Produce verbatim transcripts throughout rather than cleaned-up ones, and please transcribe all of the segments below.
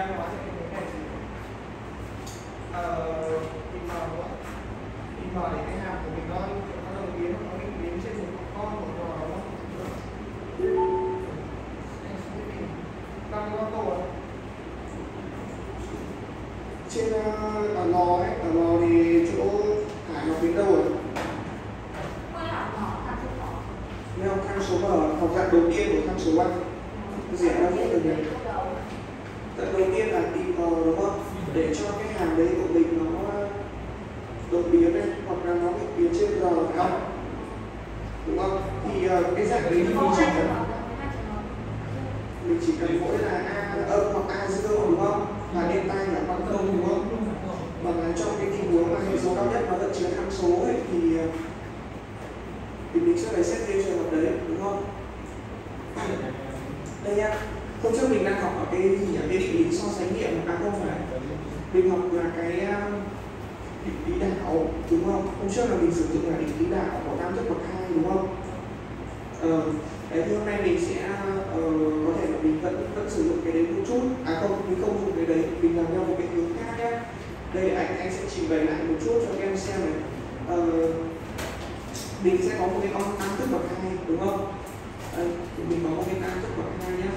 đang nói về cái này gì? Ờ, in vào nữa. In vào để cái hàm của mình nó nó đồng biến, nó định biến trên một con của nó đúng không? Đang có câu rồi. Trên ở lò ấy, ở lò thì chỗ Hải học đến đâu rồi? Nghe không? Thang số M, học dạng đầu tiên của thang số một. Dễ đã viết được nhỉ? Dạng đầu tiên là tìm vào đúng không? Để cho cái hàm đấy của mình nó đột biến này, hoặc là nó bị biến trên R phải không? Đúng không? Thì uh, cái dạng đấy thì mình chỉ cần mình chỉ cần mỗi là A âm hoặc A dương đúng không? Và delta nhỏ bằng không đúng không? Và là trong cái tình huống mà hệ số cao nhất nó vẫn chứa tham số ấy thì thì mình sẽ phải xét riêng trường hợp đấy đúng không? Đây nhá, hôm trước mình đang học ở cái gì nhỉ? Cái định lý so sánh nghiệm mà không phải mình học là cái định lý đảo đúng không? Hôm trước là mình sử dụng là định lý đảo của tam thức bậc hai đúng không? Ờ, đấy thì hôm nay mình sẽ uh, có thể là mình vẫn vẫn sử dụng cái đấy một chút, à không, mình không dùng cái đấy, mình làm theo một cái hướng khác nhé. Đây anh anh sẽ trình bày lại một chút cho các em xem này. Uh, mình sẽ có một cái con tam thức bậc hai đúng không? Đây, thì mình có một cái tam thức bậc hai nhé.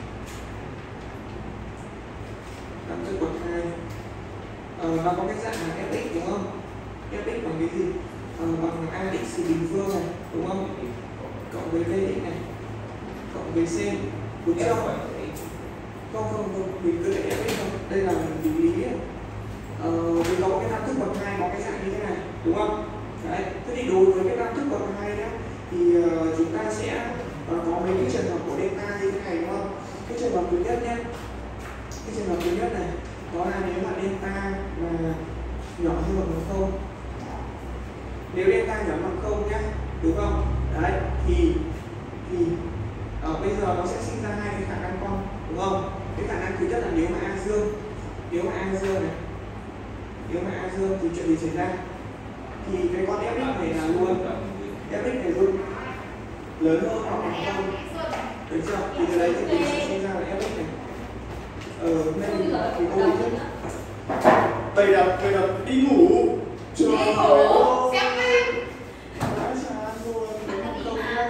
Tam thức bậc hai. Uh, nó có cái dạng là fx đúng không? Fx bằng cái gì? Uh, bằng ax thì bình phương này đúng không? Cộng với vx này cộng với c đúng chưa? Không không không, mình cứ để fx thôi. Đây là định lý ấy. Ờ, mình có cái tam thức bậc hai có cái dạng như thế này đúng không? Đấy. Thế thì đối với cái tam thức bậc hai nhé thì uh, chúng ta sẽ uh, có mấy cái trường hợp của delta như thế này đúng không? Cái trường hợp thứ nhất nhé, cái trường hợp thứ nhất này đó là nếu mà delta mà nhỏ hơn bằng không, nếu delta nhỏ bằng không nhé đúng không? Đấy thì thì uh, bây giờ nó sẽ sinh ra hai cái khả năng con đúng không? Cái khả năng thứ nhất là nếu mà a dương, nếu mà a dương này, nếu mà a dương thì chuyện gì xảy ra? Thì cái con fx này là luôn fx này luôn lớn hơn hoặc bằng không, được chưa? Thì từ đấy thì mình sẽ sinh ra là fx này. Ờ, nên thì cô biết bày đặt bày đặt đi ngủ chưa? Đi ngủ xem đi. Đã chán luôn, đúng không nhá?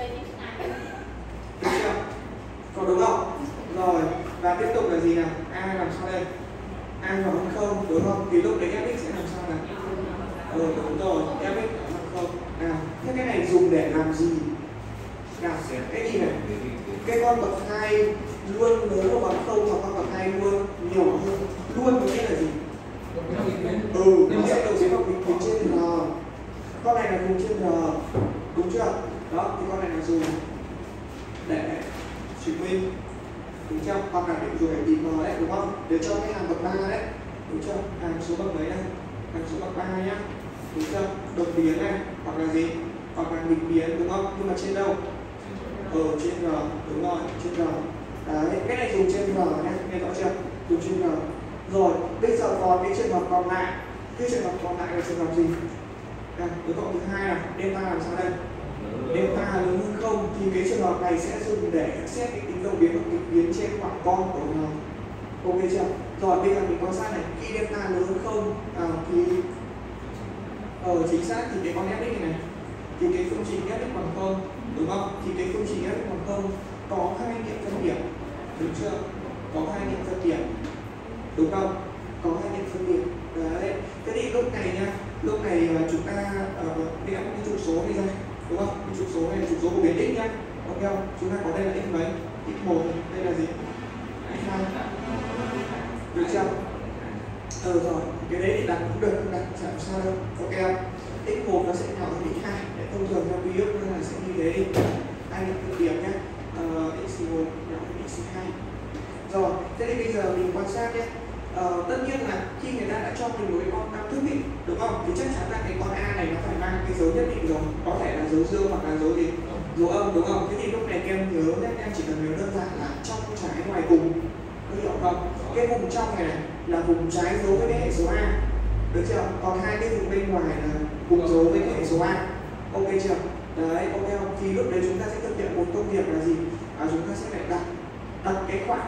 Được chưa? Còn đúng không? Rồi, và tiếp tục là gì nào? A làm sao đây? A nhỏ hơn không, đúng không? Thì lúc đấy fx sẽ làm sao nào? Ừ, đúng rồi, fx nhỏ hơn không. Nào, thế cái này dùng để làm gì? Nào, cái gì này? Cái con bậc hai luôn lớn hơn bằng không, hoặc con bậc hai luôn nhỏ hơn. Luôn có nghĩa là gì? Ừ, nó sẽ đầu biến vào vùng trên R. Con này là vùng trên R, đúng chưa? Đó, thì con này là dùng để chứng minh, đúng chưa? Hoặc là để dùng để tìm R đấy, đúng không? Để cho cái hàm bậc ba đấy, đúng chưa? Hàm số bậc mấy này? Hàm số bậc ba nhá, đúng chưa? Đột biến này, hoặc là gì? Hoặc là nghịch biến, đúng không? Nhưng mà trên đâu? Ở trên R, đúng rồi, trên R. Đấy, cái này dùng trên R nhé, nghe rõ chưa? Dùng trên R. Rồi, bây giờ còn cái trường hợp còn lại. Cái trường hợp còn lại là trường hợp gì? À, đối tượng thứ hai là delta làm sao đây? Delta lớn hơn không thì cái trường hợp này sẽ dùng để xét cái tính đồng biến hoặc nghịch biến trên khoảng con của nó. Ok chưa? Rồi bây giờ mình quan sát này, khi delta lớn hơn không à, thì ở ờ, chính xác thì cái con fx này thì cái phương trình fx bằng không, đúng không? Thì cái phương trình fx bằng không có hai nghiệm phân điểm, đúng chưa? Có hai nghiệm phân điểm, đúng không? Có hai nghiệm phân điểm. Đấy. Thế thì lúc này nha, lúc này chúng ta uh, vẽ một cái trục số này ra, đúng không? Cái trục số này là trục số của biến x nhá, ok không? Chúng ta có đây là x mấy? x một, đây là gì? x hai, được chưa? Ờ rồi, cái đấy thì đặt cũng được, đặt chẳng sao đâu, ok không? x một nó sẽ nhỏ hơn x hai, để thông thường theo quy ước nên là sẽ như thế đi, hai nghiệm phân điểm nhé, uh, x một nhỏ hơn x hai. Rồi, thế thì bây giờ mình quan sát nhé. Ờ, tất nhiên là khi người ta đã cho mình một cái con tam thức ý, đúng không? Thì chắc chắn là cái con A này nó phải mang cái dấu nhất định rồi, có thể là dấu dương hoặc là dấu gì? Dấu âm, đúng không? Thế thì lúc này các em nhớ nhé, em chỉ cần nhớ đơn giản là trong trái ngoài cùng, có hiểu không? Cái vùng trong này, này là vùng trái dấu với cái hệ số A, được chưa? Còn hai cái vùng bên ngoài là cùng dấu với cái hệ số A, ok chưa? Đấy, ok không? Thì lúc đấy chúng ta sẽ thực hiện một công việc là gì? À, chúng ta sẽ phải đặt đặt cái khoảng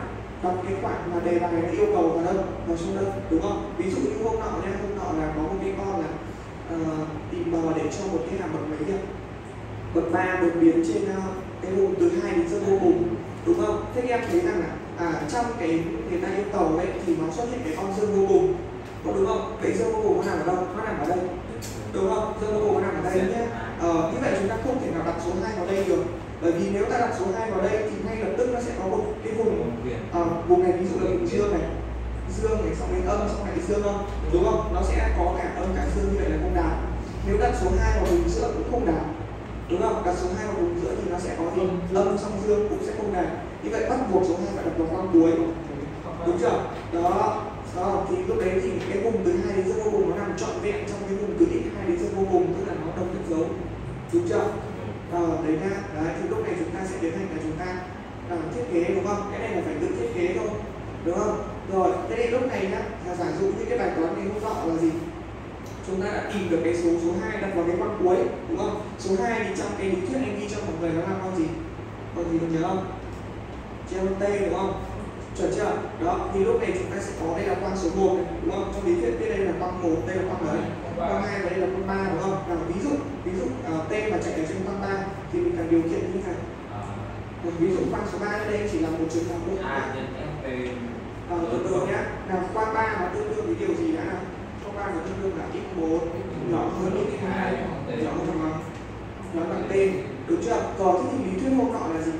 đặt cái khoản mà đề bài nó yêu cầu vào đâu, vào trong đâu, đúng không? Ví dụ như hôm nọ nha, hôm nọ là có một cái con là uh, tìm bờ để cho một cái hàm bậc mấy nhỉ? Bậc ba đột biến trên uh, cái vùng từ hai đến dương vô cùng, đúng không? Thế em thấy rằng là à, trong cái người ta yêu cầu ấy thì nó xuất hiện cái con dương vô cùng, có đúng không? Vậy dương vô cùng nó nằm ở đâu? Nó nằm ở đây, đúng không? Dương vô cùng nó nằm ở đây nhé. Ờ, như vậy chúng ta không thể nào đặt số hai vào đây được, bởi vì nếu ta đặt số hai vào đây thì ngay lập tức nó sẽ có một cái vùng uh, vùng này, ví dụ là vùng dương này, dương này, xong đến âm, xong lại dương âm, đúng không? Nó sẽ có cả âm cả dương, như vậy là không đạt. Nếu đặt số hai vào vùng giữa cũng không đạt, đúng không? Đặt số hai vào vùng giữa thì nó sẽ có gì? Âm xong dương cũng sẽ không đạt. Như vậy bắt buộc số hai phải đặt vào con cuối, đúng chưa? Đó, đó thì lúc đấy thì cái vùng từ hai đến dương vô cùng nó nằm trọn vẹn trong cái vùng từ x hai đến dương vô cùng, tức là nó đồng nhất dấu, đúng chưa? Ờ, đấy nha, đấy thì lúc này chúng ta sẽ tiến hành là chúng ta à, thiết kế, đúng không? Cái này là phải tự thiết kế thôi, đúng không? Rồi, thế thì lúc này nhá, là giả dụ như cái bài toán này hôm nọ là gì? Chúng ta đã tìm được cái số số hai đặt vào cái con cuối, đúng không? Số hai thì trong cái lý thuyết anh ghi trong một người nó là con gì? Con gì còn nhớ không? Treo T, đúng không? Chuẩn chưa? Đó, thì lúc này chúng ta sẽ có đây là quang số một này, đúng không? Trong lý thuyết biết đây là quang một, đây là quang mấy? Quang hai và đây là quang ba, đúng không? Nào, ví dụ, ví dụ uh, T mà chạy ở trên quang ba thì mình cần điều kiện như thế nào? Một ví dụ quang số ba ở đây chỉ là một trường hợp thôi. A nhân F Ờ, từ từ nhá. Nào, quang ba nó tương đương với điều gì đã nào? Quang ba nó tương đương là x một nhỏ hơn x hai, nhỏ hơn bằng nhỏ bằng T, đúng chưa? Còn thế thì lý thuyết hôm nọ là gì?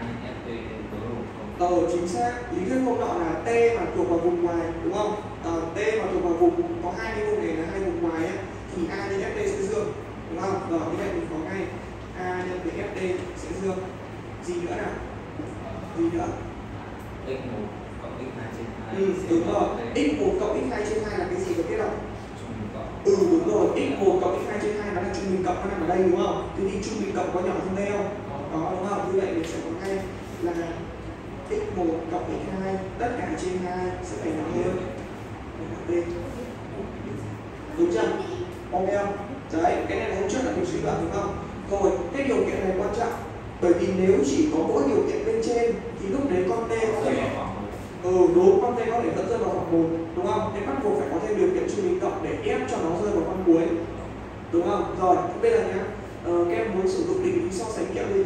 Ờ, chính xác. Lý thuyết hôm nọ là T mà thuộc vào vùng ngoài, đúng không? Ờ, T mà thuộc vào vùng có hai cái vùng này là hai vùng ngoài ấy, thì A nhân Ft sẽ dương, đúng không? Rồi như vậy mình có ngay A nhân với Ft sẽ dương. Gì nữa nào? Gì nữa? x một cộng x hai trên hai. Ừ, đúng rồi. x một cộng x hai trên hai là cái gì được biết không? Ừ, đúng rồi. x một cộng x hai trên hai nó là trung bình cộng, nó nằm ở đây, đúng không? Thế thì trung bình cộng có nhỏ hơn đây không? Đó, đúng không? Như vậy mình sẽ có ngay là x một cộng x hai tất cả trên hai sẽ phải nhỏ hơn đúng chưa? Ok không? Đấy, cái này là hôm trước là mình suy luận, đúng không? Rồi, cái điều kiện này quan trọng, bởi vì nếu chỉ có mỗi điều kiện bên trên thì lúc đấy con T có thể ừ đúng, con T có thể vẫn rơi vào khoảng một, đúng không? Nên bắt buộc phải có thêm điều kiện trung bình cộng để ép cho nó rơi vào con cuối, đúng không? Rồi, bây giờ nhá, ờ, các em muốn sử dụng định lý so sánh nghiệm đi.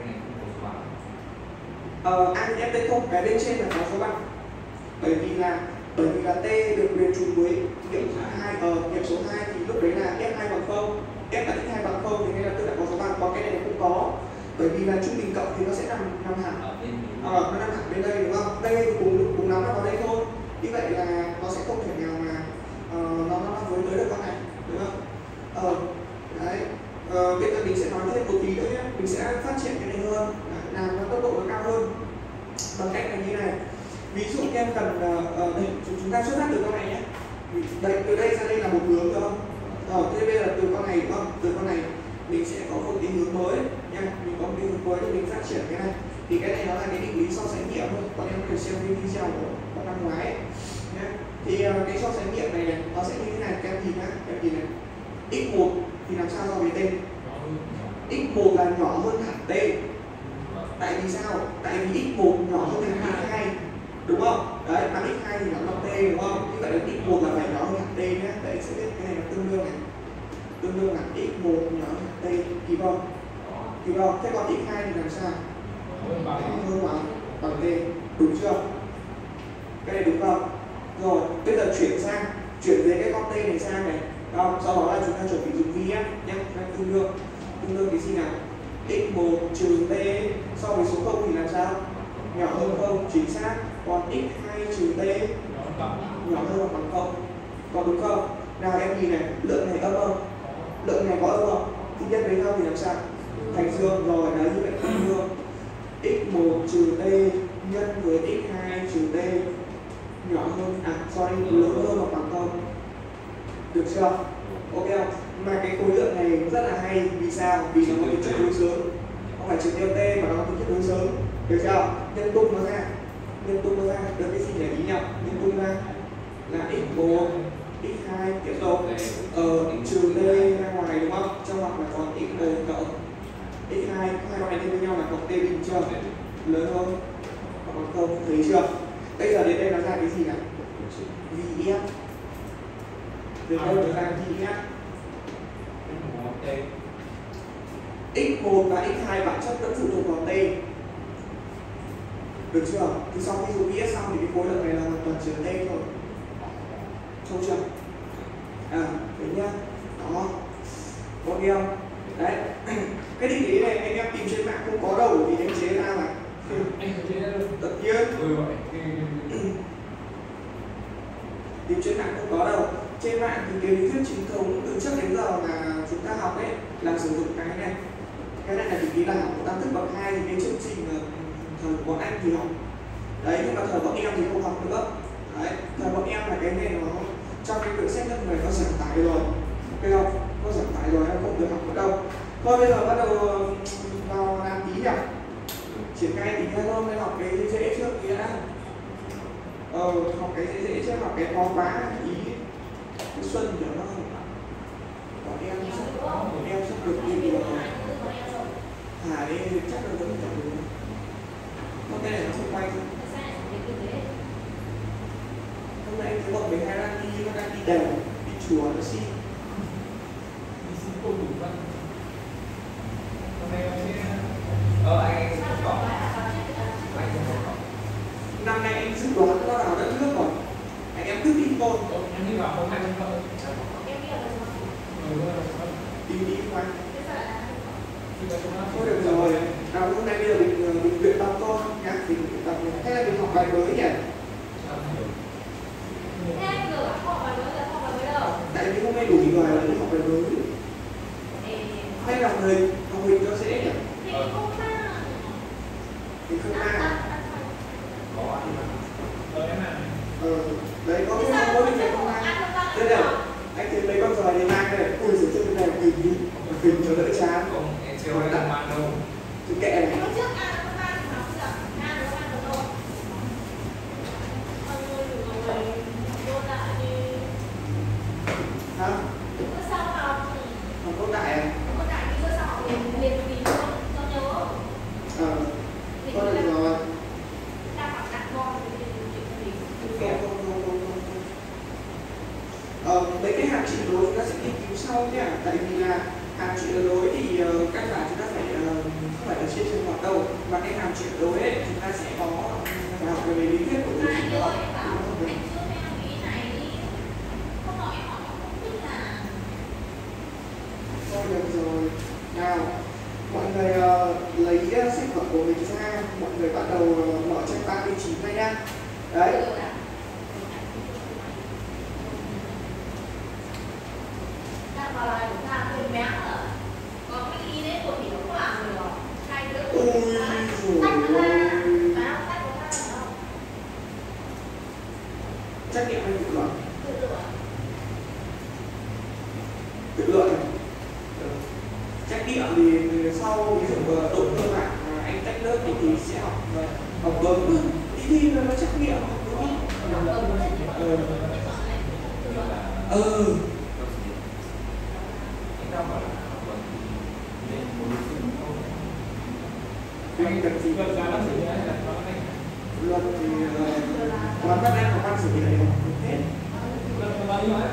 Ờ, A nhân Ft không, cái bên trên là có số bằng, bởi vì là bởi vì là T được quyền trùng với nghiệm hai, ờ, nghiệm số hai thì lúc đấy là F hai bằng không, F là x hai bằng không thì ngay lập tức là có số bằng, còn cái này nó cũng có, bởi vì là trung bình cộng thì nó sẽ nằm nằm hẳn, ờ, nó nằm hẳn bên đây, đúng không? Đây thì cùng cùng nắm nó vào đây thôi, như vậy là nó sẽ không thể nào mà uh, nó nó với tới được con này, đúng không? Ờ, đấy. Ờ, bây giờ mình sẽ nói thêm một tí nữa nhé, mình sẽ phát triển cái này hơn, làm nó tốc độ nó cao hơn bằng cách là như này. Ví dụ các em cần uh, đây, chúng ta xuất phát từ con này nhé, đây, từ đây ra đây là một hướng, được không? Ờ, thế bây giờ từ con này, đúng không? Từ con này mình sẽ có một cái hướng mới nha, mình có một cái hướng mới để mình phát triển cái này, thì cái này nó là cái định lý so sánh nghiệm thôi, còn em có thể xem cái video của năm ngoái ấy, nhé. Thì uh, cái so sánh nghiệm này, này nó sẽ như thế này, các em nhìn nhá, các em nhìn này, x một thì làm sao so với t? x một là nhỏ hơn hẳn t. Tại vì sao? Tại vì x một nhỏ hơn x hai, đúng không? Đấy, bằng x hai thì nhỏ bằng t, đúng không? Như vậy là x một là phải nhỏ hơn hẳn t nhé. Đấy, sẽ biết cái này là tương đương này, tương đương là x một nhỏ hơn hẳn t, kịp không? Kịp không? Thế còn x hai thì làm sao? Hơn bằng bằng t, đúng chưa? Cái này đúng không? Rồi, bây giờ chuyển sang chuyển về cái con t này sang này, không? Sau đó là chúng ta chuẩn bị dùng vf nhé, tương đương tương đương cái gì nào? x một trừ t so với số không thì làm sao? Nhỏ hơn không, chính xác. Còn x hai trừ t nhỏ hơn hoặc bằng không, còn đúng không? Nào em nhìn này, lượng này âm không? Lượng này có âm không? Thì nhân với nhau thì làm sao? Thành dương. Rồi, đấy, như vậy tương đương x một trừ t nhân với x hai trừ t nhỏ hơn, à sorry, lớn hơn hoặc bằng không. Được chưa? Ok không? Mà cái khối lượng này rất là hay, vì sao? Vì nó có tính chất đối xứng, không phải trực tiếp t mà nó có tính chất đối xứng, được chưa? Nhân tung nó ra, nhân tung nó ra, được cái gì để ý nhau? Nhân tung ra là x một, x hai tiếp tục ờ, trừ t ra ngoài, đúng không? Trong mặt là còn x một cộng x hai, hai con này nhân với nhau là cộng t bình chưa? Lớn hơn hoặc bằng không, thấy chưa? Bây giờ đến đây nó ra cái gì nào? vê ép. Từ đây nó ra vê ép. x một và x hai bản chất vẫn phụ thuộc vào t. Được chưa? Thì sau khi dùng vê ép xong thì cái khối lượng này là hoàn toàn chứa t thôi. Không chưa? À, đấy nhá. Đó. Ok không? Đấy. Cái định lý này anh em tìm trên mạng không có đâu vì anh chế ra mà. Anh chế ra đâu? Tất nhiên. Ừ vậy. Tìm trên mạng không có đâu. Trên mạng thì cái lý thuyết chính thống từ trước đến giờ mà chúng ta học ấy là sử dụng cái này. Cái này là định lý là học của tam thức bậc hai thì cái chương trình thời của bọn anh thì học. Đấy, nhưng mà thời bọn em thì không học nữa. Đấy, thời bọn em là cái này nó trong cái quyển sách lớp mười nó giảm tải rồi. Ok không? Nó giảm tải rồi, em không được học nữa đâu. Thôi bây giờ bắt đầu vào làm tí nhỉ? Triển khai tí thôi, mới học cái dễ trước tí đã. Ờ, học cái dễ dễ chứ học cái khó quá ý cái xuân kiểu nó bọn em sắp bọn em sắp được đi được Hà đi chắc là vẫn chẳng được. Hôm nay nó không quay thôi. Hôm nay cái bọn mình hay đang đi, nó đang đi đèo, đi chùa nó xin. Đi xin cô đủ văn. Hôm nay em sẽ Ờ anh không có. Anh không có. Năm nay anh dự đoán nó vào đất nước rồi. Anh em cứ tin tôi. em đi vào không hai trăm cỡ. Đi đi qua. Đi vào trong đó. Thôi được rồi. Nào hôm nay bây giờ mình mình luyện đọc con nhá, mình luyện đọc hay là mình học bài mới nhỉ? Tại vì hôm nay đủ người là đi học bài mới. Hay là người học mình cho dễ nhỉ? Thì không ai. Có nhưng mà Rồi em nào. Ờ, đấy có cái không có cái không ai. Đây này, anh thấy mấy con giòi đi mang đây, ui giời trên này phình đi, phình cho đỡ chán. không em chưa có làm ăn đâu. Thì kệ này. Hả? Học cốt đại à? Ờ, có được rồi. Không, không, không, không, không. Ờ, mấy cái hàm trị đối chúng ta sẽ nghiên cứu sau nhé. Tại vì là hàm trị đối thì uh, căn bản chúng ta phải uh, không phải ở trên trường học đâu, mà cái hàm trị đối ấy chúng ta sẽ có phải học về lý thuyết của chúng ta. Thôi được rồi. Nào, mọi người uh, lấy uh, sách vở của mình ra, mọi người bắt đầu uh, mở trang ba mươi chín này nha. Đấy. Trách nhiệm hay tự luận? Tự luận à? Trách nhiệm thì sau ví dụ độ cơ bản anh tách lớp thì, thì sẽ học học bấm đi thi nó trách nhiệm đúng không? Ờ. Ừ. Anh cần gì? Luật là bác sĩ hay là có anh? Luật thì toán văn anh và văn sử này học hết. Luật là bao nhiêu ạ?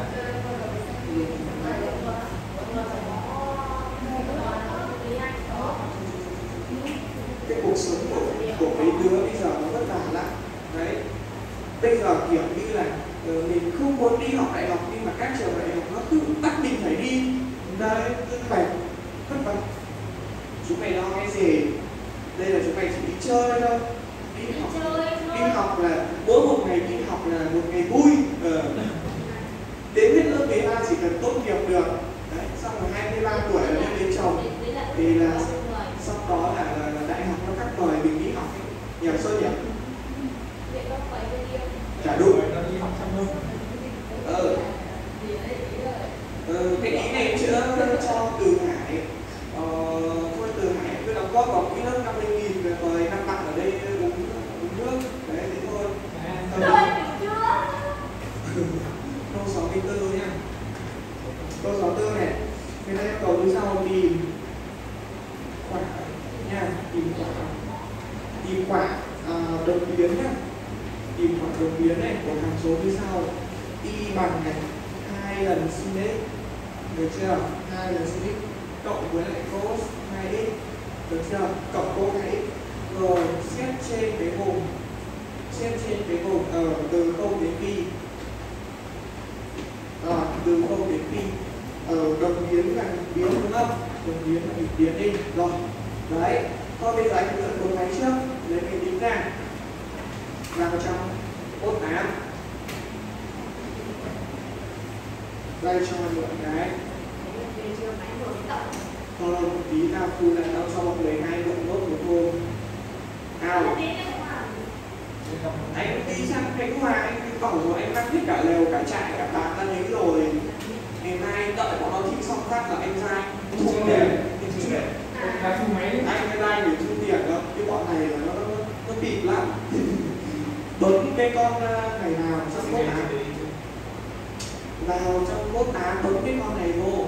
Cái cuộc sống của của mấy đứa bây giờ nó vất vả lắm. Đấy. Bây giờ kiểu như là mình không muốn đi học đại học nhưng mà các trường đại học nó cứ bắt mình phải đi. Đấy, cứ phải vất vả. Chúng mày lo cái gì? Đây là chúng mày chỉ đi chơi thôi. Đi học, đi học là mỗi một ngày đi học là một ngày vui. Ờ. Đến hết lớp mười hai chỉ cần tốt nghiệp được. Đấy, xong rồi hai mươi ba tuổi là đi lấy chồng. Thì là sau đó là, là, là đại học nó cắt mời mình đi học. Nhờ Xuân nhỉ? Chả đủ. Ờ. Ờ, cái ý này chữa cho Từ Hải. Ờ, thôi Từ Hải cứ đóng góp vào quỹ lớp năm mươi nghìn về mời năm bạn ở đây uống, uống nước. Đấy, thế thôi. Câu sáu mươi tư nha. Câu sáu mươi tư này. Người ta yêu cầu như sau: tìm quả nha, tìm quả. Tìm quả à, đột biến nhá. tìm khoảng đồng biến này của hàm số như sau. Y bằng này hai lần sin x, được chưa? hai lần sin x cộng với lại cos hai x, được chưa? Cộng cos hai x. Rồi xét trên cái vùng xét trên cái vùng ở uh, từ không đến pi. Rồi từ không đến pi ở uh, đồng biến là biến đúng không? Đồng biến là bị biến đi. Rồi. Đấy. Thôi bây giờ anh hướng dẫn bốn máy trước, lấy cái tính ra vào trong cốt tám. Đây cho mượn cái thôi một tí nào thu lại đâu sau mười hai cộng nốt của cô. Nào anh đi sang Khánh Hòa, anh đi cổng rồi anh bắt hết cả lều cả trại cả bạc ra đấy rồi. Ngày mai đợi bọn nó thi xong phát là anh ra thu tiền tiền là thu máy anh mới ra để thu tiền đó. Cái bọn này là nó nó, nó bịp lắm. Bấm cái con này nào trong cốt tám vào trong cốt tám, bấm cái con này vô.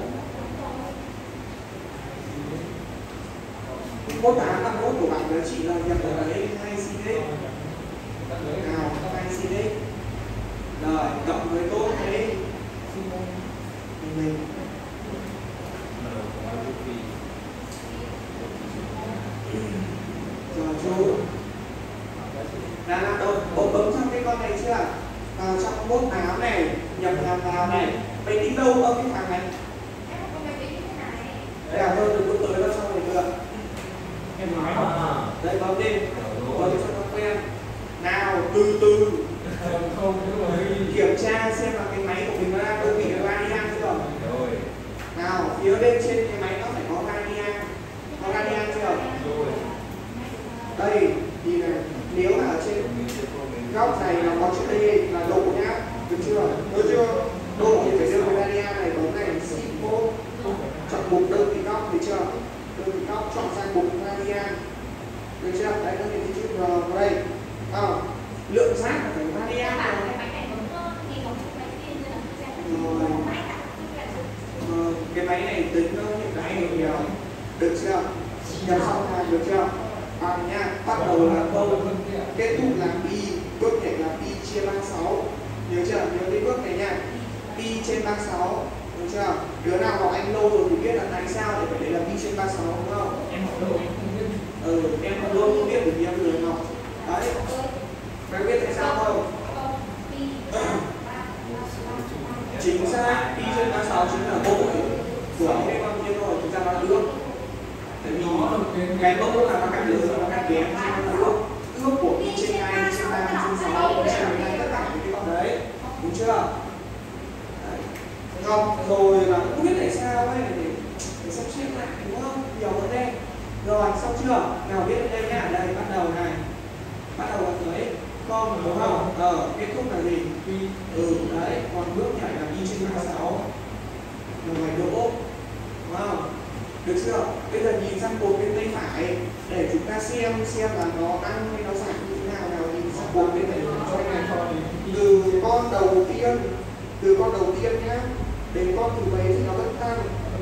Cốt tám là cốt của bạn giá trị là nhập ở đây hai sin x nào hai sin x rồi cộng với cốt đấy mình rồi chú là làm đâu bấm bấm trong cái con này chưa, vào trong cốt tám này nhập hàm vào này mày tính đâu ở cái thằng này đây là hơn được bước tới nó xong rồi được em nói À. đây bấm đi bấm cho nó quen nào từ từ không không rồi kiểm tra xem là cái máy của mình nó đang đơn vị là radian chưa Rồi. nào phía bên trên cái máy nó phải có radian có radian chưa Rồi. đây thì này nếu là ở trên góc này nó có chữ D là độ nhá, được chưa, được chưa, độ thì phải đưa cái radian này bấm này shift một chọn mục đơn vị góc, được chưa, đơn vị góc chọn sang mục radian, được chưa, đấy nó hiện chữ R vào đây, à, lượng giác là phải radian rồi. Ờ, cái máy này tính nó hiện đại nhiều nhiều, được chưa, nhập xong hàng được chưa, bằng nha, bắt đầu là câu, kết thúc là pi, bước nhảy là pi chia ba mươi sáu, nhớ chưa, nhớ cái bước này nha, pi trên ba mươi sáu, được chưa, đứa nào học anh lâu rồi thì biết là tại sao để phải đấy là pi trên ba mươi sáu đúng không? em học đâu em không biết. Ừ, em không luôn không biết bởi vì em lười học, đấy, phải biết tại sao không? Chính xác, pi trên ba mươi sáu chính là bộ của cái con kia thôi, chúng ta nói là ước. Tại vì cái mẫu là nó cắt lửa nó cắt kém cho nó ước. Ước của pi trên hai, trên ba, trên sáu, trên mười hai tất cả những cái con đấy, đúng chưa? Đấy. Không, rồi là không biết tại sao ấy để, để xem xét lại đúng không? Nhiều vấn đề. Rồi, xong chưa? Nào viết đây nhá, đây bắt đầu này. Bắt đầu là tới con đúng không? Ờ, kết thúc là gì? Pi. Ừ, đấy, còn bước nhảy là pi trên ba mươi sáu. Là ngoài đỗ. Đúng không? Được chưa? Bây giờ nhìn sang cột bên tay phải để chúng ta xem xem là nó tăng hay nó giảm như thế nào nào, nhìn sang cột bên tay phải. Từ con đầu tiên, từ con đầu tiên nhá, đến con thứ mấy thì nó vẫn tăng.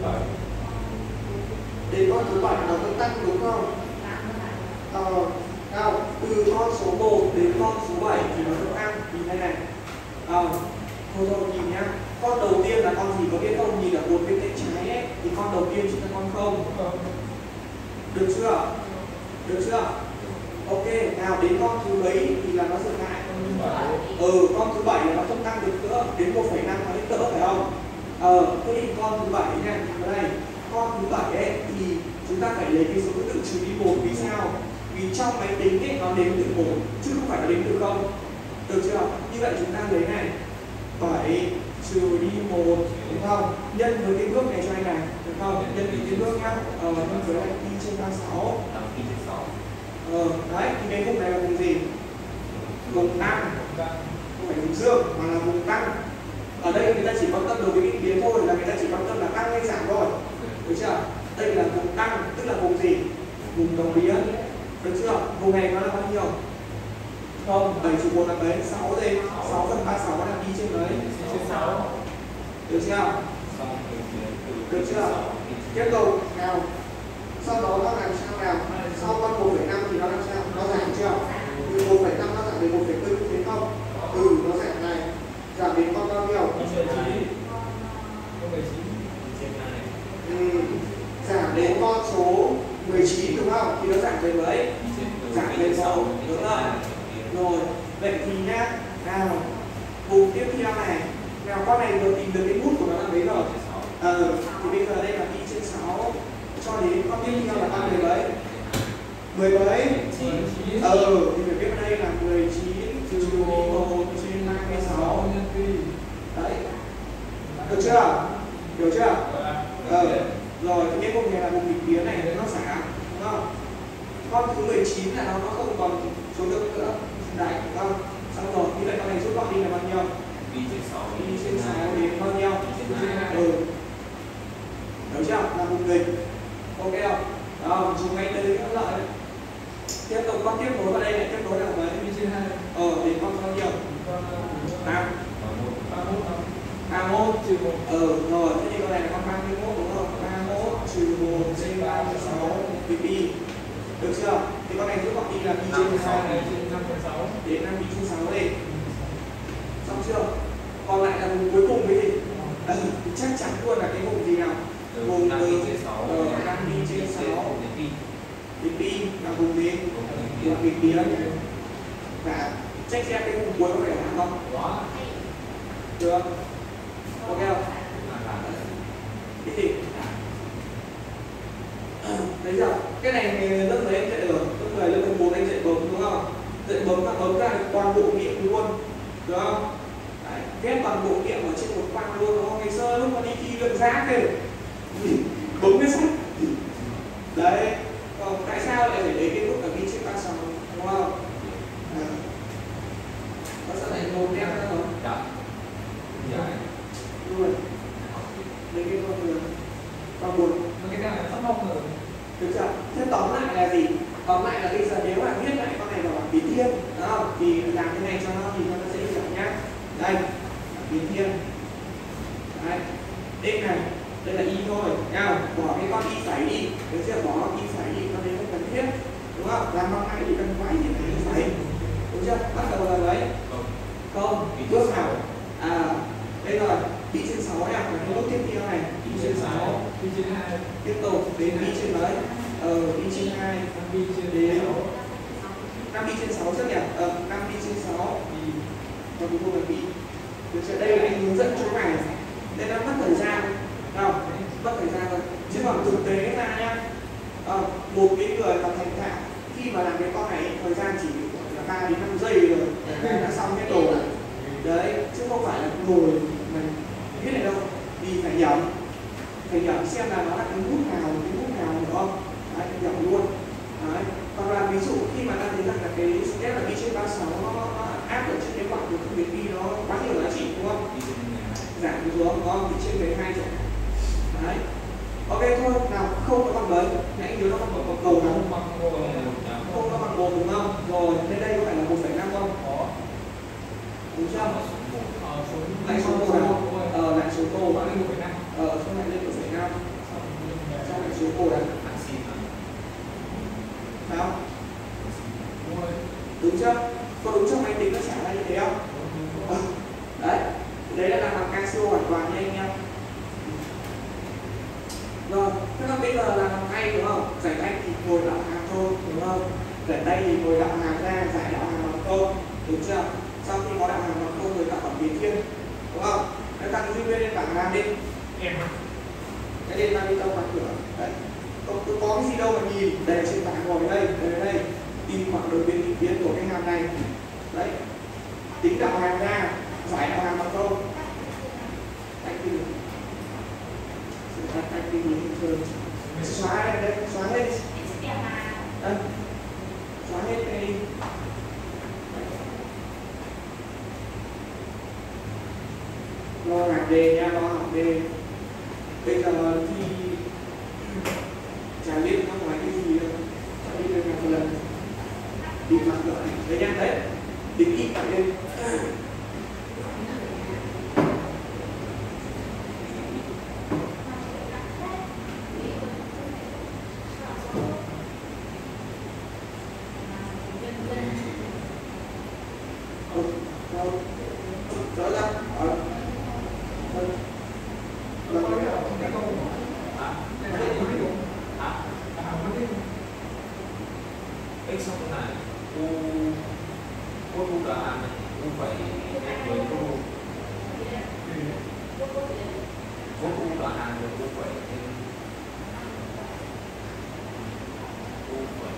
Đến con thứ bảy nó vẫn tăng đúng không? Ờ, nào, từ con số một đến con số bảy thì nó vẫn tăng, nhìn đây này. Ờ, thôi thôi nhìn nhá. Con đầu tiên là con gì có biết không? Nhìn ở cột bên tay trái ấy, thì con đầu tiên chính là con không. Được chưa? Được chưa? Ok, nào đến con thứ mấy thì là nó dừng lại. Ừ, con thứ bảy là nó không tăng được nữa, đến một phẩy năm nó hết cỡ phải không? Ờ, thế thì con thứ bảy nha, nhìn vào đây. Con thứ bảy ấy thì chúng ta phải lấy cái số tự trừ đi một, vì sao? Vì trong máy tính ấy nó đếm từ một chứ không phải là đếm từ không. Được chưa? Như vậy chúng ta lấy này bảy trừ đi một đúng không? Nhân với cái bước này cho anh này, được không? Nhân với cái bước nhá. Ờ, nhân với lại pi trên ba mươi sáu. Ờ, đấy, thì cái vùng này là vùng gì? Vùng tăng. Không phải vùng dương mà là vùng tăng. Ở đây người ta chỉ quan tâm đối với cái biến thôi, là người ta chỉ quan tâm là tăng hay giảm thôi. Được chưa? Đây là vùng tăng, tức là vùng gì? Vùng đồng biến. Được chưa? Vùng này nó là bao nhiêu? Không, bảy trừ một là mấy? sáu đây. sáu phần ba mươi sáu là pi trên mấy? Trên sáu. Được chưa? Được chưa? Tiếp tục nào. Sau đó nó làm sao nào? Sau con một phẩy năm thì nó làm sao? Nó giảm chưa? Từ một phẩy năm nó giảm đến một phẩy bốn, đúng không? không? Thì nó giảm về mấy? Giảm về một, đúng không? Rồi, vậy thì nhá, nào vùng tiếp theo này, nào con này vừa tìm được cái bút của nó là mấy rồi? Ờ, thì bây giờ đây là y trên sáu cho đến con tiếp theo là con mười mấy? Mười mấy? Ờ, thì phải biết đây là mười chín trừ một trên hai mươi sáu. Đấy, được chưa? Hiểu chưa? Ờ, rồi cái vùng này là vùng nghịch biến này nó xả, đúng không? Con thứ mười chín là nó nó không còn số lượng nữa. Đấy, đúng không? Xong rồi, như vậy con này rút gọn đi là bao nhiêu? Y trên sáu đến bao nhiêu? Ừ. Hiểu chưa? Là vùng nghịch. Ok không? Đó, chúng ngay tới cái lợi đấy. Tiếp tục con tiếp nối vào đây này, tiếp nối là mấy? Ờ, đến con bao nhiêu? năm. ba mươi mốt trừ một. Ờ, rồi, thế thì con này là con ba mươi mốt đúng không? ba mươi mốt trừ một trên ba mươi sáu pp. Được chưa? Thì con này rút gọn đi là pi trên hai đến năm pi trên sáu đi. Xong chưa? Còn lại là vùng cuối cùng cái gì? À, chắc chắn luôn là cái vùng gì nào? Vùng từ năm pi trên sáu đến pi là vùng gì? Vùng nghịch biến. Và check xem cái vùng cuối có phải là không? Được. Ok không? Cái gì? Đấy chưa? Cái này lớp mấy anh dạy được? Lớp mười, lớp mười một anh dạy bấm đúng không? Dạy bấm là bấm ra toàn bộ nghiệm luôn. Được không? Đấy, ghép toàn bộ nghiệm ở trên một quang luôn đúng không? Ngày xưa lúc mà đi thi lượng giác kìa bấm cái sách. Đấy. Còn tại sao lại phải lấy cái bút ở ghi trên ba sáu đúng không? À. Có sao lại một đeo ra không? Dạ. Dạ. Luôn. Lấy cái con đường con buồn. Cái này là sắp mong rồi. Được chưa? Thế tóm lại là gì? Tóm lại là bây giờ nếu mà viết lại con này vào bảng biến thiên, đúng không? Thì làm cái này cho nó thì nó sẽ hiểu nhá. Đây, bảng biến thiên. Đấy, x này, đây là y thôi, nhau. Bỏ cái con y phẩy đi, được chưa? Bỏ y phẩy đi, con đấy không cần thiết, đúng không? Làm bằng này thì cần quái gì phải y phẩy, đúng chưa? Bắt đầu là đấy. Không, bước nào? À, đây rồi. Pi trên sáu nha, và cái bước tiếp theo này pi trên sáu, Pi trên hai, tiếp tục đến pi trên mấy? Ờ, pi trên hai, năm pi trên đến sáu, năm pi trên sáu trước nhỉ? Ờ, năm pi trên sáu, và cuối cùng là pi. Được chưa? Đây là anh hướng dẫn chỗ này, nên nó mất thời gian, không? Mất thời gian thôi. Chứ còn thực tế ra nhá, ờ, một cái người mà thành thạo khi mà làm cái con này thời gian chỉ là ba đến năm giây rồi, đã xong hết đồ rồi. Đấy, chứ không phải là ngồi mình biết này đâu, vì phải nhẩm, phải nhẩm xem là nó là cái bút nào, cái bút nào nữa không? Đấy, phải nhẩm luôn. Đấy, còn là ví dụ khi mà ta thấy rằng là cái step là pi trên ba mươi sáu nó, nó áp được trên cái khoảng của không đến pi nó quá nhiều giá trị đúng không? Giảm xuống đúng không? Pi trên mười hai chẳng. Đấy. Ok thôi, nào không có bằng mấy, nãy nhớ nó bằng một cầu nào? Không có bằng một đúng không? Rồi, bên đây có phải là một phẩy năm không? Có. Đúng chưa? Lại số một nào? Ờ, lại số một. Ờ, xong lại lên một phẩy năm. Xong lại số một này. Sao? Đúng chưa? Có đúng trong máy tính nó trả ra như thế không? Ờ, đấy. Đấy là làm bằng Casio hoàn toàn nha anh em. Rồi, thế còn bây giờ là làm tay đúng không? Giải tay thì ngồi đạo hàm thôi, đúng không? Giải tay thì ngồi đạo hàm ra, giải đạo hàm bằng câu, đúng chưa? Sau khi có đạo hàm bằng câu rồi tạo bằng biến thiên, đúng không? Nó tăng duy lên bảng hàm đi. Em. Cái đây ta đi trong bảng cửa. Đấy. Không có, có cái gì đâu mà nhìn. Đây trên bảng ngồi đây, đây đây. Tìm khoảng đối biến định biến của cái hàm này. Đấy. Tính đạo hàm ra, giải đạo hàm bằng câu. Đấy thì anh đi nhìn thường xóa đây, đây, xóa hết đi. Đây. Xóa hết đây đi. Lo học đề nha, lo học đề. Bây giờ thì chả biết nó nói cái gì đâu. Chả biết được một lần. Đi mặt cửa này, đấy nha, đấy. Tính ít cả lên. x xong là u cos u cả a này u phải nhân với cos u cos u cả a rồi u phải nhân u phải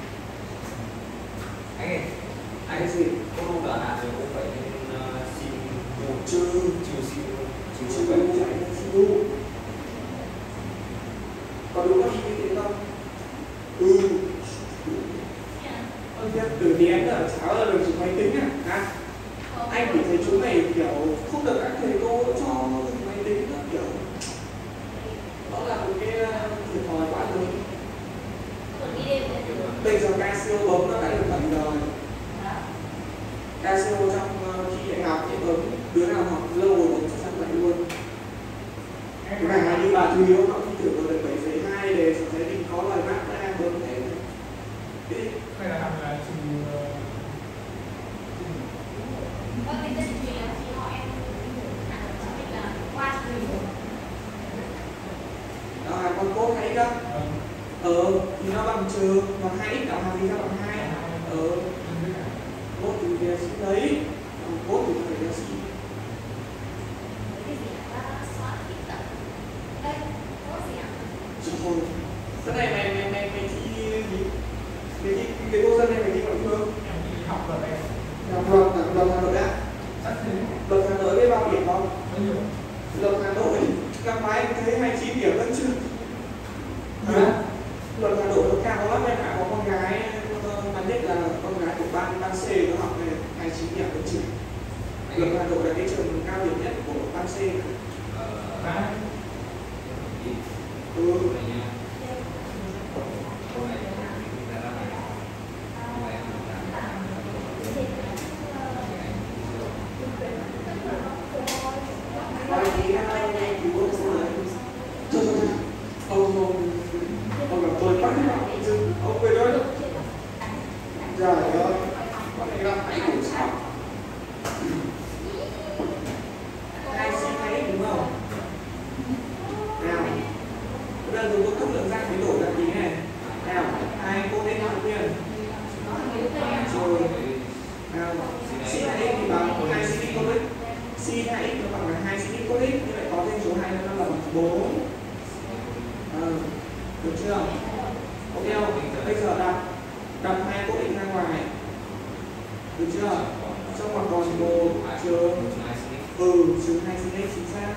anh ơi anh gì cos u cả a rồi u phải nhân uh, sin u trừ trừ sin u trừ trừ trừ bảy u giải sin u. Có đúng không như thế không? Ừ. Ơ thế từ tí em là cháu là được dùng máy tính à? Hả? Anh chỉ thấy chúng này kiểu không được các thầy cô cho dùng máy tính đó, kiểu đó là một cái thiệt thòi quá lớn. Bây giờ Casio bấm nó đã được tận đời. Casio trong khi đại học thì bấm đứa nào học lâu rồi bấm chắc chắn vậy luôn. Cái này như bà Thùy Hiếu nó thi thử rồi được bảy phẩy hai đề sẽ thấy mình có lời mắc ra bấm thế. Hay là học là trừ đó là con cốt hay đó. Ờ thì nó bằng trừ bằng hai x cộng hàng gì ra bằng hai. Ờ cốt thì về xin đấy, cốt thì phải ra xin. Rồi cái này mày mày mày mày thi gì? Mày thi cái cô dân này mày thi bằng phương? em đi học rồi đây. Học luật là luật Hà Nội đã. Chắc thế. Luật Hà Nội biết bao điểm không? Bao nhiêu? Luật Hà Nội năm ngoái em thấy hai mươi chín điểm vẫn chưa. Hả? Luật Hà Nội nó cao lắm, em phải có con gái mà biết là con gái của ban ban C nó học này hai mươi chín điểm vẫn chưa. Luật Hà Nội là cái trường cao điểm nhất của ban C. Hả? Ừ. Nói tí thì bố không nói. Thôi thôi thôi. Ông ông ông gặp tôi bắt chứ ông quên nói đâu. Trời ơi, con này gặp phải cũng sao. Hai xin hay đúng không? Nào, bây giờ dùng công thức lượng giác biến đổi là tí này. Nào, hai cô đến học viên. Rồi, nào, sin hai x thì bằng hai sin x cos x. Sin hai x nó bằng là hai sin x cos x, như vậy có thêm số hai nó là bằng bốn. Ờ, được chưa? Ok không? Bây giờ đặt đặt hai cos x ra ngoài. Được chưa? Xong mặt còn một trừ ừ trừ hai sin x chính xác.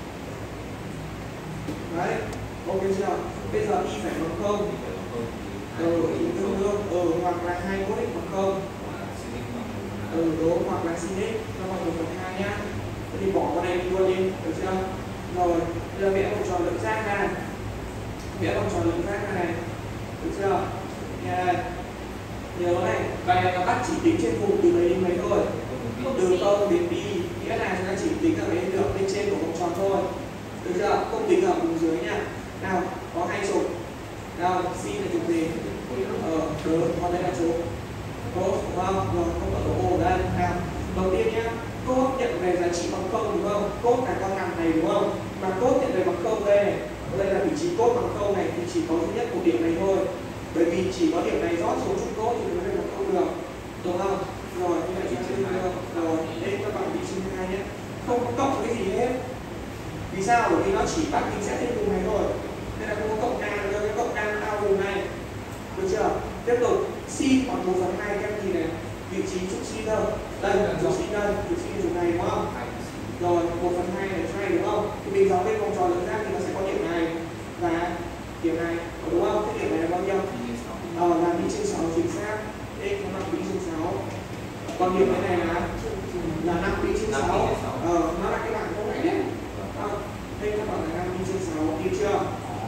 Đấy, ok chưa? Bây giờ y phải bằng không. Ừ, y tương đương ừ hoặc là hai cos x bằng không. Ừ đúng, hoặc là sin x nó bằng một phần hai nhá. Thế thì bỏ con này đi luôn đi, được chưa? Rồi, bây giờ vẽ một tròn lượng giác ra. Vẽ một tròn lượng giác ra này. Được chưa? Nghe đây. Nhớ này, bài này nó bắt chỉ tính trên vùng từ mấy đến mấy thôi. Từ không đến đi, nghĩa là chúng ta chỉ tính ở cái lượng bên trên của vòng tròn thôi. Được chưa? Không tính ở vùng dưới nha. Nào, có hai trục. Nào, sin là trục gì? Ờ, được, còn đây là trục cos, đúng không? Rồi, không có độ O ở đây. Nào, đầu tiên nhá, cos nhận về giá trị bằng không đúng không? Cos là con nằm này đúng không? Mà cos nhận về bằng không đây này. Đây là vị trí cos bằng không này thì chỉ có duy nhất một điểm này thôi. Bởi vì chỉ có điểm này rót số trục cos thì nó về bằng không được, đúng không? Rồi, như vậy chúng ta được. Rồi, đây các bạn vị sin hai nhé. Không có cộng cái gì hết. Vì sao? Bởi vì nó chỉ bắt tính sẽ thêm vùng này thôi. Nên là không có cộng A nữa, cái cộng A nó ao vùng này. Được chưa? Tiếp tục, sin bằng một phần hai các gì này? Vị trí trục sin đâu? Đây là trục sin đây, trục sin trục này đúng không? Rồi, một phần hai này này đúng không? Thì mình dòng lên vòng tròn lượng giác thì nó sẽ có điểm này và điểm này, đúng không? Cái điểm này là bao nhiêu? Ờ, là b trên sáu chính xác. Đây có năm b trên sáu. Còn điểm này này là là năm b trên sáu. Ờ, nó là cái bảng không này đấy. Ờ, đây các bạn là năm b trên sáu, hiểu chưa?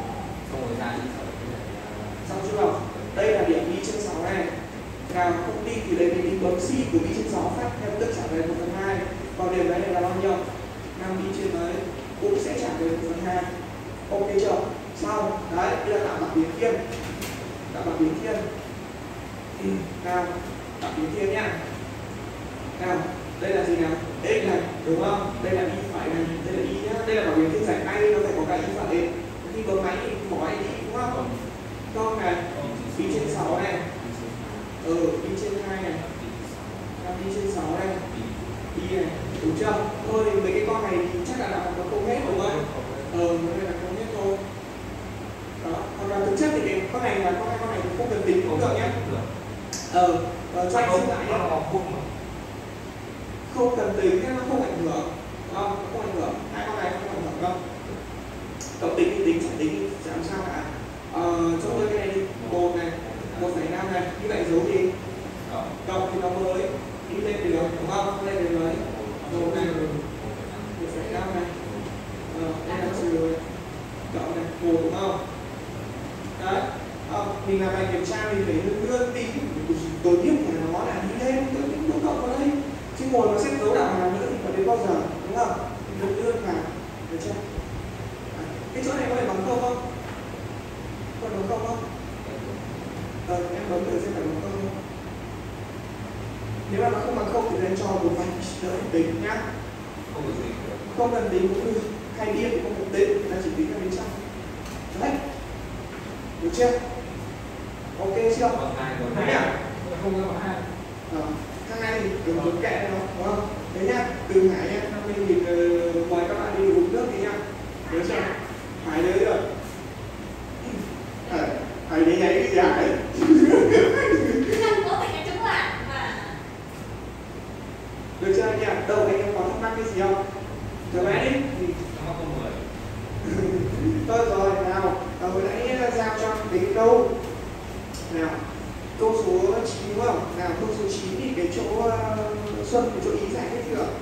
Xong chưa? Đây là điểm b trên sáu này. Nào không đi thì đây mình đi bấm sin của b trên sáu phát theo tức trả về một phần hai. Còn điểm đấy là bao nhiêu? năm b trên đấy cũng sẽ trả về một phần hai. Ok chưa? Xong, đấy, đây là tạo bảng biến thiên. Tạo bảng biến thiên. Ừ, nào, tạo biến thiên nhá. Nào, đây là gì nào? X này, đúng không? Đây là y phải này, đây là y nhá. Đây là bảng biến thiên giải ngay, nó phải có cả y phải. Khi bấm máy thì bỏ y đi, đúng không? Con này, b trên sáu này. ừ, y trên hai này, năm y trên sáu này, y này, đúng chưa? Thôi thì mấy cái con này thì chắc là làm nó không hết đúng không? Ờ, cái này là không hết thôi. Đó, còn là thực chất thì cái con này là con hai con này cũng không cần tính cũng được nhé. Ờ, cho anh xin lại nhé. Không cần tính nó không ảnh hưởng, đúng không? Không ảnh hưởng, hai con này không ảnh hưởng đâu. Cậu tính thì tính, chẳng tính thì chẳng làm sao cả. Ờ, cho tôi cái này đi, một này, một phẩy năm này, như vậy dấu gì? Cộng thì nó mới đi lên được, đúng không? Lên được mấy? Một này, một phẩy năm này, ờ, đây là trừ cộng này, một đúng không? Đấy, ờ, mình làm bài kiểm tra mình phải luôn tính tối thiểu của nó là đi lên, tôi tính đúng cộng vào đây. Chứ ngồi mà xếp dấu đạo hàng nữa thì có đến bao giờ, đúng không? Thì luôn luôn vào, được chưa? À, cái chỗ này có phải bằng không không? Có bằng không không? Ờ, em bấm thử xem phải bằng không không? Nếu mà nó không bằng không thì lên cho một vài đỡ tính nhá. Không cần tính cũng được, hay điên thì không cần tính, là chỉ tính ở bên trong. Đấy, được chưa? Ok chưa? Đấy nhá. Không có hai. Ờ, thằng này thì đừng giống kệ nó, đúng không? Đấy nhá, từ Hải nhá, năm mươi nghìn mời các bạn đi uống nước đi nhá. Nhớ chưa? Hải nhớ chưa? Hải để nháy cái giải. Được chưa anh em? Đâu anh em có thắc mắc cái gì không? Chờ bé đi. Thôi rồi, nào, hồi nãy giao cho tính câu. Nào, câu số chín đúng không? Nào, câu số chín thì cái chỗ uh, Xuân, cái chỗ ý giải hết chưa?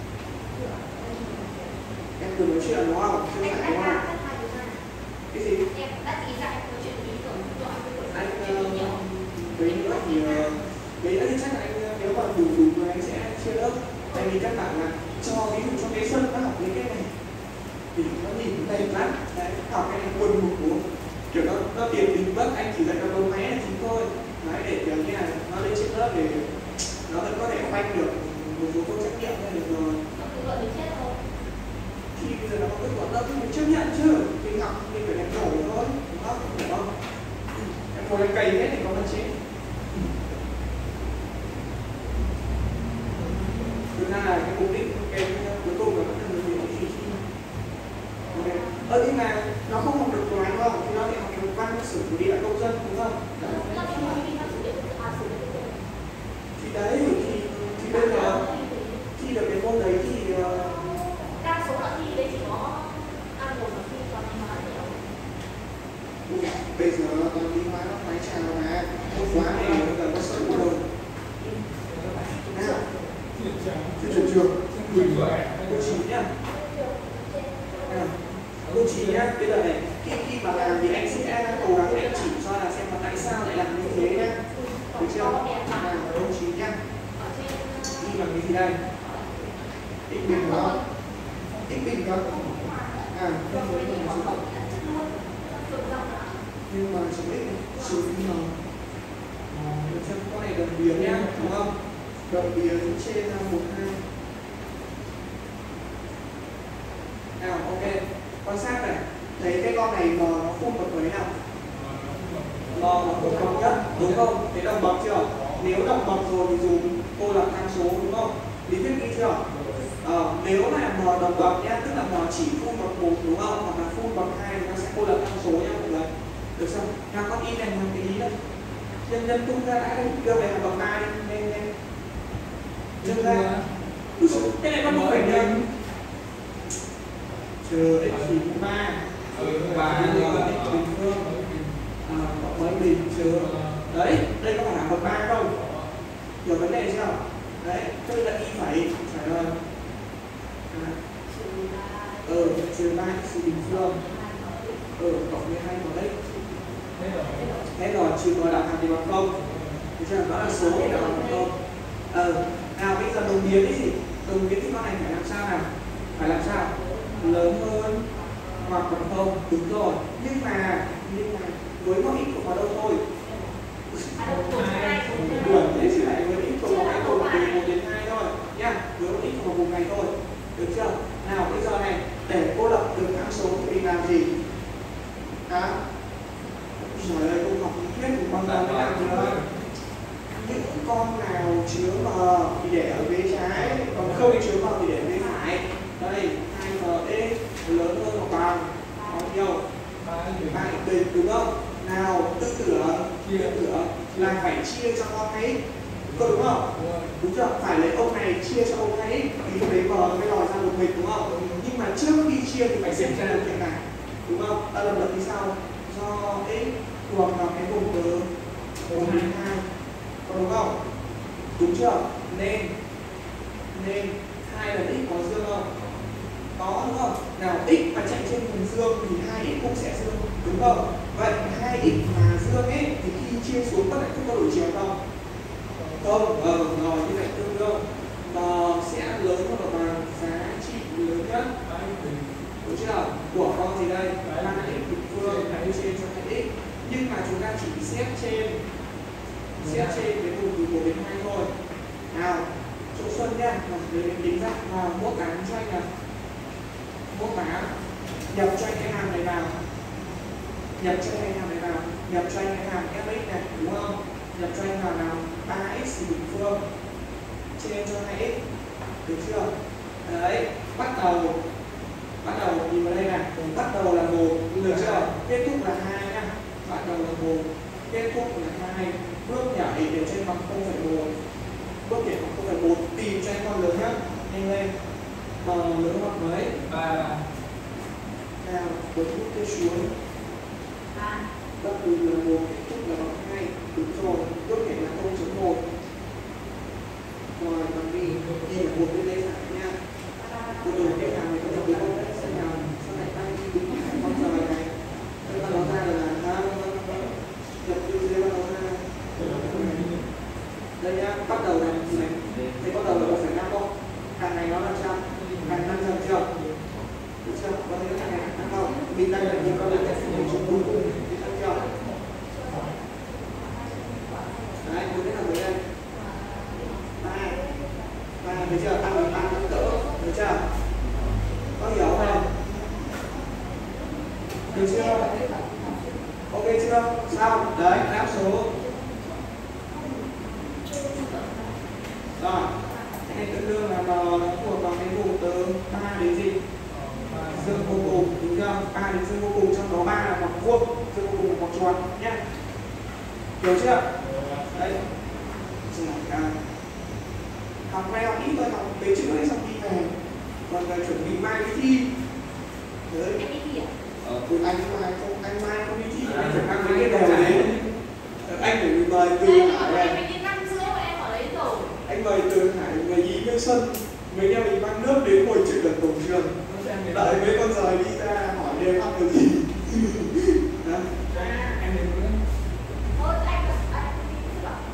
Em vừa nói chuyện đúng không? Chưa giải đúng không? Cái gì? Em đã ý giải câu chuyện ý tưởng của anh Anh uh, đấy nữa thì uh, đấy nữa thì chắc là anh nếu mà đủ đủ thì anh sẽ chia lớp. Tại vì các bạn là cho ví dụ cho cái Xuân nó học những cái này thì nó nhìn đầy lắm. Đấy, học cái này quần một của kiểu nó nó tiền đình bất, anh chỉ dạy nó bấm máy là chính thôi. Đấy, để kiểu như là nó lên trên lớp để nó vẫn có thể khoanh được một số câu trắc nghiệm ra được rồi. Nó cứ gọi đến chết thôi. Thì bây giờ nó có kết quả lớp thì mình chấp nhận chứ. Mình học mình phải đánh nổi thôi, đúng không? Đúng không? Em ngồi em cày hết thì có mà chết. Thực ra là cái mục đích cái cuối cùng là vẫn là người hiểu gì khi okay. Ờ nhưng mà nó không học được toán đúng không? Thì nó lại học được văn sử của địa công dân đúng không? Thì đấy thì, thì bây giờ thi được cái môn đấy thì uh... đa số là thi đấy chỉ có ăn một thi toán hóa nhiều. Bây giờ toán lý hóa nó máy trào mà môn hóa này bây giờ có sợ rồi. Nào, chưa chuyển trường cô chín nhá. Nào, cô chín nhá, bây giờ này khi khi mà làm thì anh sẽ cố gắng anh chỉ cho là xem là tại sao lại làm như thế nhá. Được chưa? Nào, cô chín nhá. Đi bằng cái gì đây? X bình đó. X bình đó. À, nhưng mà số x số y nào? Được chưa? Con này đồng biến nhá, đúng không? Đồng biến trên một hai. Nào, ok. Quan sát này. Thấy cái con này mà nó phun bậc mấy nào? Lo là phun bậc nhất, đúng không? Thế đồng bậc chưa? Nếu đồng bậc rồi thì dùng cô lập tham số, đúng không? Lý thuyết ghi chưa? Ờ, nếu là m đồng bậc nhá, tức là m chỉ phun bậc một đúng không? Hoặc là phun bậc hai thì nó sẽ cô lập tham số nhá mọi người. Được không? Nào con y này bằng cái ý đấy. Nhân nhân tung ra đã đây, đưa về bậc ba đi, lên lên. Nhân ra. Cái này con không phải nhân. Chờ x thì ba. Ba x bình phương. À, cộng mấy bình chờ. Đấy, đây có phải là bậc ba không? Hiểu vấn đề chưa? Đấy, cho nên là y phải trả lời. À. Ừ, trừ ba x bình phương. Ừ, cộng mười hai vào đấy. Thế rồi, trừ ngoài đạo hàm thì bằng không. Thế chứ đó là số thì là bằng không. Ờ, nào bây giờ đồng biến cái gì? Đồng biến thì con này phải làm sao nào? Phải làm sao? Lớn hơn hoặc bằng không, đúng rồi. Nhưng mà, nhưng mà với một x của vào đâu thôi? Buồn thế chỉ lại với x của cái cùng từ một đến hai thôi nha. Với một x của vùng này thôi. Được chưa? Nào bây giờ này, để cô lập được tham số thì mình làm gì? À, trời ơi, cô học lý thuyết của con nào mới làm được. con nào chứa M thì để ở vế trái, còn không chứa M thì để ở vế phải. Đây, hai M x lớn hơn hoặc bằng bao nhiêu? ba x bình, đúng không? Nào, tư tưởng, tư tưởng là phải chia cho con này, có đúng không? Đúng chưa? Phải lấy ông này chia cho ông này thì lấy M nó mới lòi ra một mình, đúng không? Nhưng mà trước khi chia thì phải xem ra điều kiện này, đúng không? Ta lần lượt như sau. Do x thuộc vào cái vùng từ một đến hai, có đúng không? Đúng chưa? Nên nên hai lần x có dương không? Có, đúng không? Nào, x mà chạy trên vùng dương thì hai x cũng sẽ dương, đúng không? Vậy hai x mà dương ấy thì khi chia xuống có lại không có đổi chiều không? Không, ờ, rồi như vậy tương đương M sẽ lớn hơn hoặc bằng giá trị lớn nhất, đúng chưa? Của con gì đây? ba x bình phương hãy trên cho hai x, nhưng mà chúng ta chỉ xét trên xét trên cái vùng từ một đến hai thôi. Nào, chỗ Xuân nhá, để mình tính ra vào mốt bán cho anh nào. Mốt bán nhập cho anh cái hàm này vào, nhập cho anh cái hàm này vào, nhập cho anh cái hàm ép ích này, đúng không? Nhập cho anh vào nào ba x bình phương trên cho hai x, được chưa? Đấy, bắt đầu bắt đầu nhìn vào đây này, bắt đầu là một, được chưa? Kết thúc là hai nhá, bắt đầu là một, kết thúc là hai, bước nhảy để cho anh bằng không phẩy một, bước nhảy bằng không phẩy một, tìm cho anh con lớn nhất, nhanh lên, M lớn hoặc mấy? ba. Nào, bật bút kia xuống, bắt đầu là một, kết thúc là bằng hai, đúng rồi, bước nhảy là không chấm một. Rồi, bằng đi, đi là một bên đây phải nha. Một đầu cái hàm này có dòng là con sẽ nào, sau này tăng đi đúng phải con rời này. Đây ta nói ra là ha, nhập từ dưới bắt đầu ra. Đây nhá, bắt đầu này, này. Thế bắt đầu là một phẩy năm không? Càng này nó là trăm, càng năm trăm chưa? Được chưa? Có thấy cái này năm không? Mình đang là những con là sẽ một chung đúng cùng, được chưa? Đấy, muốn cái nào mới đây? ba, được chưa? Tăng được tăng tăng cỡ, được chưa? Có hiểu không? Được chưa? Ok chưa? Xong, đấy, đáp số. Rồi, cái này tương đương là M nó thuộc vào cái vùng từ ba đến gì? Dương vô cùng, đúng không? ba đến dương vô cùng, trong đó ba là hoặc vuông, dương vô cùng là hoặc tròn nhé. Hiểu chưa? Đấy. À, học này học ít thôi, học mấy chữ ấy xong đi về, còn là chuẩn bị mai đi thi. Đấy. Anh đi thi à? Ờ, anh mai không, anh mai không đi thi, anh phải mang mấy cái đồ đến. Anh phải mời Từ Hải này. Em đi năm rưỡi mà em ở đấy rồi. Anh mời Từ Hải, mời Ý Nguyên Xuân, mấy em mình mang nước đến ngồi chuyện ở cổng trường. Đợi mấy con rời đi ra hỏi đều ăn được gì. Đó. Em đến với Thôi anh là anh đi chứ ạ.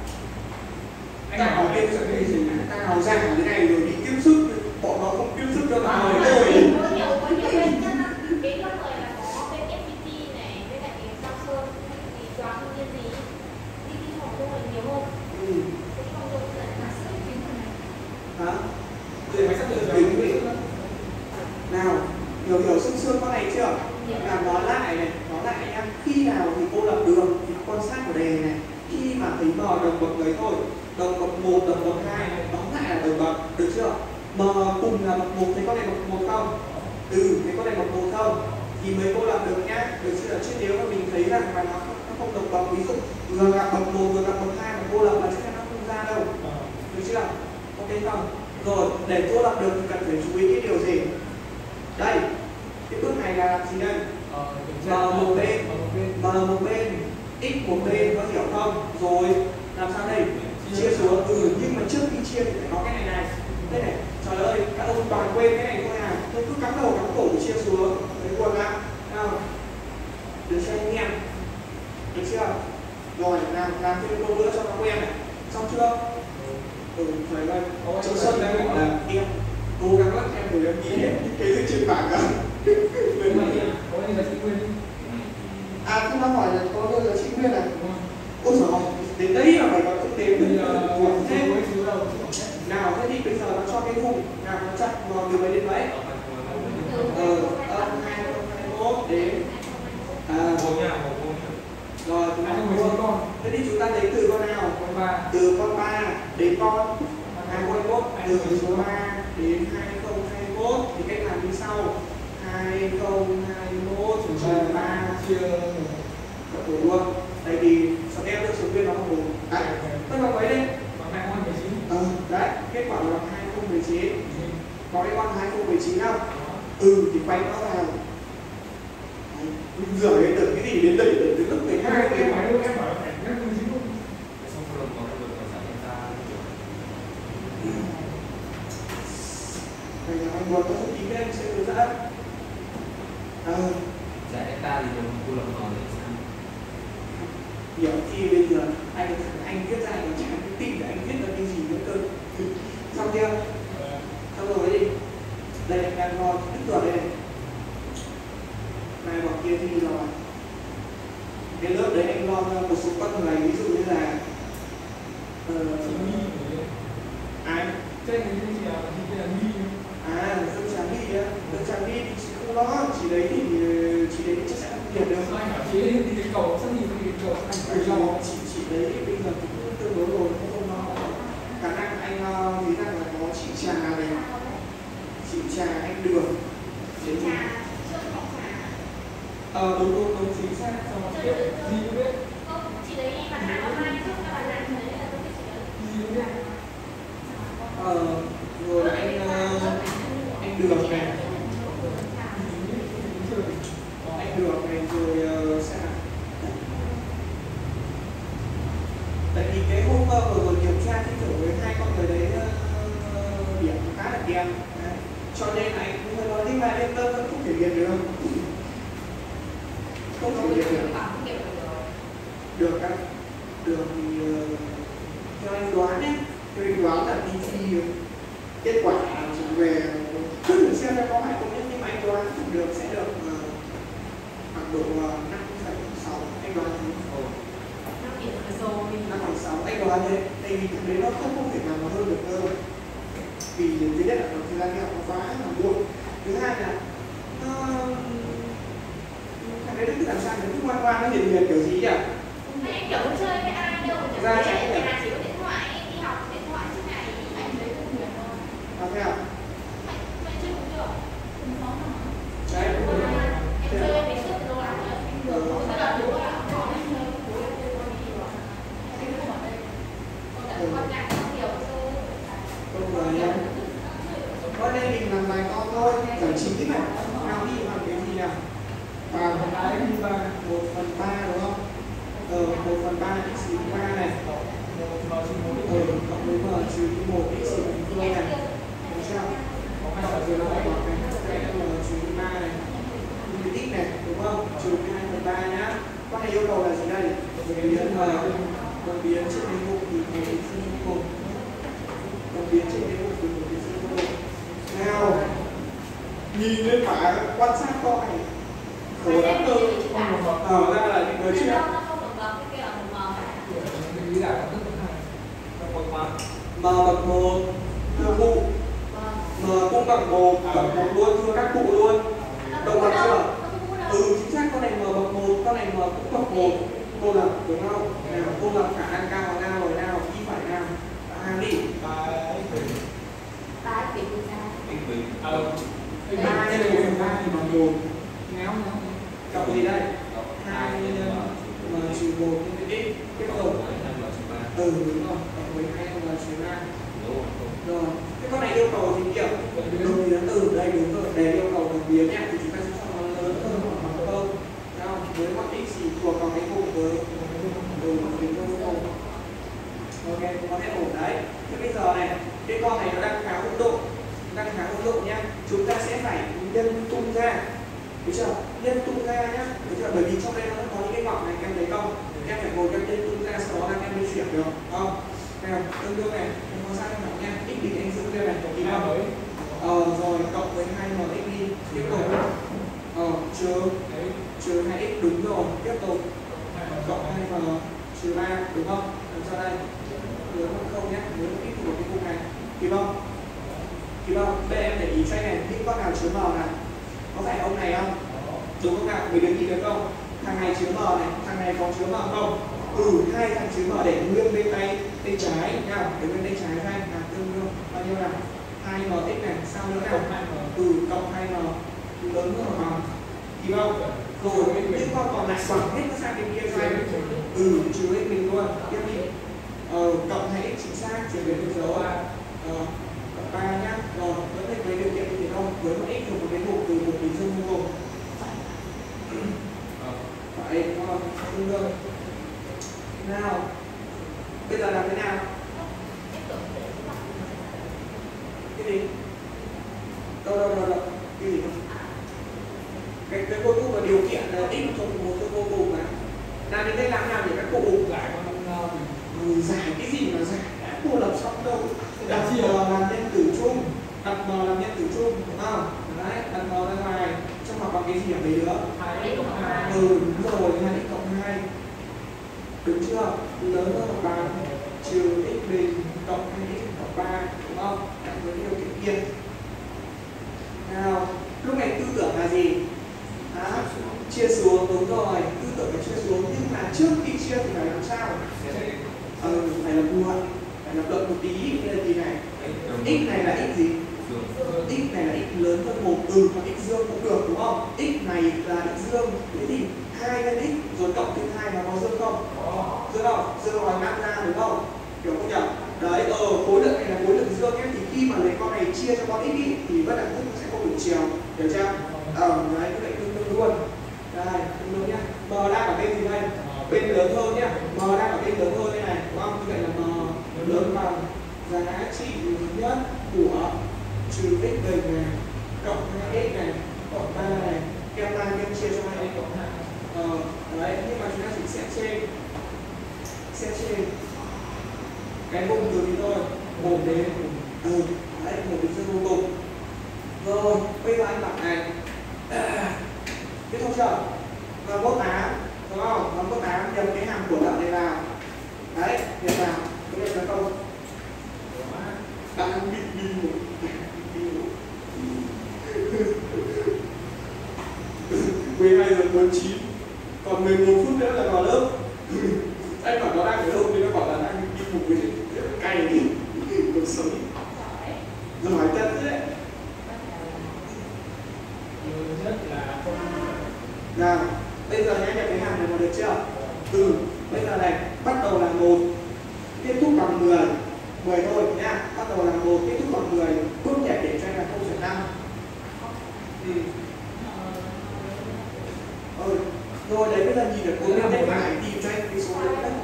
Ta hỏi em sẽ cái gì? Ta học ra cái này rồi đi tiếp sức, bọn nó không tiếp sức cho tao rồi thôi. Có nhiều, có nhiều bên nhất á. Đến lớp mười là có bên ép pê tê này, bên lại cái Samsung, thì toán tự nhiên gì. Đi thi học môn là nhiều hơn. Ừ. Thế còn rồi là mã sửa kiến rồi này. Hả? Rồi mày sắp được tính đi. Nào, hiểu hiểu sương sương con này chưa? Là nói lại này, nói lại nha. Khi nào thì cô lập đường thì quan sát của đề này. Khi mà thấy M đồng bậc mấy thôi, đồng bậc một, đồng bậc hai, tóm lại là đồng bậc, được chưa? M cùng là bậc một, thấy con này bậc một không? Ừ, thấy con này bậc một không? Thì mấy cô lập được nhá. Được chưa? Chứ nếu mà mình thấy rằng mà nó không, nó không đồng bậc, ví dụ vừa gặp bậc một, vừa gặp bậc hai mà cô lập là chắc chắn nó không ra đâu. Được chưa? Ok không? Rồi, để cô lập được thì cần phải chú ý cái điều gì? Đây, cái bước này là làm gì đây? M một bên, M một bên, x một bên, có hiểu không? Rồi, làm sao đây? Chia xuống, ừ, nhưng mà trước khi chia thì phải có cái này này. Đây này, trời ơi, các ông toàn quên cái này thôi à. Tôi cứ cắm đầu cắm cổ chia xuống, thấy buồn lắm. Nào, được chưa anh em? Được chưa? Rồi, làm, làm thêm câu nữa cho nó quen này. Xong chưa? Ừ, trời ơi, chỗ Xuân đang bảo là em cố gắng lắm em rồi em nghĩ hết những cái gì trên bảng cả. Người mà em có any giá trị nguyên. à, không đang hỏi là có bao giờ chị nguyên à? Ôi giời ơi, đến đây là mày còn không đến Thì được buồn thế. thế xíu đâu. Nào, thế thì bây giờ nó cho cái vùng nào nó chặt vào từ mấy đến mấy? Ờ, âm hai không hai mốt đến à, một nha, một một nha. rồi, từ Hai hai không không mười chín con. Thế thì chúng ta lấy từ con nào? Con ba. Từ con ba đến con hai không hai mốt, từ số ba đến hai không hai mốt thì cách làm như sau. hai không hai mốt trừ ba chia cộng bốn luôn. Tại vì sao em được số nguyên nó bằng bốn. Đấy, tất bằng mấy đây? Bằng hai không một chín. Ờ, đấy, kết quả là bằng hai không một chín. Có cái con hai không một chín không? Ừ, thì quay nó vào. Giờ cái tưởng cái gì đến đây để đến lúc mười hai Em hỏi luôn, em bảo là phải ngắt không chín luôn. Xong rồi có được có giải ra Thầy nhà anh muốn có thông tin em sẽ hướng dẫn. Ờ, giải delta thì được cô lập nó để sao? hiểu thì bây giờ anh anh viết ra anh chẳng cái tin để anh viết ra cái gì nữa cơ. Xong chưa? Xong rồi cái gì? Đây anh đang lo tức tuổi đây này. Này bọn kia thì rồi. Cái lớp đấy anh lo ra một số con người ví dụ như là ờ, ai? Thế thì cái gì là gì là nghi. À, dân tráng đi á, dân tráng đi thì chị không lo, chỉ đấy thì chỉ đấy chắc sẽ không tiền được. Anh bảo chị đi cái cầu sắp đi cái cầu anh phải Bởi cho. vì chị chị đấy bây giờ cũng tương đối rồi, không không lo. Khả năng anh uh, nghĩ rằng là có chị Trà này, chị Trà anh Đường. Chị Trà, trước không Trà. Ờ đúng đúng đúng chính xác. Xong rồi tiếp gì cũng biết. Không, chị đấy em bán hàng online trước các bạn hàng đấy là tôi biết chị đấy. Gì cũng biết. Ờ rồi là anh uh, anh Đường này, anh Đường này rồi uh, sẽ là tại vì cái hôm uh, vừa rồi kiểm tra thì kiểu với hai con người đấy uh, điểm khá là kém, cho nên anh cũng hơi nói nhưng mà lên tâm vẫn không thể hiện được, không thể hiện được. Được các đường thì uh, theo anh đoán nhé, theo anh đoán là đi thi kết quả trở về cứ xem ra có hai công nhất nhưng mà anh đoán được sẽ được uh, khoảng độ năm phẩy sáu, anh đoán thế. năm phẩy sáu anh đoán thế, tại vì thằng đấy nó không không thể nào mà hơn được đâu, vì thứ nhất là thời gian đi học nó quá là muộn, thứ hai là nó thằng đấy nó cứ làm sao nó cứ ngoan ngoan nó hiền hiền kiểu gì nhỉ? Anh kiểu không chơi với ai đâu, chỉ Ra là chạy nhỉ? chỉ có điện thoại, đi học điện thoại suốt ngày, anh đấy cũng hiền thôi. À thế à? Mày chơi cũng được. Không có mà. Đấy, Em chơi mấy suốt đồ ăn rồi. Không có đợt bố là có em chơi, bố em chơi con đi rồi. Em không ở đây. Con đã con nhạc không hiểu chơi. không rồi nhá. Có đây mình làm vài con thôi, giải trí này, nào đi bằng cái gì nào? Và phần ba x ba, một phần ba đúng không? Ờ, một phần ba x trừ ba này. Ờ, cộng với m trừ một x trừ bình phương này. Được chưa? Cộng với lại bằng cái m trừ ba này. Cái x này, đúng không? Trừ hai phần ba nhá. Con này yêu cầu là gì đây? Biến m, còn biến trên cái mục thì một biến trên một. Còn biến trên cái mục thì một biến trên một. Nào, nhìn lên phải quan sát con này. Khổ lắm cơ. Ờ, ra là những người chưa? M bậc một, thưa phụ. M cũng bằng một, bậc một luôn, thưa các cụ luôn. Đồng bằng chưa? Ừ, chính xác, con này M bậc một, con này M cũng bậc một. Cô lập, đúng không? Nào, cô lập khả năng cao là nào rồi nào, y phải nào. À đi. Ba x bình. Ba x bình thì sao? X bình. Ờ. ba nhân một phần ba thì bằng một. Ngáo ngáo. Cộng gì đây? hai hai nhân nhân m trừ một nhân với x. Tiếp tục. Ừ, đúng rồi. Cộng với hai m trừ ba. Rồi. Thế con này yêu cầu gì kiểu? Đồng biến từ đây đúng rồi. Để yêu cầu đồng biến nhé thì chúng ta sẽ cho nó lớn hơn hoặc bằng không. Nào, với mọi x thì thuộc vào cái vùng với ừ, biến vô vô. Ok, có thể ổn đấy. Thế bây giờ này, cái con này nó đang khá hỗn độn, đang khá hỗn độn nhá. Chúng ta sẽ phải nhân tung ra, được chưa? Nhân tung ra nhá, được chưa? Bởi vì trong đây nó có những cái gọng này, em thấy không? Em phải ngồi em nhân tung ra, sau đó là em đi chuyển được, không? Nào, tương đương này, em có sai không nha? X bình anh giữ đây này, cộng Ba mới. Ờ, rồi cộng với hai m x đi, tiếp tục. Ờ, trừ trừ hai x đúng rồi, tiếp tục. Cộng hai m trừ ba đúng không? Làm sao đây? Lớn hơn không nhé, lớn hơn x của cái vùng này, kịp không? Kịp không? Đây em để ý cho anh này, những con nào chứa m nào? Có phải ông này không? Đúng không nào? Mấy đứa nhìn được không? Thằng này chứa m này, thằng này có chứa m không? Ừ, hai thằng chữ M để nguyên bên tay tay trái nào, để bên tay trái ra là tương đương bao nhiêu nào? hai M x này, sao nữa nào? Ừ, cộng hai M lớn hơn bằng kịp không? Rồi, nhưng con còn lại bằng hết nó sang bên kia ra. Ừ, trừ x mình luôn, tiếp đi. Ờ, cộng hai x chính xác, chuyển về được dấu à? Ờ, cộng ba nhá. Rồi, vẫn thích với điều kiện như thế không? Với một x thuộc một cái hộp từ một bình dương vô cùng. Phải, đúng không? Tương đương. Nào, bây giờ làm thế nào? Cái gì? Đâu đâu đâu đâu, cái gì không? Cái cái vô cùng là điều kiện là x thuộc một cái vô cùng mà. Nào đến đây làm nào để các cụ Giải con ừ, giải cái gì mà giải đã cô lập xong đâu. Đặt M làm nhân tử chung, đặt M làm nhân tử chung, đúng không? Đấy, đặt M ra ngoài, trong học bằng cái gì hả mấy đứa? hai x cộng hai. Ừ, đúng rồi, hai x cộng hai. Đúng chưa? Lớn hơn hoặc bằng trừ x bình cộng hai x cộng ba, đúng không? Đặt với điều kiện kia. Nào, lúc này tư tưởng là gì? À, chia xuống, đúng rồi, tư tưởng là chia xuống, nhưng mà trước khi chia thì phải làm sao? Ừ, phải làm luận, phải làm luận một tí, như là gì này? X này là x gì? X này là x lớn hơn một, ừ, và x dương cũng được, đúng không? X này là x dương, thế thì hai nhân x rồi cộng thêm hai nó có dương không? Dương không? Dương ngoài ngang ra, đúng không? Hiểu không nhỉ? Đấy, ờ, khối lượng này là khối lượng dương nhé, thì khi mà lấy con này chia cho con x ý, thì bất đẳng thức nó sẽ không đủ chiều, hiểu chưa? Ờ, đấy, cái này tương đương luôn. Đây, tương đương nhá. M đang ở bên gì đây? Bên lớn hơn nhá. M đang ở bên lớn hơn đây này, đúng không? Như vậy là M lớn bằng giá trị lớn nhất của trừ x bình này cộng hai x này cộng ba này kem ba kem chia cho hai x cộng hai. Ờ, đấy, nhưng mà chúng ta chỉ xét trên xét trên cái vùng từ thì thôi, một đến ừ, đấy, một đến dương vô cùng. Rồi, bây giờ anh bảo này à, kết thúc chưa? Và mốt tám, đúng không? Và mốt tám nhập cái hàm của đoạn này vào. Đấy, nhập vào, có được không? Bạn bị đi một mười hai giờ bốn mươi chín, còn mười một phút nữa là vào lớp. Anh bảo nó đang ở đâu thì nó bảo là đang đi ngủ với cay đi cuộc sống giỏi thật đấy. nhất là không. Nào, bây giờ nhé, nhập cái hàm này vào được chưa? Ừ, bây giờ này, bắt đầu là một, kết thúc bằng mười, mười thôi nha. Bắt đầu là một, kết thúc bằng mười, bước nhảy để cho em là không phẩy năm. Ừ. Ừ. Rồi đấy, bây giờ nhìn được bốn bên tay phải tìm cho anh cái số lớn đấy.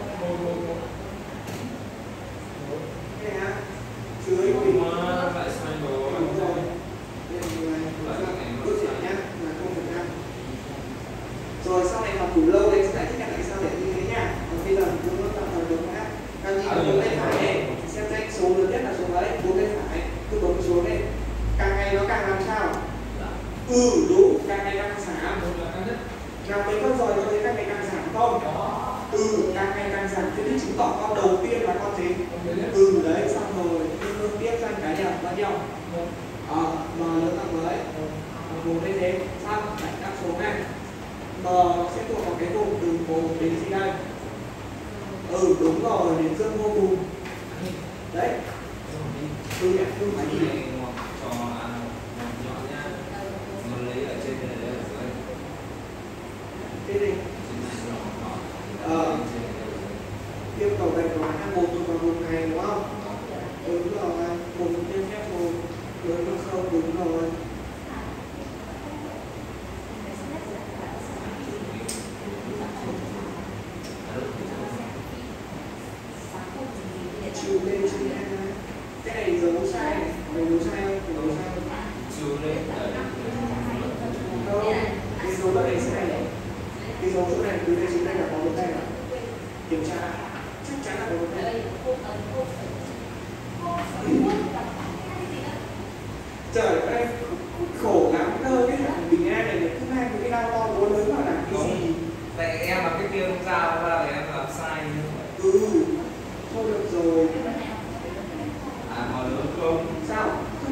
Đây hả? Dưới bình lại sai đồ. đúng rồi. Đây là mười, bước nhảy nhá, là không phẩy năm. Rồi sau này học đủ lâu đấy sẽ giải thích lại sao để như thế nha. Còn bây giờ chúng nó tạm thời đúng đã. Các nhìn bốn tay phải này, xem danh số lớn nhất là số đấy, bốn tay phải, cứ bấm số lên. Càng ngày nó càng làm sao? Ừ, đúng, càng ngày càng giảm. Nào mấy con rồi có thấy càng ngày càng giảm không? Ừ, càng ngày càng giảm, thế thì chứng tỏ con đầu tiên là con gì? Ừ, đấy, xong rồi, tương đương tiếp sang cái nào, bao nhiêu? Ờ, M lớn bằng với một đây thế, xong, đặt các số này. M sẽ thuộc vào cái vùng từ một đến gì đây? Ừ, đúng rồi, đến dương vô cùng. Đấy. Ừ, nhỉ, ừ, phải đi. Cho ăn một nhỏ nha. Nó lấy ở trên này đây ở dưới. Cái gì? Ờ, yêu cầu bệnh của bạn một thuộc vào vùng này đúng không? Đúng rồi, một liên phép một, lớn hơn không, đúng rồi. Chịu lên chịu lên. Cái này dấu sai này, này dấu sai không? Dấu sai không? Chú lên ở Không, cái dấu ở đây sai này. Cái dấu chỗ này từ đây xuống đây là có vấn đề à? Kiểm tra lại, chắc chắn là có vấn đề. Trời ơi, khổ lắm cơ, cái thằng Bình An này cứ mang cái đau to bố lớn vào làm cái gì? tại em mà cái kia không ra ra thì em làm sai như vậy. Ừ, thôi được rồi. À mà lớn không? Sao?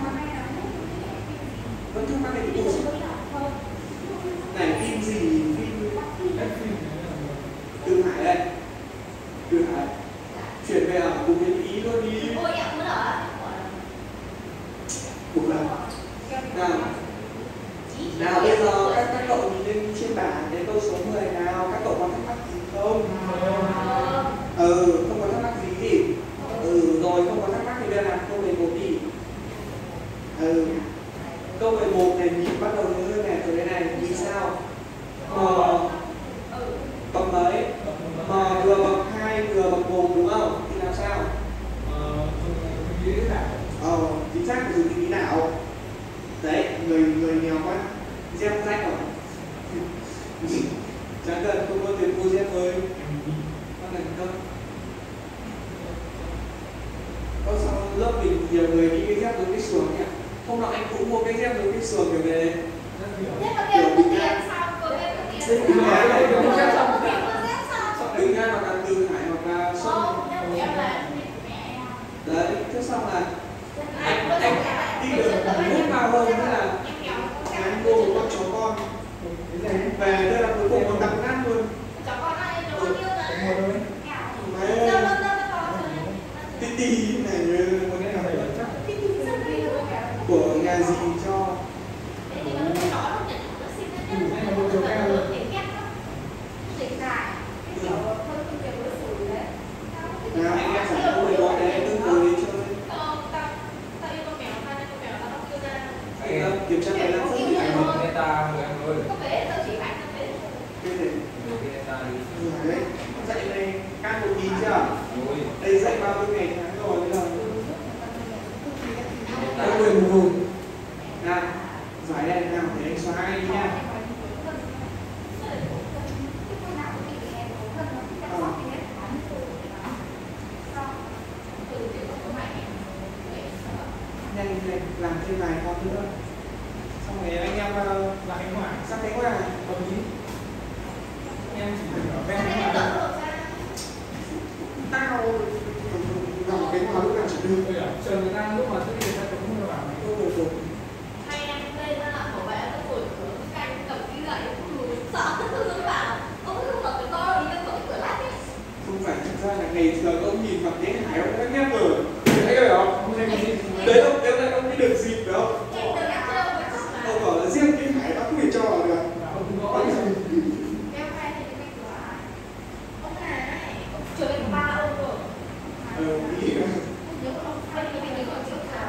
Vẫn thương mang này cái gì? Này phim gì? Phim... F phim Từ Hải đây. chuyển về ở cùng với Ý luôn đi. Ôi em muốn ở. Buộc lần. Nào. Nào bây giờ các các cậu nhìn lên trên bảng cái câu số mười nào, các cậu có thắc mắc gì không? Ừ, không có thắc mắc gì gì. Ừ, rồi không có thắc mắc thì bây giờ làm câu mười một đi. Ừ. Câu mười một này nhìn bắt đầu lớn hơn này, từ đây này, vì sao? Ờ, bậc mấy? Ờ, vừa bậc hai, vừa bậc một đúng không? Thì làm sao? Ờ, chính xác là dùng cái ý nào? Đấy, người người nghèo quá, dép rách rồi. Chẳng cần không có tiền mua dép ơi. Con này không. Có sao lớp mình nhiều người đi cái dép giống cái xuồng nhỉ? Hôm nọ anh cũng mua cái dép giống cái xuồng kiểu này. Thế mà kêu có tiền sao? Có kêu có tiền Đừng sao? nghe đấy, đừng nghe xong. Kêu có dép sao? Đừng nghe mà cần từ Hải hoặc là Xuân. Không, nhưng mà em là mẹ em. Đấy, thế xong là Anh anh đi được hút vào hơn thế là anh mua một con chó con về đây là cuối cùng còn đập nát luôn. chó con ai nó bao nhiêu mà Đấy, tí tí này một cái nào của nhà gì cho. Nào anh em giải câu mười một đấy, đừng ngồi đi chơi. Anh em kiểm tra cái năng suất thì ảnh hưởng. Beta của em ơi. Có vẻ tao chỉ ảnh nó thế. Cái này Beta đi. đấy, dạy này can một nghìn chưa? Rồi. Đây dạy bao nhiêu ngày tháng rồi bây giờ. Các quyền một vùng. Nào, giải đây nào để anh xóa ai đi nha. Nhanh lên làm thêm vài con nữa. Xong rồi anh em uh, lại cánh ngoài, sắp cánh ngoài đồng ý. Em chỉ cần ở ven cánh ngoài. Tao làm cánh ngoài lúc nào chỉ đưa. Chờ người ta lúc mà xuất hiện ra cũng không bảo Tôi rồi rồi. Hai em lên nó là bảo vệ nó ngồi cửa canh cầm cái gậy người sợ nó vào ông không mở cái to đi nó mở cửa lát ấy. Không phải, thực ra là ngày thường ông nhìn mặt cái Hải ông đã ghét rồi. Anh ơi không? không lên cái gì. Đấy ông, em lại ông đi được dịp phải không? Em từ các chơi với chắc là Ông bảo là riêng cái Hải đã không thể cho là được. Không có gì. em hay thì cái cửa ai ông này ông chơi với ba ông rồi. Ờ, ý là Nếu không hay thì mình còn trước cả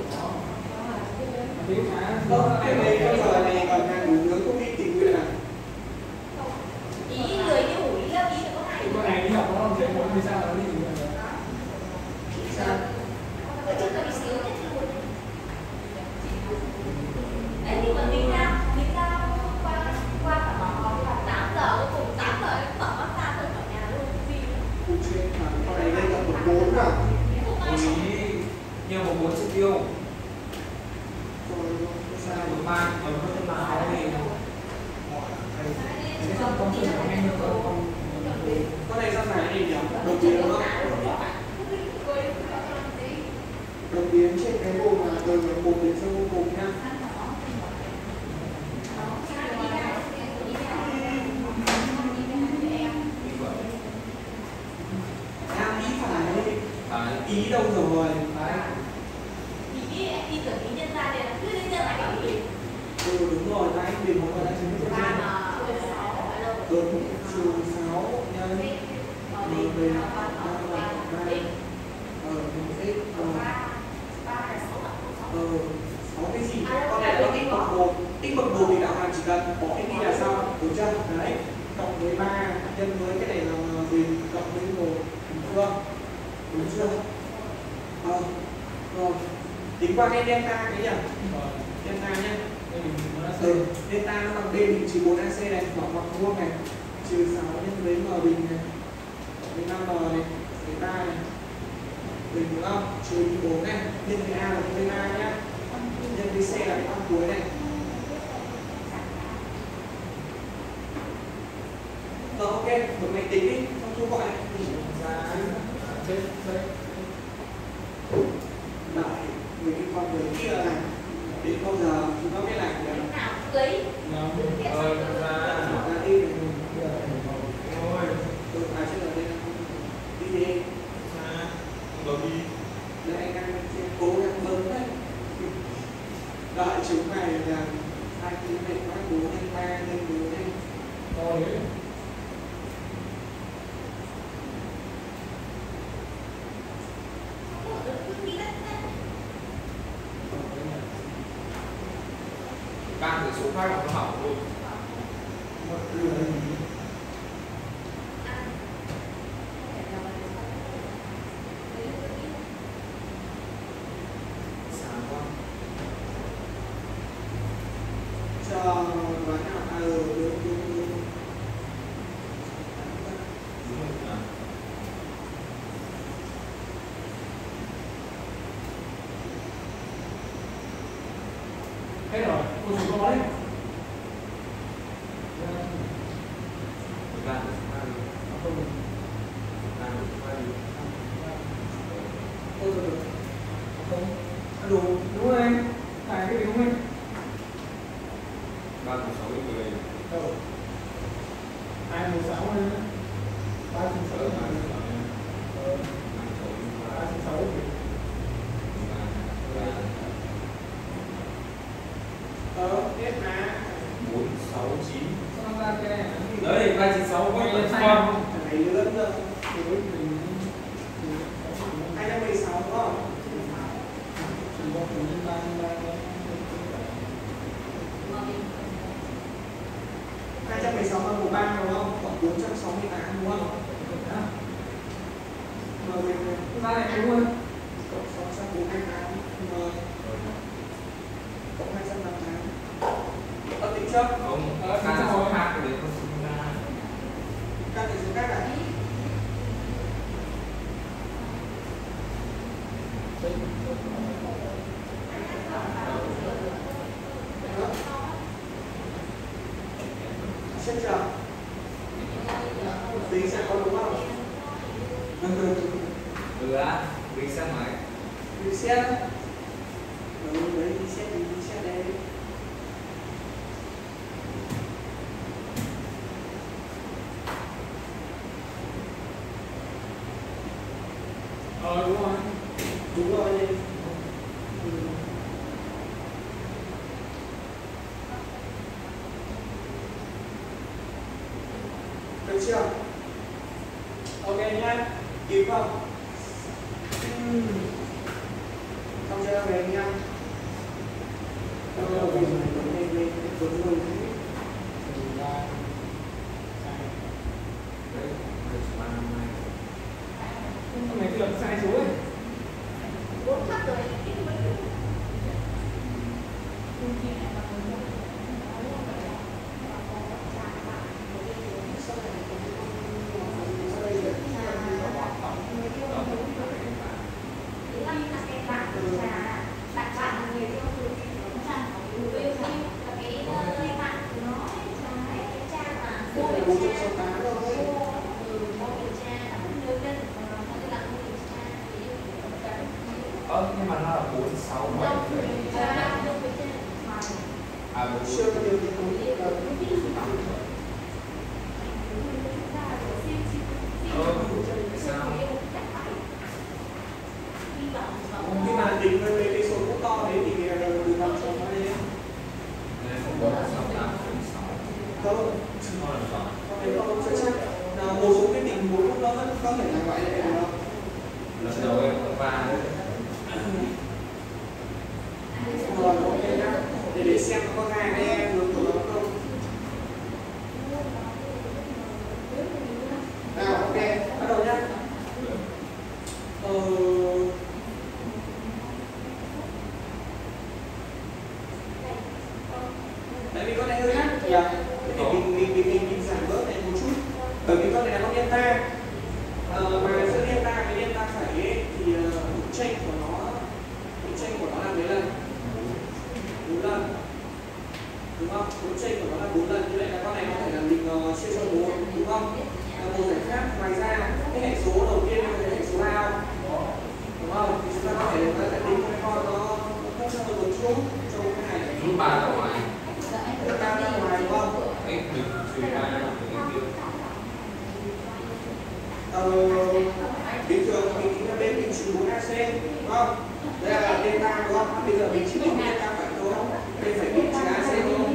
Tiếng khá. Vâng, cái này bây giờ này còn hàng đủ nướng công ty tình nguyện à? ý người như hủ ý ý có hai Cái con này đi học nó không thấy muốn vì sao nó đi tình nguyện rồi. Sao? ở trước tôi đi xíu nhất luôn. Đấy thì mình đi ra đi ra qua qua cả mỏ là tám giờ cùng tám giờ em mở mắt ra từ khỏi nhà luôn vì Không chuyên mà con này lên tận một bốn à? Ý nhiều một bốn chỉ tiêu. Rồi, sao? Một mang ở hơn là sáu thì Cái xong công trường của anh như cỡ con. Con này sao phải gì nhỉ? Đồng tiền đúng không? Đồng tiền trên cái vùng là từ một đến sau vô cùng nha. Nam ý phải. phải Ý đâu rồi? ý đi tưởng ý nhân ra đây là cứ nhân lại bảo gì Ừ đúng rồi, ta anh tìm một con đã chứng minh ba trên. mà mười sáu phải đâu Ừ, trừ sáu nhân mười về ba là ba. Ờ, một x rồi. Ờ, sáu cái gì? Con này là x bậc một. X bậc một thì đạo hàm chỉ cần bỏ x đi là sao? Đúng chưa? Đấy. Cộng với ba nhân với cái này là gì? Cộng với một. Đúng chưa? Đúng chưa? Ờ, rồi. Tính qua cái delta cái nhỉ? Delta nhé. Ừ, delta nó bằng b bình trừ bốn a c này, bỏ ngoặc vuông này, trừ sáu nhân với m bình này, với năm m này, với ba này, bình đúng không? Trừ đi bốn này, nhân với a là nhân với a nhá, nhân với c là cái con cuối này. Rồi ok, một máy tính đi, xong thu gọi này. Giá Chết đấy. đợi người cái con người kia này, đến bao giờ chúng nó mới làm được. nào cưới ờ ra Ra đi này. Rồi, tôi phải chứ là đây là đi đi. bấm đi. Đây anh đang cố gắng bấm đấy. Đợi chúng mày là hai ký mệt quá, bố lên ba lên bố lên. Rồi đấy. Càng từ số khác là nó hỏng luôn. Một lửa gì? Sáng quá. Cho đoán nào à ừ đúng đúng đúng. Đúng rồi à. Hết rồi, cô chỉ có đấy. Càng từ số hai đi. Không. Càng từ số hai đi. Ôi rồi rồi. Không. Đủ, đúng rồi em. Phải cái gì đúng không em? Ba từ sáu đến mười. Đâu? Hai mười sáu nữa. Ba mười sáu. Ờ, ba từ sáu đến Ờ, năm sáu đến ba ba. mười sáu thì Ba. Ba. Ờ hết mà. Bốn sáu chín. sao ra cái này? Đấy, ba chín sáu Quay có lên sai sai không? không? Thằng này lớn rồi. Đối mình hai trăm mười sáu đúng không? chỉ có phần nhân ba nhân ba thôi. hai trăm mười sáu bằng một ba đúng không? Cộng bốn trăm sáu mươi tám đúng không? Đó. Mà mình Ra này đúng không? cộng sáu trăm bốn mươi tám mà cộng hai trăm tám mươi tám. Có tính chưa? Không, Ờ, càng tính số rồi. khác thì không sinh ra. Các thành số khác à? Đó. Xét chưa? Tính sẽ có đúng không? Ừ á, reset máy. Reset. Ừ, đấy, reset đi, reset đây. Ờ đúng rồi. Đúng rồi đây. Ừ. Được chưa? Ok nhá. Kịp không? Uhm. Xong chưa về nha. Ờ, về rồi, về, về, về, về, về. Từ ra sai. Đấy, hai số ba năm hai. Hôm nay cứ lập sai số ấy. Bốn thấp rồi. bốn trăm sáu mươi tám rồi. Ờ, nhưng mà nó là bốn sáu bảy đấy. À, bốn Chưa có điều gì không biết đâu. Ờ, tại sao? Khi mà tính với mấy cái số cũng to đấy thì từ năm cho nó lên. Này, bốn sáu tám sáu. Không, Nó là sao? con đấy không sẽ chắc. Nào một số cái tình huống nó vẫn có thể là ngoại lệ được không? Lần đầu em có ba đấy. Rồi, ok nhá. Để để xem có hai anh em được của nó không. Nào, ok, bắt đầu nhá. Ờ... Tại vì con này hơi ngắt nhỉ? Thế thì mình mình mình mình, mình giảm bớt này một chút. Bởi vì con này là con delta. Ờ, mà giữa delta với delta phẩy ấy thì uh, chênh của nó độ chênh của nó là mấy lần? bốn lần. Đúng không? Độ chênh của nó là bốn lần, như vậy là con này có thể là mình uh, chia cho bốn, đúng không? Là một giải pháp. Ngoài ra cái hệ số đầu tiên là hệ số ao, đúng không? Thì chúng ta có thể là sẽ tính cái con nó thấp hơn một chút cho cái này. Rút ba ra ngoài. Rút ba ra ngoài đúng không? X bình trừ ba bình kia. Ờ, bình thường mình tính là bên mình trừ bốn đúng không? Đây là delta đúng không? Bây giờ mình chỉ biết delta phải thôi, đây phải biết chữ a xê thôi.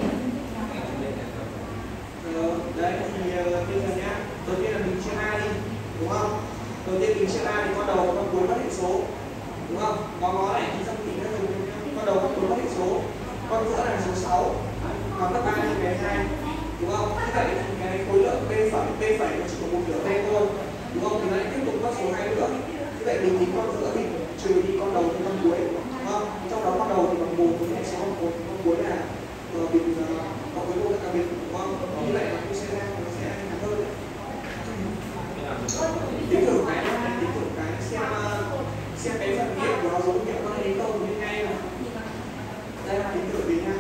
Ờ, đấy thì uh, bây giờ nhá, đầu tiên là mình chia a đi, đúng không? Đầu tiên mình chia a thì con đầu con cuối mất hệ số, đúng không? Có ngó này thì xong thì nó dùng con đầu con cuối mất hệ số, con giữa là số sáu, còn gấp ba đi cái hai, đúng không? Như vậy thì cái khối lượng b phẩy b phẩy nó chỉ có một nửa b thôi, đúng không? Thì nó lại tiếp tục mất số hai nữa. Như vậy mình tính con giữa thì trừ đi con đầu thì con cuối, đúng không? Trong đó con đầu thì bằng một, với hệ số bằng một, con cuối là uh, bình uh, con cuối vô tất cả bình, đúng không? Như vậy là cũng sẽ ra nó sẽ ngắn hơn đấy. Tính thử cái tính thử cái xem xem cái phần nghiệm của nó giống kiểu con này không như ngay là đây là tính thử đi nha.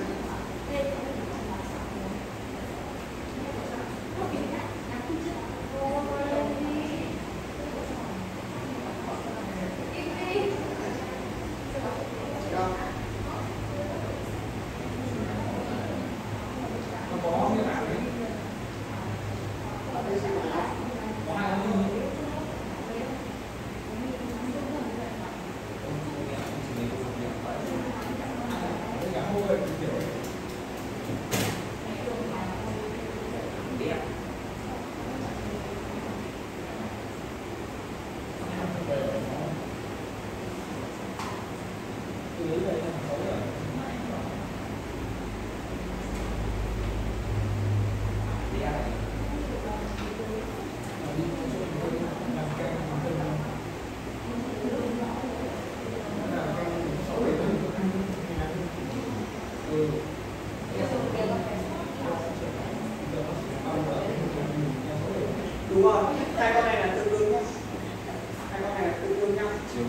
Đúng rồi, hai con này là tương đương nhá. Hai con này là tương đương nhau.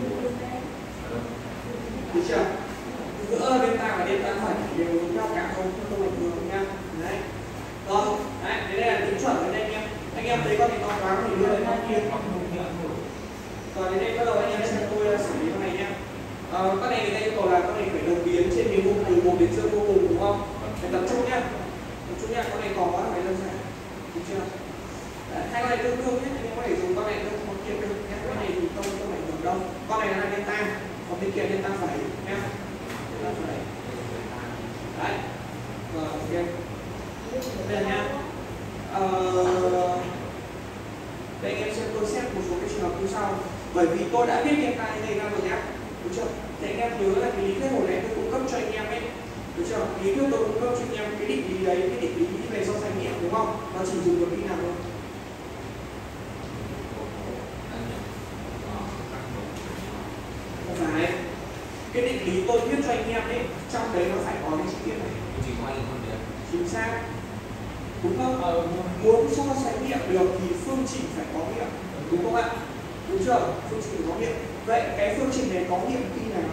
Được chưa? Giữa delta và delta phẩy đều giống nhau cả, không không bình thường nha. Đấy. Rồi, đấy, thế đây là tính chuẩn ở đây anh em. Anh em thấy con này to quá thì đưa lên con kia. Rồi đến đây bắt đầu anh em sẽ tôi xử lý con này nhá. Ờ, con này người ta yêu cầu là con này phải đồng biến trên miếng vuông từ một đến dương vô cùng, đúng không? Phải tập trung nhá. Tập trung nhá, con này có quá phải đơn giản. Được chưa? Đấy, hai con này tương đương nhé, anh em có thể dùng con này tương con kia được nhé. Con này thì không không ảnh hưởng đâu. Con này là delta, còn bên kia delta phẩy nhé. Delta phẩy. Đấy. Rồi, ok. Bây giờ nhá. Ờ... Đây anh em xem tôi xét một số cái trường hợp như sau. Bởi vì tôi đã biết delta như này ra rồi nhé. Đúng chưa? Thì anh em nhớ là cái lý thuyết hồi nãy tôi cung cấp cho anh em ấy. Đúng chưa? Lý thuyết tôi cung cấp cho anh em cái định lý đấy, cái định lý về so sánh nghiệm, đúng không? Nó chỉ dùng được khi nào thôi. Phải. Cái định lý tôi viết cho anh em ấy, trong đấy nó phải có cái chi tiết này. Chính xác. Đúng không? Ờ, muốn so sánh nghiệm được thì phương trình phải có nghiệm, đúng không ạ? Đúng chưa? Phương trình phải có nghiệm. Vậy cái phương trình này có nghiệm khi nào?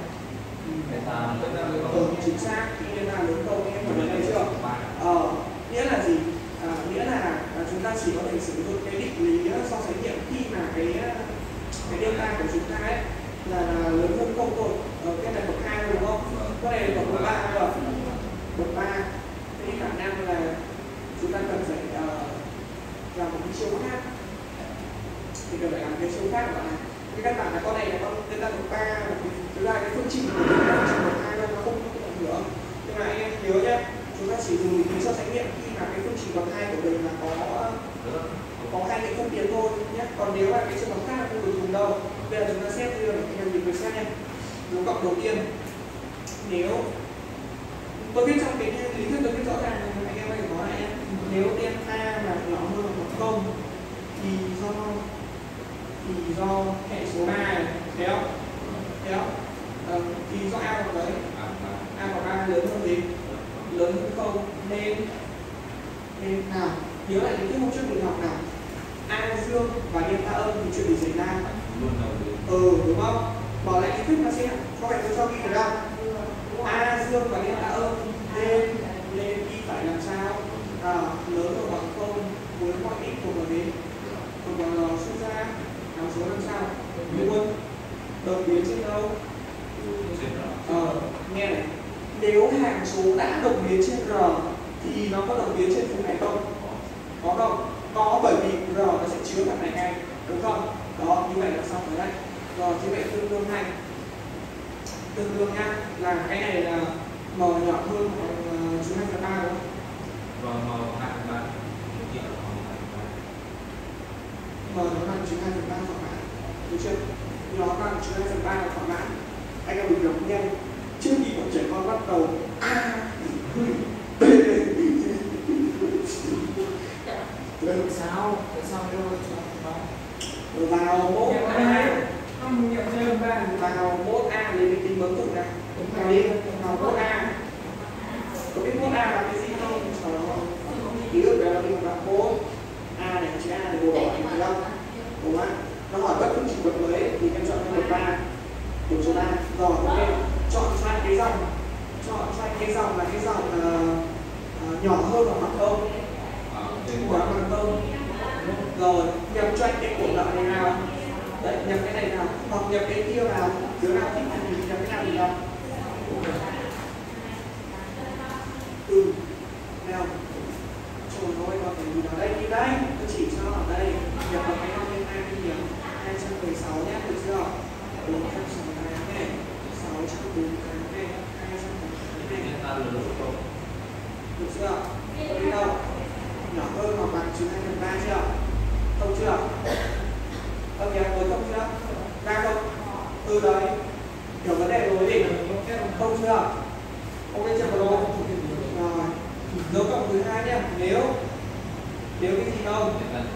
Ừ, chính xác. Khi delta lớn không, em hiểu đấy chưa? Ờ, nghĩa là gì? À, nghĩa là à, chúng ta chỉ có thể sử dụng cái định lý so sánh nghiệm khi mà cái cái delta của chúng ta ấy là lớn hơn không thôi. Ờ, cái này bậc hai đúng không? Cái này bậc ba rồi. Bậc ba. Thế thì khả năng là chúng ta cần phải uh, làm một cái chiêu khác. Thì cần phải làm cái chiêu khác bạn này. Cái căn bản là con này là con delta bậc ba, thực ra cái phương trình của nó là phương trình bậc hai thôi, nó không có ảnh hưởng. Nhưng mà anh em nhớ nhé, chúng ta chỉ dùng định lý so sánh nghiệm khi mà cái phương trình bậc hai của mình là có có hai cái phân biệt thôi nhé. Còn nếu mà cái trường hợp khác là không được dùng đâu. Bây giờ chúng ta xét đi rồi anh em nhìn về xét nhé. Dấu cộng đầu tiên, nếu tôi viết trong cái lý thuyết tôi viết rõ ràng anh em có thể nói này, nếu delta mà nhỏ hơn hoặc không thì do thì do hệ số ba này, thấy không? Thấy không? Ờ, thì do a bằng đấy, a bằng ba lớn hơn gì? Lớn hơn không nên nên nào nhớ lại những cái hôm trước mình học nào, a dương và delta âm thì chuyện gì xảy ra? Ừ, đúng không? Bỏ lại lý thuyết mà xem, có phải tôi cho ghi được không? A dương và delta âm nên nên y phải làm sao? À, lớn hơn bằng không với mọi x thuộc là gì? Thuộc là suy ra hàm số làm sao? Luôn đồng biến trên đâu? Ờ, nghe này, nếu hàm số đã đồng biến trên r thì nó có đồng biến trên phương này không? Có không? Có, bởi vì r nó sẽ chứa phần này ngay, đúng không? Đó, như vậy là xong rồi đấy. Rồi, như vậy tương đương hai. tương đương nhá, là cái này là m nhỏ hơn trừ hai phần ba đúng không? Và màu hai phần ba hiện màu hai phần ba. M nó bằng trừ hai phần ba thỏa mãn, được chưa? Nó bằng trừ hai phần ba là thỏa mãn. Anh em mình đọc nhanh trước khi bọn trẻ con bắt đầu a b Tại sao? Tại sao đâu vào mốt a, không nghiệm chơi ba vào mốt a lấy cái tính bấm tụ này, vào đi vào mốt a. Có biết mốt a là cái gì không? Ký ức đó là mình vào mốt a này, chữ a này màu đỏ này phải không? Đúng không? Nó hỏi bất cứ chỉ vật mới thì em chọn một ba, một số ba. Rồi ok, chọn cho anh cái dòng, chọn cho anh cái dòng là cái dòng uh, uh, nhỏ hơn hoặc bằng không? Nhỏ bằng không? Rồi nhập cho anh cái cuộn lợi này nào? Đấy, nhập cái này nào? Hoặc nhập cái kia vào? Đứa nào thích thì nhập cái nào thì nhập? Ừ, nào? Trời ơi, có phải nhìn ở đây đi đây? Tôi chỉ cho ở đây. Nhập vào cái năm mươi hai đi nhỉ? hai trăm mười sáu nhé, được chưa? bốn trăm sáu mươi tám này, sáu trăm bốn mươi tám này, hai trăm bốn mươi tám này. Được chưa? Có đi đâu? Nhỏ hơn hoặc bằng trừ hai phần ba chưa? Không chưa? Âm nhạc với không chưa? Ra không? Ừ đấy. Hiểu vấn đề rồi gì? Không chưa? Ok chưa rồi? Rồi. Dấu cộng thứ hai nhé. Nếu nếu cái gì không?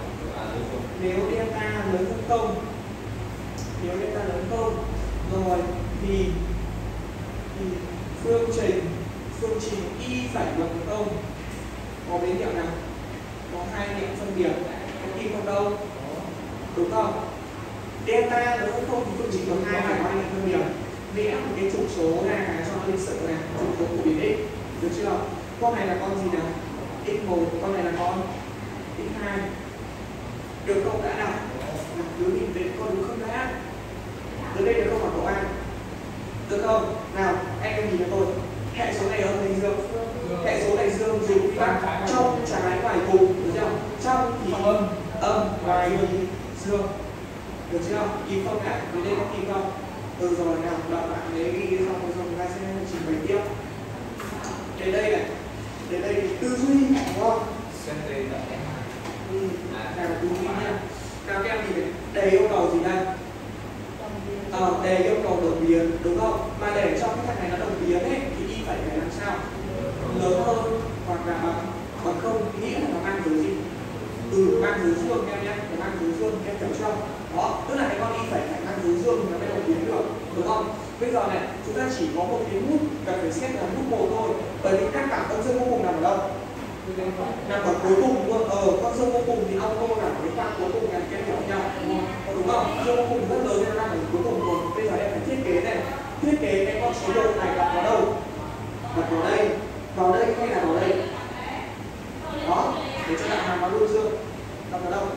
Nếu delta lớn hơn không, nếu delta lớn không, rồi thì thì phương trình phương trình y phải bằng không? Có mấy nghiệm nào? Có hai nghiệm phân biệt, có y không đâu? Đúng không? Delta lớn hơn không thì phương trình có hai phải bao nhiêu phân biệt? Vẽ một cái trục số này cái cho nó lịch sử này, trục số của biến x, được chưa? Con này là con gì nào? x một, con này là con x hai. Được không đã nào? Cứ nhìn đến con đúng không đã? Từ đây được không bằng cậu A? Được không? Nào, anh em nhìn cho tôi. Hệ số này âm hay dương? Hệ số này dương dùng quy tắc trong trái ngoài cùng, được chưa? Trong thì âm, âm, ngoài thì dương. Được chưa? Kịp không ạ? Đến đây có kịp không? Ừ rồi nào, đợi bạn đấy ghi xong rồi xong ra sẽ trình bày tiếp. Đến đây này, đến đây thì tư duy, đúng không? Xem đây là Ừ, nào tư duy nha. Nào các em nhìn này, đề yêu cầu gì đây? Ờ, đề yêu cầu đồng biến, đúng không? Mà để cho cái thằng này nó đồng biến ấy, thì y phải phải làm sao? Lớn hơn hoặc là bằng bằng không, nghĩa là nó mang từ gì? Ừ, mang từ dương em nhé, nó mang từ dương, em hiểu chưa? Đó, tức là cái con y phải phải mang từ dương thì nó mới đồng biến được, đúng không? Bây giờ này, chúng ta chỉ có một cái nút cần phải xét là nút một thôi, bởi vì các bảng âm dương vô cùng nằm ở đâu? Nằm ở cuối cùng luôn. Ờ, con dương vô cùng thì auto là cái khoảng cuối cùng này, em hiểu nhau, đúng không? Dương vô cùng rất lớn nên nó nằm ở cuối cùng rồi. Bây giờ em phải thiết kế này, thiết kế cái con số một này đặt vào đâu? Đặt vào đây, vào đây hay là vào đây? Đó, để cho đặt vào luôn dương. Đặt vào đâu?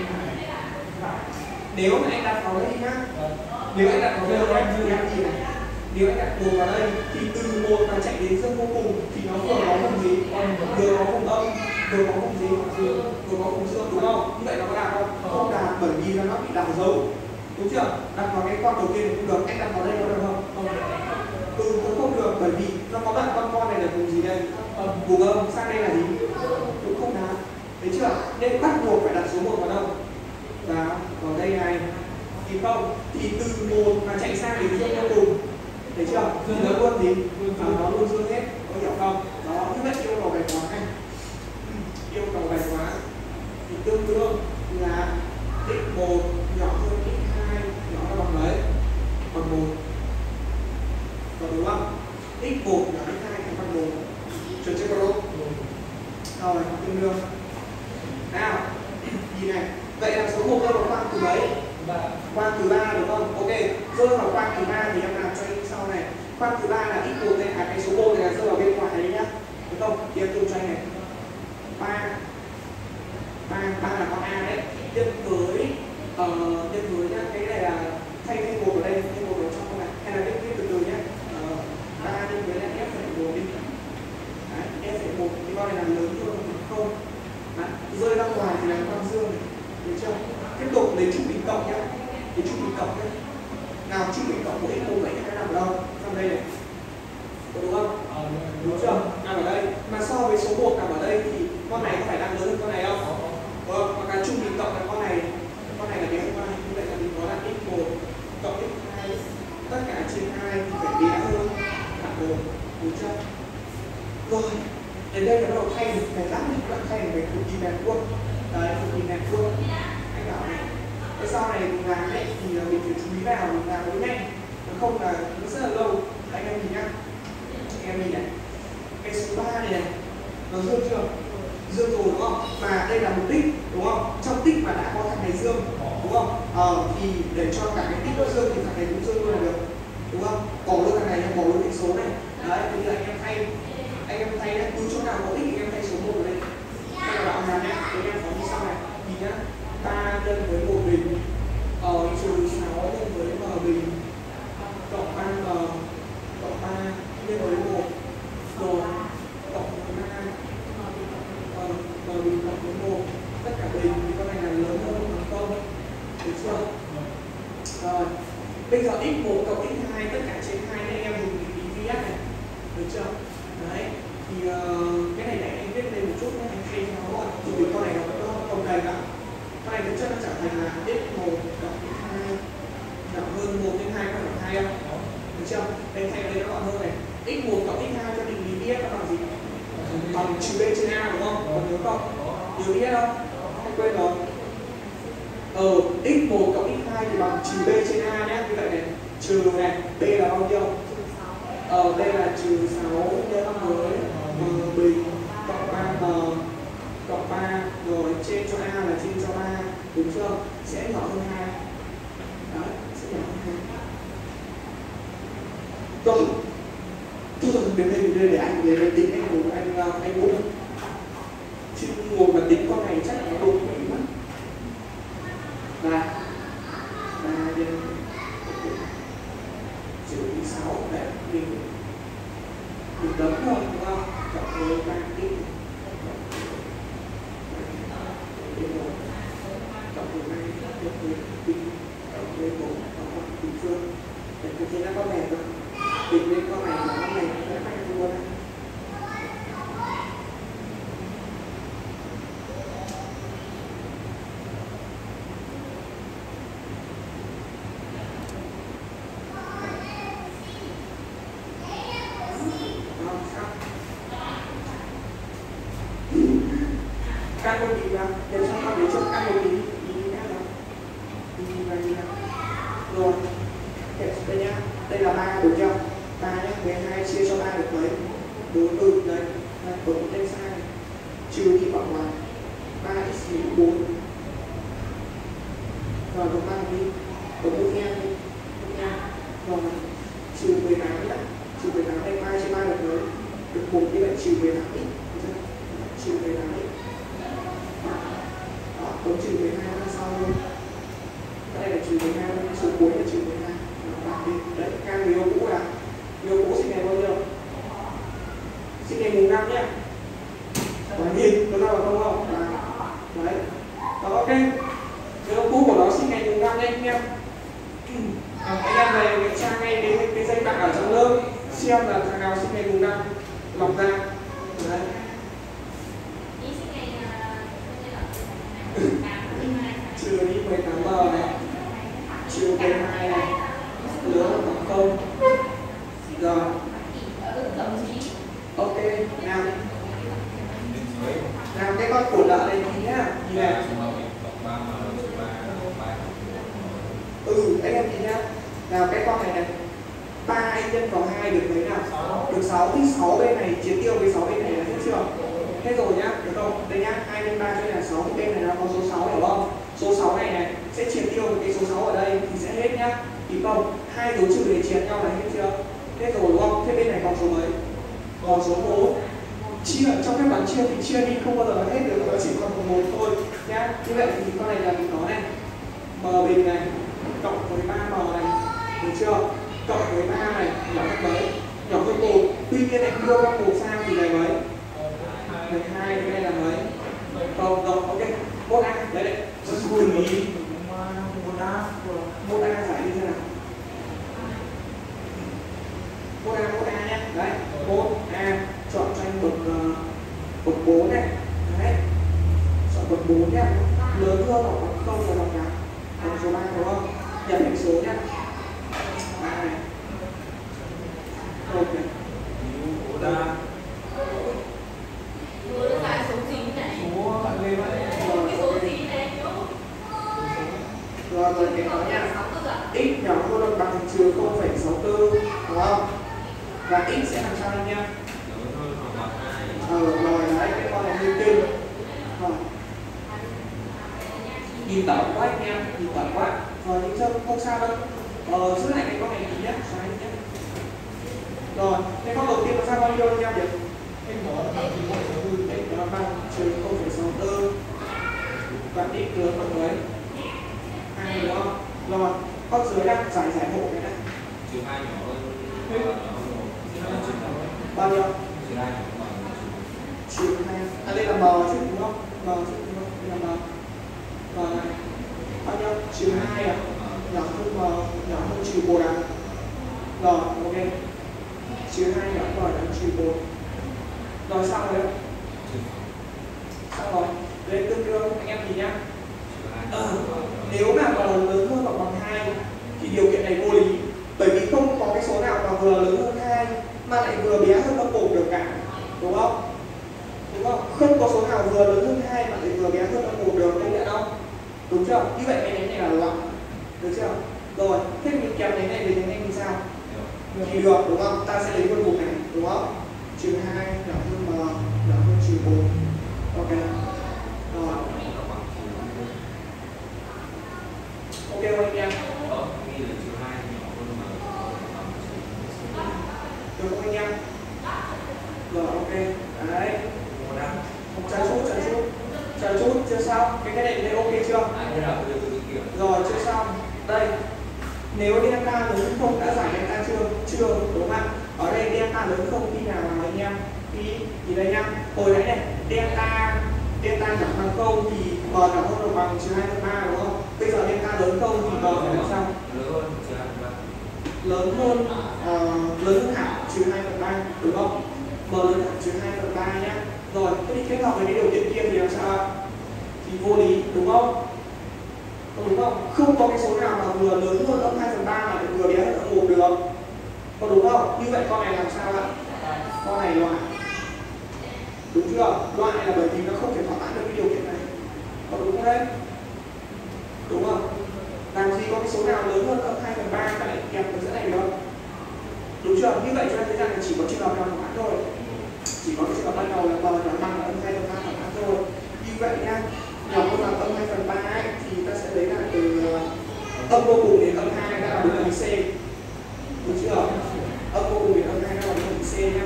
Nếu mà anh đặt vào đây nhá, nếu anh đặt vào đây thì em gì này? Nếu anh đặt một vào đây thì từ một mà chạy đến dương vô cùng thì nó vừa có vùng gì? Vừa có vùng âm, vừa có vùng gì? Vừa có vùng dương, đúng không? Như vậy nó có đạt không? Không đạt, bởi vì nó bị đảo dấu, đúng chưa? Đặt vào cái con đầu tiên thì không được, anh đặt vào đây có được không? Không. Ừ, cũng không được, bởi vì nó có đặt con con này là vùng gì đây? Vùng âm, sang đây là gì? Cũng không đạt, thấy chưa? Nên bắt buộc phải đặt số một vào đâu? Vào vào đây này, thì không thì từ một mà chạy sang đến dương vô cùng, thấy chưa? Thì nó luôn gì? À, nó luôn dương hết, có hiểu không? Đó, như vậy yêu cầu bài toán này, yêu cầu bài toán thì tương đương là x một nhỏ hơn x hai nhỏ hơn bằng mấy? Bằng một, còn đúng không? x một nhỏ x hai bằng một, chuẩn chưa bro? Rồi, tương đương. Nào, nhìn này, vậy là số một rơi vào khoang thứ mấy? Khoang thứ ba, đúng không? Ok, rơi vào khoang thứ ba thì em làm cho anh sau này. Khoang thứ ba là x một này, à cái số một này là rơi vào bên ngoài đấy nhá, đúng không? Thì em tương cho anh này ba, ba, ba là con A đấy, nhân với uh, nhân với nhá, cái này là thay thêm một ở đây, thêm một ở trong con này, hay là viết viết từ từ nhé. Ba uh, nhân với là f phẩy một đi, f phẩy một thì con này là lớn hơn không? Đấy, rơi ra ngoài thì là con dương này, được chưa? Tiếp tục lấy trung bình cộng nhé, lấy trung bình cộng nhé. Nào trung bình cộng của x một vậy nó nằm ở đâu? nằm đây này, có đúng không? Đúng chưa? Nằm ở đây. Mà so với số một nằm ở đây thì con này có phải đang lớn hơn con này không? Vâng, và cái trung bình cộng là con này, con này là bé hơn con này, như vậy là mình có là x một cộng x hai, tất cả trên hai thì phải bé hơn cả một, đúng chưa? Rồi, đến đây là bắt đầu thay được cái lát nữa, bạn thay được cái cực kỳ bền vuông. Đấy, cực kỳ bền vuông. Anh bảo này, cái sau này mình làm ấy thì mình phải chú ý vào, mình làm nó nhanh, không là nó rất là lâu. Anh em nhìn nhá, anh em nhìn này, cái số ba này này, nó dương chưa? Dương rồi đúng không? Mà đây là một tích đúng không? Trong tích mà đã có thằng này dương đúng không? Ờ, thì để cho cả cái tích nó dương thì thằng này cũng dương luôn là được, đúng không? Bỏ luôn thằng này, bỏ luôn cái số này. Đấy, bây giờ anh em thay, anh em thay nhé, cứ chỗ nào có tích thì anh em thay số một vào đây. Đây là bạn làm nhé, anh em có như sau này, thì nhá, ba nhân với một bình, ờ, trừ sáu nhân với m bình, cộng ba m, cộng ba nhân với một, rồi cộng ba m bình cộng với một, tất cả bình thì con này là lớn hơn bằng không, được chưa? Rồi, bây giờ x một cộng x hai tất cả trên hai anh em dùng định lý vs này, được chưa? Đấy, thì uh, cái này này anh viết lên một chút nhé, anh thay cho nó rồi, vì con này nó không đầy cả, con này thực chất nó trở thành là x một cộng x hai nhỏ hơn một nhân hai có bằng hai không? Được chưa? Đây thay vào đây nó gọn hơn này, x một cộng x hai cho định lý vs nó bằng gì? Bằng trừ b trên a đúng không? Còn nhớ không? Nhớ vs không? Hay quên rồi? Ờ, x một cộng x hai thì bằng trừ b trên a nhé, như vậy này, trừ này, b là bao nhiêu? Ờ, đây là trừ sáu nhân với m bình cộng ba m cộng ba, rồi trên cho a là trên cho ba, đúng chưa? Sẽ nhỏ hơn hai. Đấy, sẽ nhỏ hơn hai. Rồi, thôi rồi, đến đây, đến đây để anh, đến đây tính anh ngồi, anh, anh ngồi. Chứ ngồi mà tính con này chắc là nó đúng vậy mất. Là, ba nhân trừ sáu, đấy, mình mình đấm thôi, đúng không? Cộng với ba x cộng với hai cộng với bình cộng với bốn cộng với bình phương. Để cái trên nó có mềm rồi, bình lên con này là nó mềm, nó phải luôn. Căn một tí ra, để cho con đến trước căn một tí, tí nhá nào. Tí vào đi nào. Rồi, đây nhá, đây là ba đúng chưa? ba nhá, mười hai chia cho ba được mấy? bốn, ừ, đấy, đây, có một tên sai này. Trừ đi bằng ngoài, ba x mũ bốn. Rồi, có ba đi, có một em đi, một em. Rồi, trừ mười tám nhá, trừ mười tám đây, ba chia ba được mấy? Được một như vậy, trừ mười tám đi, trừ mười tám đi. Đó, có trừ mười hai ra sau luôn. Đây là trừ mười hai, số cuối là trừ mười hai. Đấy, căn người yêu cũ là người yêu cũ sinh ngày bao nhiêu? Sinh ngày mùng năm nhé. Đấy, nhìn, có ra vào không không? Đấy, đó, ok. Người yêu cũ của nó sinh ngày mùng năm đấy anh em. Anh em này kiểm tra ngay cái, cái danh bạ ở trong lớp, xem là thằng nào sinh ngày mùng năm, lọc ra. Đấy. Trừ đi mười tám m này, trừ mười hai này, lớn hơn bằng không. Rồi, ok, nào nào cái con của lợn này nhìn nhá, nhìn này. Ừ, anh em nhìn nhá. Nào cái con này này, ba anh nhân vào hai được mấy nào? Được sáu, thì sáu bên này chiến tiêu với sáu bên này là hết chưa? Hết rồi nhá, được không? Đây nhá, hai nhân ba đây là sáu, thì bên này nó có số sáu hiểu không? Số sáu này này sẽ triệt tiêu với cái số sáu ở đây thì sẽ hết nhá. Thì không, hai dấu trừ để triệt nhau là hết chưa? Hết rồi đúng không? Thế bên này còn số mấy? Còn số bốn. Chia trong các toán chia thì chia đi không bao giờ nó hết được, nó chỉ còn một thôi nhá. Như vậy thì con này là mình có này, m bình này cộng với ba m này, được chưa? Cộng với ba này nhỏ hơn mấy? Nhỏ hơn một. Tuy nhiên này đưa các một sang thì này mấy? mười hai, cái này là mấy? Không, rồi, ok. một a, đấy đấy. Xử lý một a, một a giải như thế nào? trừ không phẩy sáu tư, đúng không? Và x sẽ làm sao anh nha? Ờ, rồi đấy, cái con này hơi kinh. Rồi. Nhìn tổng quá anh em, nhìn tổng quá. Rồi nhưng không, không sao đâu. Ờ, giữ lại cái con này tí nhé, xoáy nhé. Rồi, cái con đầu tiên nó ra bao nhiêu anh em nhỉ? Em nói là bằng trừ không phẩy sáu tư. Đấy, nó bằng trừ không phẩy sáu tư. Và x lớn bằng mấy? hai đúng không? Rồi, con dưới đang giải giải hộ cái này. Trừ hai nhỏ hơn Bao nhiêu? trừ hai nhỏ bằng Trừ hai. À đây là m chứ đúng không? M chứ đúng không? Đây là m. Rồi này. Bao nhiêu? Trừ hai à? Nhỏ hơn m, nhỏ hơn trừ một à? Rồi, ok. Trừ hai nhỏ hơn là trừ một. Rồi xong rồi đấy. Xong rồi. Lên tương đương anh em nhìn nhá. Ờ, nếu mà m lớn hơn hoặc bằng hai thì điều kiện này vô lý, bởi vì không có cái số nào mà vừa lớn hơn hai mà lại vừa bé hơn âm một được cả, đúng không? Đúng không? Không có số nào vừa lớn hơn hai mà lại vừa bé hơn âm một được, công nhận không? Đúng chưa? Như vậy cái này là loạn, được chưa? Rồi, thế mình kèm cái này với cái này thì sao? Thì được, đúng không? Ta sẽ lấy phân vùng này, đúng không? Trừ hai nhỏ hơn m, nhỏ hơn trừ một. Ok. Rồi. Ok không anh em? Được không anh em? Rồi ok. Đấy. Chờ chút, chờ chút. Chờ chút, chưa xong. Cái cái này đây ok chưa? Rồi chưa xong. Đây. Nếu delta lớn hơn không đã giải delta chưa? Chưa, đúng không ạ? Ở đây delta lớn không khi nào nào anh em? Khi thì đây nhá. Hồi nãy này, delta delta nhỏ bằng không thì m nhỏ hơn hoặc bằng trừ hai phần ba đúng không? Bây giờ delta lớn không thì m phải làm sao? Lớn hơn uh, lớn hơn hẳn trừ hai phần ba đúng không? M lớn hẳn trừ hai phần ba nhá. Rồi, thế thì kết hợp với cái điều kiện kia thì làm sao? Thì vô lý đúng không? Đúng không? Không có cái số nào mà vừa lớn hơn âm hai phần ba mà lại vừa bé hơn âm một được. Có đúng không? Như vậy con này làm sao ạ? Con này loại. Đúng chưa? Loại là bởi vì nó không thể thỏa mãn được cái điều kiện này. Có đúng không đấy? Đúng không? Làm gì có cái số nào lớn hơn âm hai phần ba mà lại kẹp ở giữa này được? Đúng chưa? Như vậy chúng ta thấy rằng là chỉ có trường hợp nào thỏa mãn thôi. Chỉ có cái trường hợp ban đầu là m nhỏ bằng là âm hai phần ba thỏa mãn thôi. Như vậy nhá, nhỏ hơn bằng âm hai phần ba ấy, thì ta sẽ lấy lại từ âm vô cùng đến âm hai đã là đúng là C. Đúng chưa? Âm vô cùng đến âm hai đã là đúng là C nhá.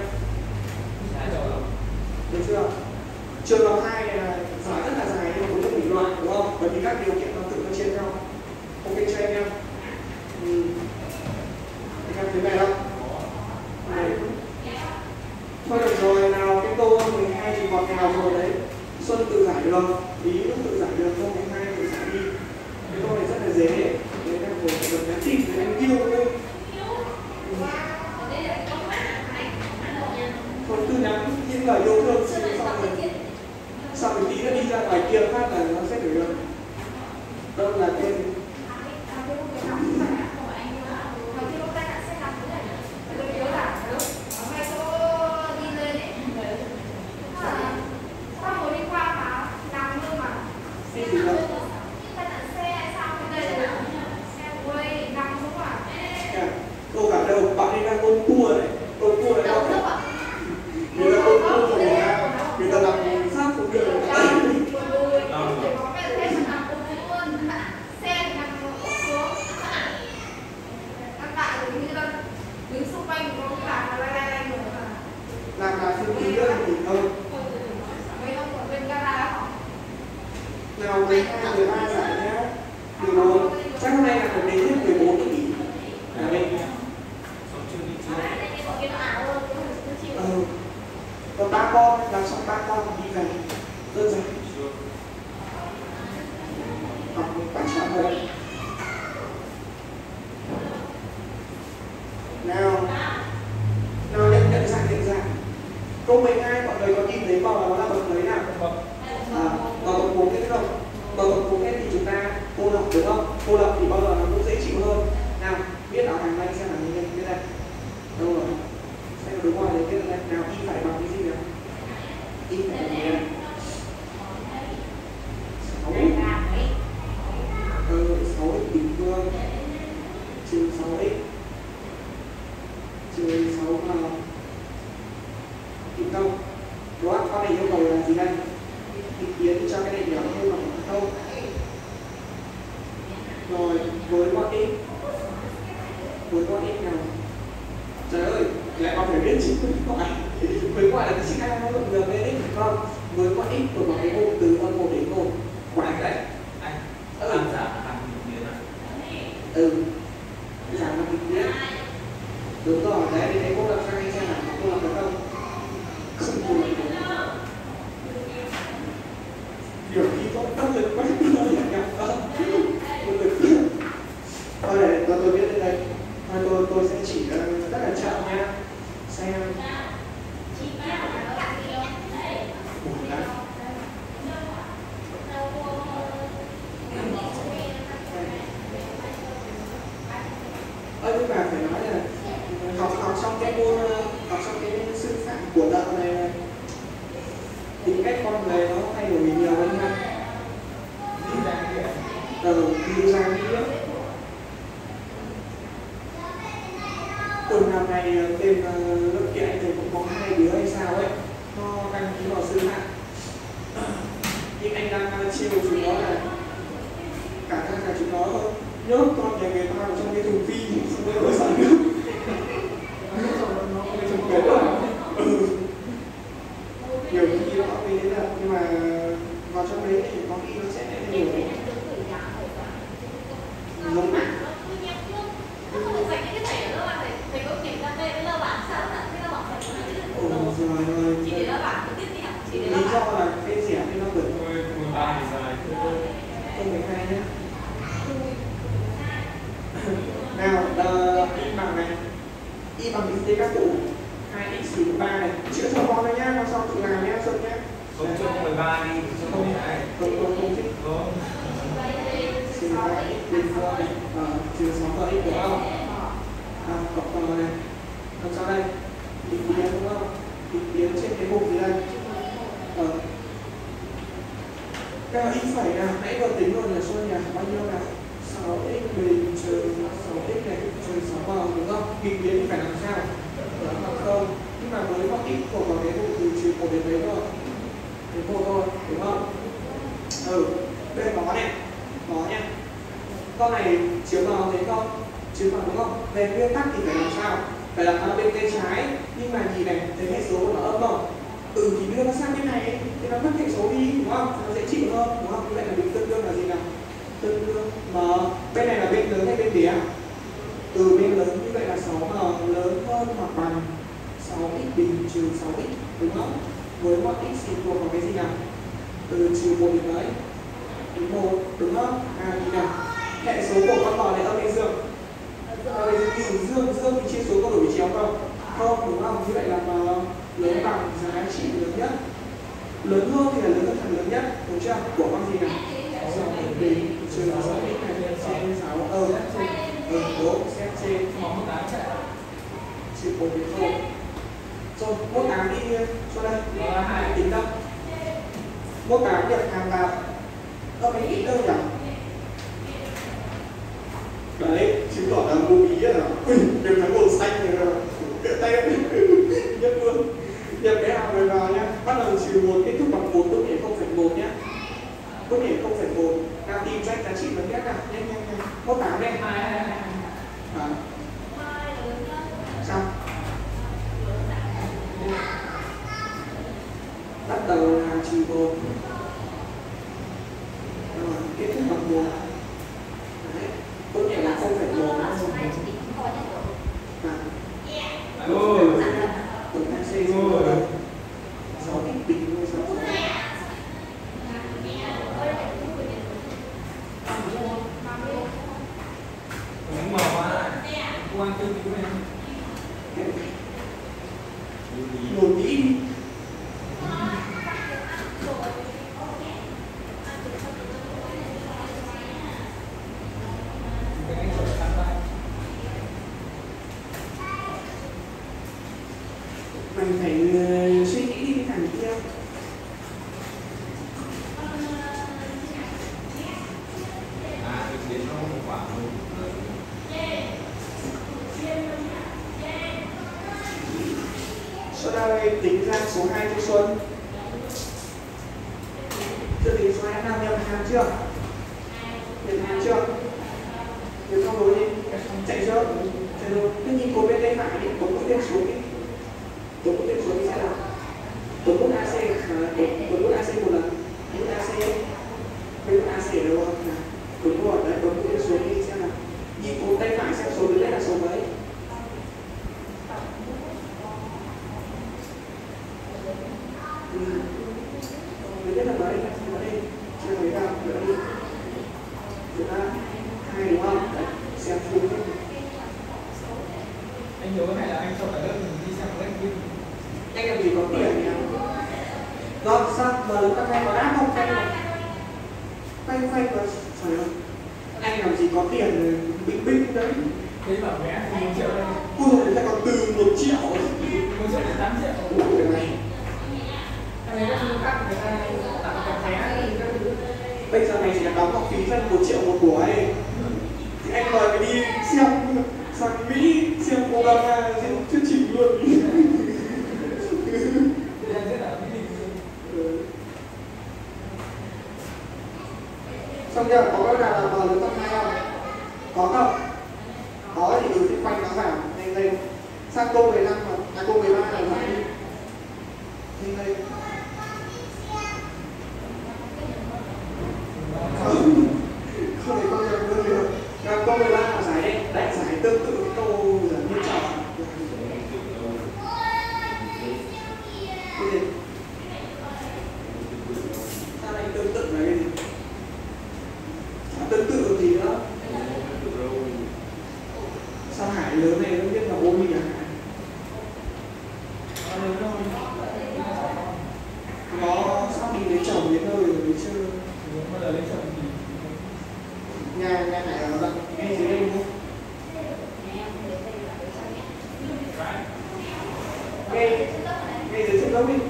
Được chưa? Trường hợp hai này là giải rất là dài nhưng mà cũng không bị loạn đúng không? Bởi vì các điều kiện nó tự nó chia nhau. Ok cho anh em. Ừ. Anh em thấy này không? Này. Thôi được rồi, nào cái câu mười hai thì ngọt ngào rồi đấy. Xuân tự giải được, Ý cũng tự giải được, câu mười hai tự giải đi. Cái câu này rất là dễ. Đấy là của một cái tìm để anh yêu thôi. Thôi cứ nhắn những lời yêu thương xong rồi xong rồi tí nó đi ra ngoài kia phát là nó sẽ gửi được. Đâu là tên đâu cả đâu, bạn ấy đang ôn cua đấy, ôn cua đấy đâu cả. Người ta ôn cua của người ta, người ta làm pháp cũng được. Làm là phiên tí nữa thì không. Nào mười hai, mười ba giải nhá. mười bốn, chắc hôm nay là phải đến hết mười bốn nghỉ. Là đây. Ừ. Còn ba con, làm xong ba con đi về. Đơn giản. Học một bài soạn thôi. Nào. Nào nhận nhận dạng nhận dạng. Câu mười hai mọi người có nhìn thấy màu nó là bậc mấy nào? À, vào bậc bốn hết không? Vào bậc bốn hết thì chúng ta cô lập đúng không? Cô lập thì bao giờ nó cũng dễ chịu hơn. Nào, biết đảo hàng này xem là như thế biết đây. Đâu rồi? Xem đúng rồi đấy, biết đây. Nào y phải bằng cái gì nào? Y phải bằng cái này. sáu. Ừ, sáu x bình phương trừ sáu x x nào. Trời ơi, lại còn phải biết chữ với ngoại. Với ngoại là cái chữ A nó luận ngược lên x đúng không? Với ngoại x của một cái vùng từ âm một đến một. Quả đấy. Anh Ừ. làm giảm hàng nghịch biến à? Ừ. Giảm là nghịch biến. Đúng rồi, đấy thì thấy cô làm sang anh xem là cô làm được không? Không cô làm được. Nhiều khi có bất lực quá nó gặp không? Bất lực. Thôi để tôi tôi viết lên đây. Thôi tôi tôi sẽ chỉ uh, rất là chậm nha. Xem. Ủa đã. Ơ nhưng mà phải nói là học học xong cái môn học xong cái sư phạm của đợt này tính cách con người nó thay đổi nhiều hơn ha. Đi ra cái gì? Ừ, đi ra đi á. Từ năm nay tên lớp kia anh thấy cũng có hai đứa hay sao ấy, nó đăng ký vào sư phạm. Nhưng anh đang chiêu chúng nó là cả hai là chúng nó nhốt con nhà người ta vào trong cái thùng phi xong rồi đổ xả nước. Nó không có Đúng rồi. Ừ. Nhiều khi nó vì thế là nhưng mà vào trong đấy thì có khi nó sẽ nhiều giống mà. Ồ rồi rồi. Lý do là cái rẻ thì nó bẩn. mười ba thì dài. Câu mười hai nhé. Nào, uh, y bằng này, y bằng x t các phụ hai x trừ ba này, chữa cho con đây nhá, làm sao tự làm nhá, Xuân nhá. Không cho mười ba đi, cho mười hai. Không không không thích. Không. Trừ ba x bình phương này, ờ, trừ sáu g x đúng không? À, cộng vào này, làm sao đây? Định biến đúng không? Định biến trên cái vùng gì đây? Ờ. Cái y phải nào, nãy vừa tính rồi là Xuân nhỉ, bao nhiêu nào? sáu x bình trừ sáu x này trừ sáu vào đúng không? Bình biến thì phải làm sao? Đó là không. Nhưng mà với một x của vào cái vùng từ trừ một đến đấy thôi. Đến một thôi, đúng không? Ừ, bên có này, có nhá. Con này chiếm vào thấy không? Chiếm vào đúng không? Về nguyên tắc thì phải làm sao? Phải làm nó bên tay trái, nhưng mà nhìn này, thấy hệ số của nó âm không? Ừ thì đưa nó sang bên này thì nó mất hệ số đi đúng không? Nó dễ chịu hơn đúng không? Như vậy là mình tương đương là gì nào? Tương đương m, bên này là bên lớn hay bên bé? Ừ bên lớn, như vậy là sáu m lớn hơn hoặc bằng sáu x bình trừ sáu x đúng không? Với mọi x thì thuộc vào cái gì nào? Từ trừ một đến mấy? Đến một đúng không? À thì nào hệ số của con bò này âm hay dương? Âm hay dương, dương, dương thì chia số có đổi vị trí không? Không đúng không? Như vậy là m lớn bằng giá trị lớn nhất. Lớn hơn thì là lớn hơn thằng lớn nhất, đúng chưa? Của con gì nào? sáu bình trừ sáu x này trên sáu ờ ờ đúng xét trên trừ một đến một. Rồi mốt tám đi cho đây tính đâu? Mốt tám nhập hàm vào ở mấy ít đâu nhỉ? Đấy, chứng tỏ là vô ý là ui, nhập cái màu xanh này rồi cỡ tay nhập luôn. Nhập cái hàm này vào nhá, bắt đầu trừ một kết thúc bằng một, tốt nghiệp không phẩy một nhá. Tốt nghiệp không phẩy một, nào tìm cho anh giá trị lớn nhất nào, nhanh nhanh nhanh. Mốt tám đây. À. Sao? Bắt đầu là trừ một. Rồi, kết thúc bằng một. Đấy, tốt nghiệp là không phẩy một. Ôi. Tổng C sáu x bình với sáu. Đúng màu quá. Cô ăn tương cứu này. Một tí đi. Mình phải uh, suy nghĩ đi cái thằng kia. À, cái biến nó không quả luôn. Sau đây tính ra số hai cho Xuân. Chưa tính số hai nào nhập hàm chưa? Nhập hàm chưa? Nhập xong rồi đi. Chạy chưa? Thế thôi. Thế nhìn cột bên tay phải đi, bấm mũi tên xuống đi. Bấm mũi tên xuống đi sẽ nào. Bấm nút a xê, bấm nút a xê một lần. Nút a xê ấy. Bên nút a xê ở đâu không? Nào. Đúng rồi, đấy, bấm mũi tên xuống đi xem nào. Nhìn cột tay phải xem số đến đây là số mấy. Ừ. Thứ nhất là mấy, mấy đi. Xem mấy nào, mấy đi. Thứ ba, hai đúng không? Đấy, xem chung đi. Anh nhớ cái này là anh cho cả lớp mình đi xem cái game. Anh làm gì có tiền nhỉ? Rồi, sao? Giờ chúng ta quay có đáp không? Quay quay quay có phải không? Anh làm gì có tiền rồi binh binh đấy. Thế bảo vẽ thì một triệu đây. Ui dồi, lại còn từ một triệu. Một triệu đến tám triệu. Ủa cái này. Cái này các thứ khác người ta tặng cái vé các thứ. Bây giờ mày chỉ cần đóng học phí dân một triệu một buổi. Thì anh mời mày đi xem sang Mỹ, xem Obama, xem thuyết trình luôn. Xong chưa? Có cái nào là mờ được tầm hai không? Có không? Có thì ừ thì quanh nó vào, nhanh lên. Sang câu mười lăm mà, à câu mười ba là phải đi. Nhanh lên. Không, không thể câu được luôn được. Rồi câu mười ba là giải đây, đấy giải tương tự câu giải như trò. Cái gì? Sao lại tương tự là cái gì? Tương tự gì nữa? Sao Hải lớn này nó biết là ôm đi à? Nó sắp đi lấy chồng đến nơi rồi mới chưa? Bao giờ lấy chồng thì Nhà nhà Hải ở đâu? Ngay dưới đây đúng không? Ngay ngay dưới chân dốc đi.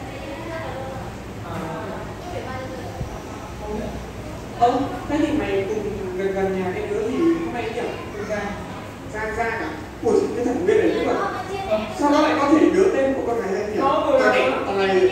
Ơ, thế thì mày cùng gần gần nhà em nữa thì hôm nay nhỉ? Giang Giang Giang à? Ủa cái thằng Nguyên này cũng là sao nó lại có thể nhớ tên của con gái Giang nhỉ? Thằng này thằng này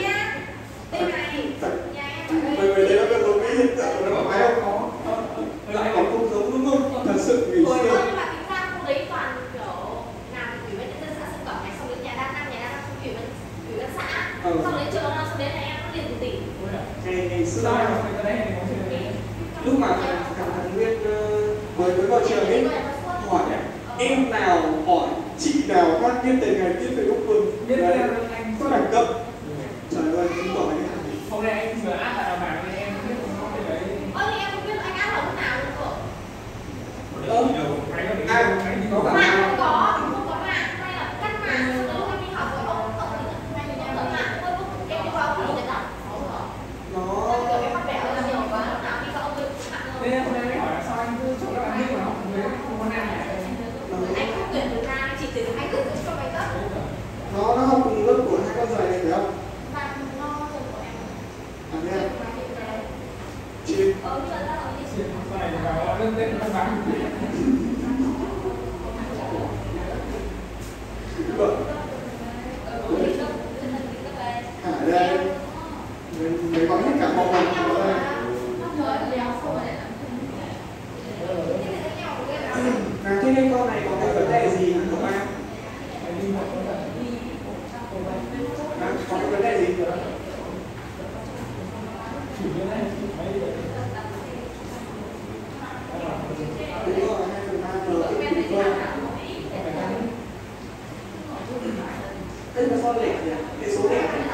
Mày mày thấy nó có giống cái hiện tượng nó bảo mày không? Lại còn không giống đúng không? Thật sự ngày xưa. Nhưng mà tính ra khu đấy toàn kiểu làm ủy ban nhân dân xã Sông Cẩm này, xong đến nhà đa năng, nhà đa năng xong ủy ban ủy ban xã, xong đến trường xong đến là em nó liền từ tỉnh. Ngày ngày xưa sao mà cái đấy này có thể lúc mà thằng thằng thằng Nguyên mới mới vào trường ấy hỏi em nào hỏi chị nào phát biết tên ngày biết về Facebook luôn. biết Đấy, là anh có đẳng cấp. Trời ơi, không giỏi cái thằng này. hôm nay anh vừa áp tại bảng nên em biết không cái đấy. Ơ thì em không biết anh áp ở lúc nào luôn cơ. Ơ, Máy nó bị ai máy thì có có cả Mạng nào? không có, không có mạng, hay là cắt mạng, từ lúc em đi học với ông, ông thì hay mình nhận mạng, Facebook em đi qua ông thì nhận đọc. Nó Kiểu em phát bẻ là nhiều quá, lúc nào đi qua ông được mạng thế rồi. hôm nay mới hỏi là sao anh cứ cho các bạn biết mà nó không thấy không có nam nhỉ? Anh không tuyển từ ra, chỉ tuyển từ hai tuyển cho bài cấp. nó nó học cùng lớp của hai con rời này phải không? Và nó tuyển của em. À thế à? Và tuyển của em. Chị Ờ, nhưng mà ra là đi. Sau này vào lên tên không bán. vợ Hải đây mình mình có hết cả một phần ở đây. Nào thế nên con này có cái vấn đề gì của em? Nào, có cái vấn đề gì? Đúng rồi, hai phần ba giờ tiếp tục thôi. Đây là sao lệch nhỉ? Cái số lệch này.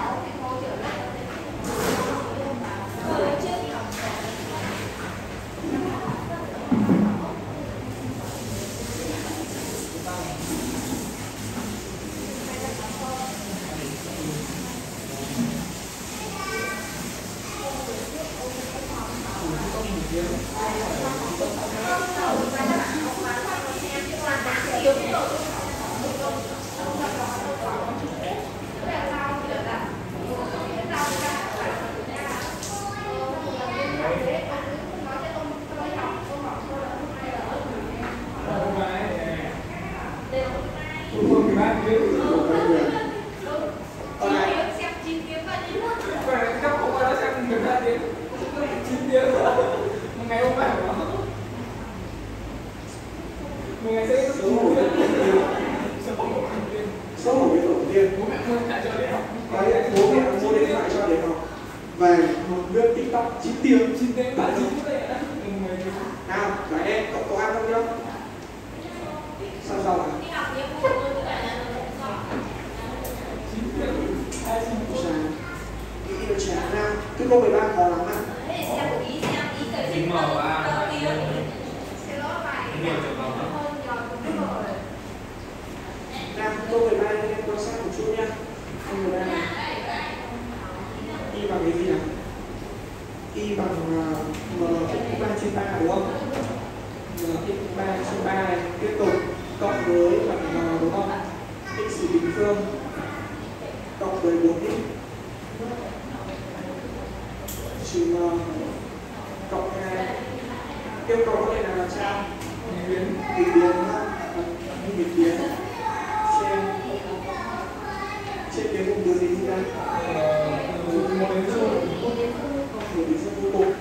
Ngày sẽ về một lượt TikTok chín tiếng chín tiếng bạn chín nào các em có có ăn không nhá sao sao ạ sáng yêu chán nào cái câu mười ba khó lắm à Chính màu A nhiều trường hợp nào câu mười ba anh em quan sát một chút nhá câu mười ba này y bằng cái gì nào y bằng m x ba trên ba đúng không m x ba trên ba này tiếp tục cộng với bằng m đúng không x bình phương cộng với bốn x trừ m cộng hai yêu cầu có thể là làm sao biến bình biến đúng không bình biến trên trên cái vùng từ gì đi đây một đến số một đến số vô cùng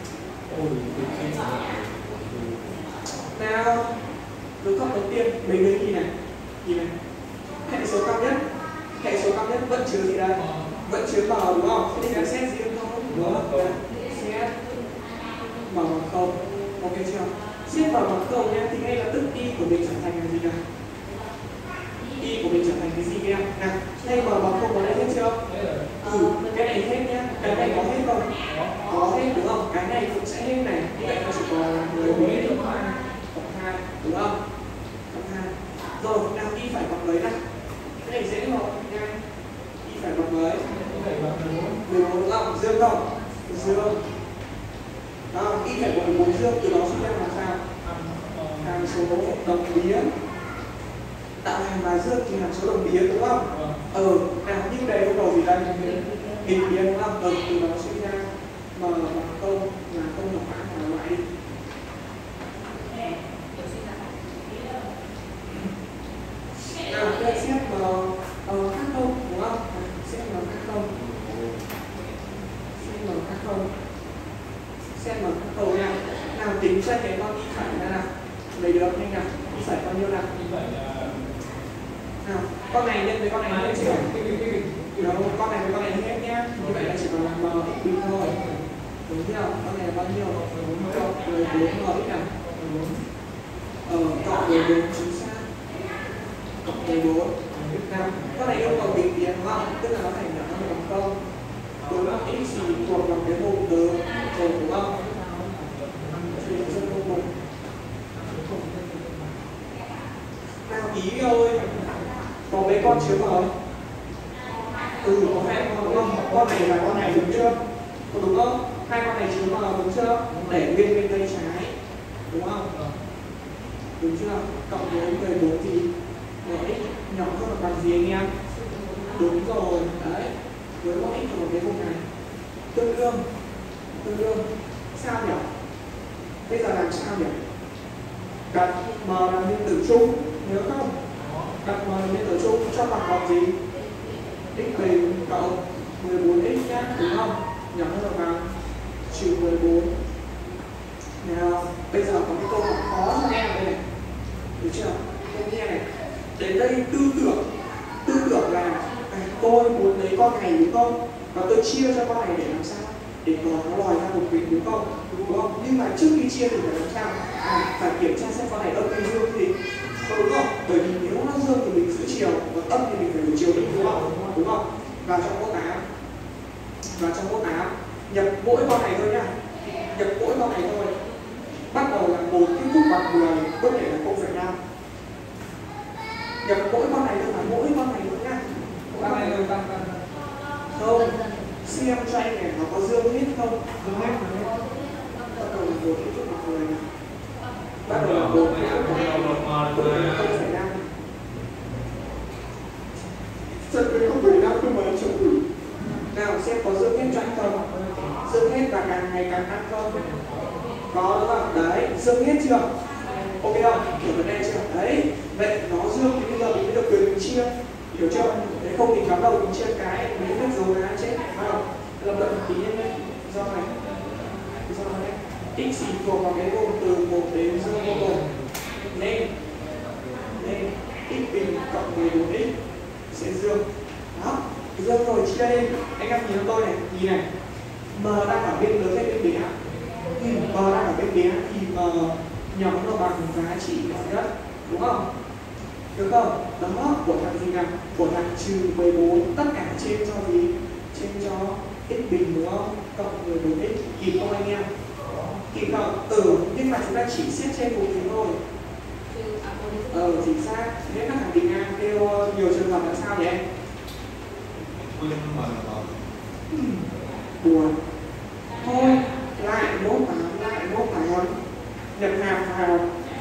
nào đối cộng đầu tiên mấy cái gì này gì này hệ số cao nhất hệ số cao nhất vẫn chứa gì đây vẫn chứa m đúng không thế thì là xét riêng thôi đúng không xét m bằng không ok chưa xét m bằng không nhé thì ngay lập tức y của mình trở thành là gì nào y của mình trở thành cái gì kia nào thay m bằng không có đây hết chưa ừ cái này hết nhá cái này có hết không có hết đúng không cái này cũng sẽ hết này như vậy nó chỉ còn mười bốn cộng hai đúng không cộng hai rồi nào y phải bằng mấy này cái này dễ rồi nha y phải bằng mấy mười bốn đúng không dương không dương đó y phải bằng bốn dương từ đó xuất hiện làm sao hàm số đồng biến tạo hàm là dương thì hàm số đồng biến đúng không ừ nào nhưng đây yêu cầu gì đây bình biến đúng không ừ từ đó suy ra m bằng không là không hợp mã là loại đi nào đây xét m ờ, khác không đúng không xét m khác không xét m khác không xét m khác không nha nào tính cho cái con y phải ra nào lấy được nhanh nào y phải bao nhiêu nào nào con này nhân với con này hết chưa đâu con này với con này hết nhá như vậy là chỉ còn là m x bình thôi đúng chưa con này là bao nhiêu cộng mười bốn m x nào ờ cộng mười bốn chính xác cộng mười bốn nào con này yêu cầu bình biến đúng không tức là nó thành là nó bằng không đối với x thì thuộc vào cái vùng từ rồi đúng không thì dân vô cùng nào ý ơi có mấy con chứa m ừ có hai con đúng không con này và con này đúng chưa có đúng không hai con này chứa m đúng chưa để nguyên bên tay trái đúng không đúng chưa cộng với mười bốn thì mx nhỏ hơn là bằng gì anh em đúng rồi đấy với mx ở cái vùng này tương đương tương đương sao nhỉ bây giờ làm sao nhỉ đặt m làm nguyên tử chung nhớ không đặt m làm nguyên tử chung cho bằng bằng gì x bình cộng mười bốn x nhá đúng không nhỏ hơn là bằng trừ mười bốn nào bây giờ có cái câu hỏi khó cho em đây này được chưa em nghe này đến đây tư tưởng tư tưởng là à, tôi muốn lấy con này đúng không và tôi chia cho con này để làm sao để có nó lòi ra một bình đúng không đúng không nhưng mà trước khi chia thì phải làm sao à, phải kiểm tra xem con này âm hay dương thì không đúng không bởi vì nếu nó dương thì mình giữ chiều và âm thì mình phải đổi chiều đi đúng không đúng không vào trong mẫu tám vào trong mẫu tám nhập mỗi con này thôi nhá nhập mỗi con này thôi bắt đầu là một kết thúc bằng mười có thể là không phẩy năm nhập mỗi con này thôi là mỗi con này thôi nhá mỗi con này thôi không xem cho anh này nó có dương hết không dương hết rồi bắt đầu là một kết thúc bằng mười này bắt đầu là một kết thúc bằng không phẩy năm thật với không phẩy năm không mà chỗ nào xem có dương hết cho anh không dương hết và càng ngày càng tăng không có đúng không đấy dương hết chưa ok không hiểu vấn đề chưa đấy vậy nó dương thì bây giờ mình mới được quyền mình chia hiểu chưa đấy không thì cắm đầu mình chia cái mình biết dấu lá chết phải không lập luận một tí nhân đây do này do này x thì thuộc vào cái vùng từ một đến dương vô cùng nên nên x bình cộng mười bốn x sẽ dương đó dương rồi chia lên anh em nhìn cho tôi này nhìn này M đang ở bên lớn hay bên bé? Ừ, M đang ở bên bé thì M nhỏ nó bằng giá trị nhỏ nhất, đúng không? Được không? Đó, của thằng gì nào? Của thằng trừ mười bốn, tất cả trên cho gì? Trên cho x bình, đúng không? Cộng mười bốn x, kịp không anh em? Kịp không? Ừ, nhưng mà chúng ta chỉ xét trên một thứ thôi. Ờ, chính xác. Nếu các thằng Bình An kêu nhiều trường hợp là sao vậy em? quên mà Buồn. Thôi, lại nốt tám, lại nốt tám. Nhập hàm vào.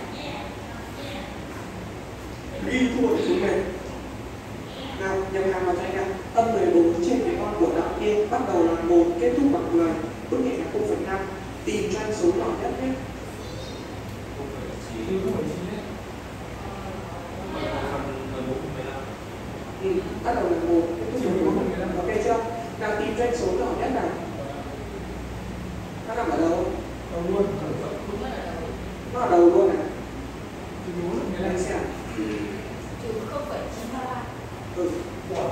Ghi thua thì xuống này. Nào, nhập hàm vào cho anh em. Âm mười bốn trên cái con của đạo kia bắt đầu là một, kết thúc bằng mười, bước nhẹ là không phẩy năm. Tìm cho anh số nhỏ nhất nhé. Ừ, bắt đầu là một, kết thúc bằng mười bốn. Ok chưa? Nào tìm cho anh số nhỏ nhất nào. Nó nằm ở đâu? Đầu luôn. Nó ở đầu luôn à? Đúng Đây xem. Trừ không phẩy chín ba ba. Ừ. rồi.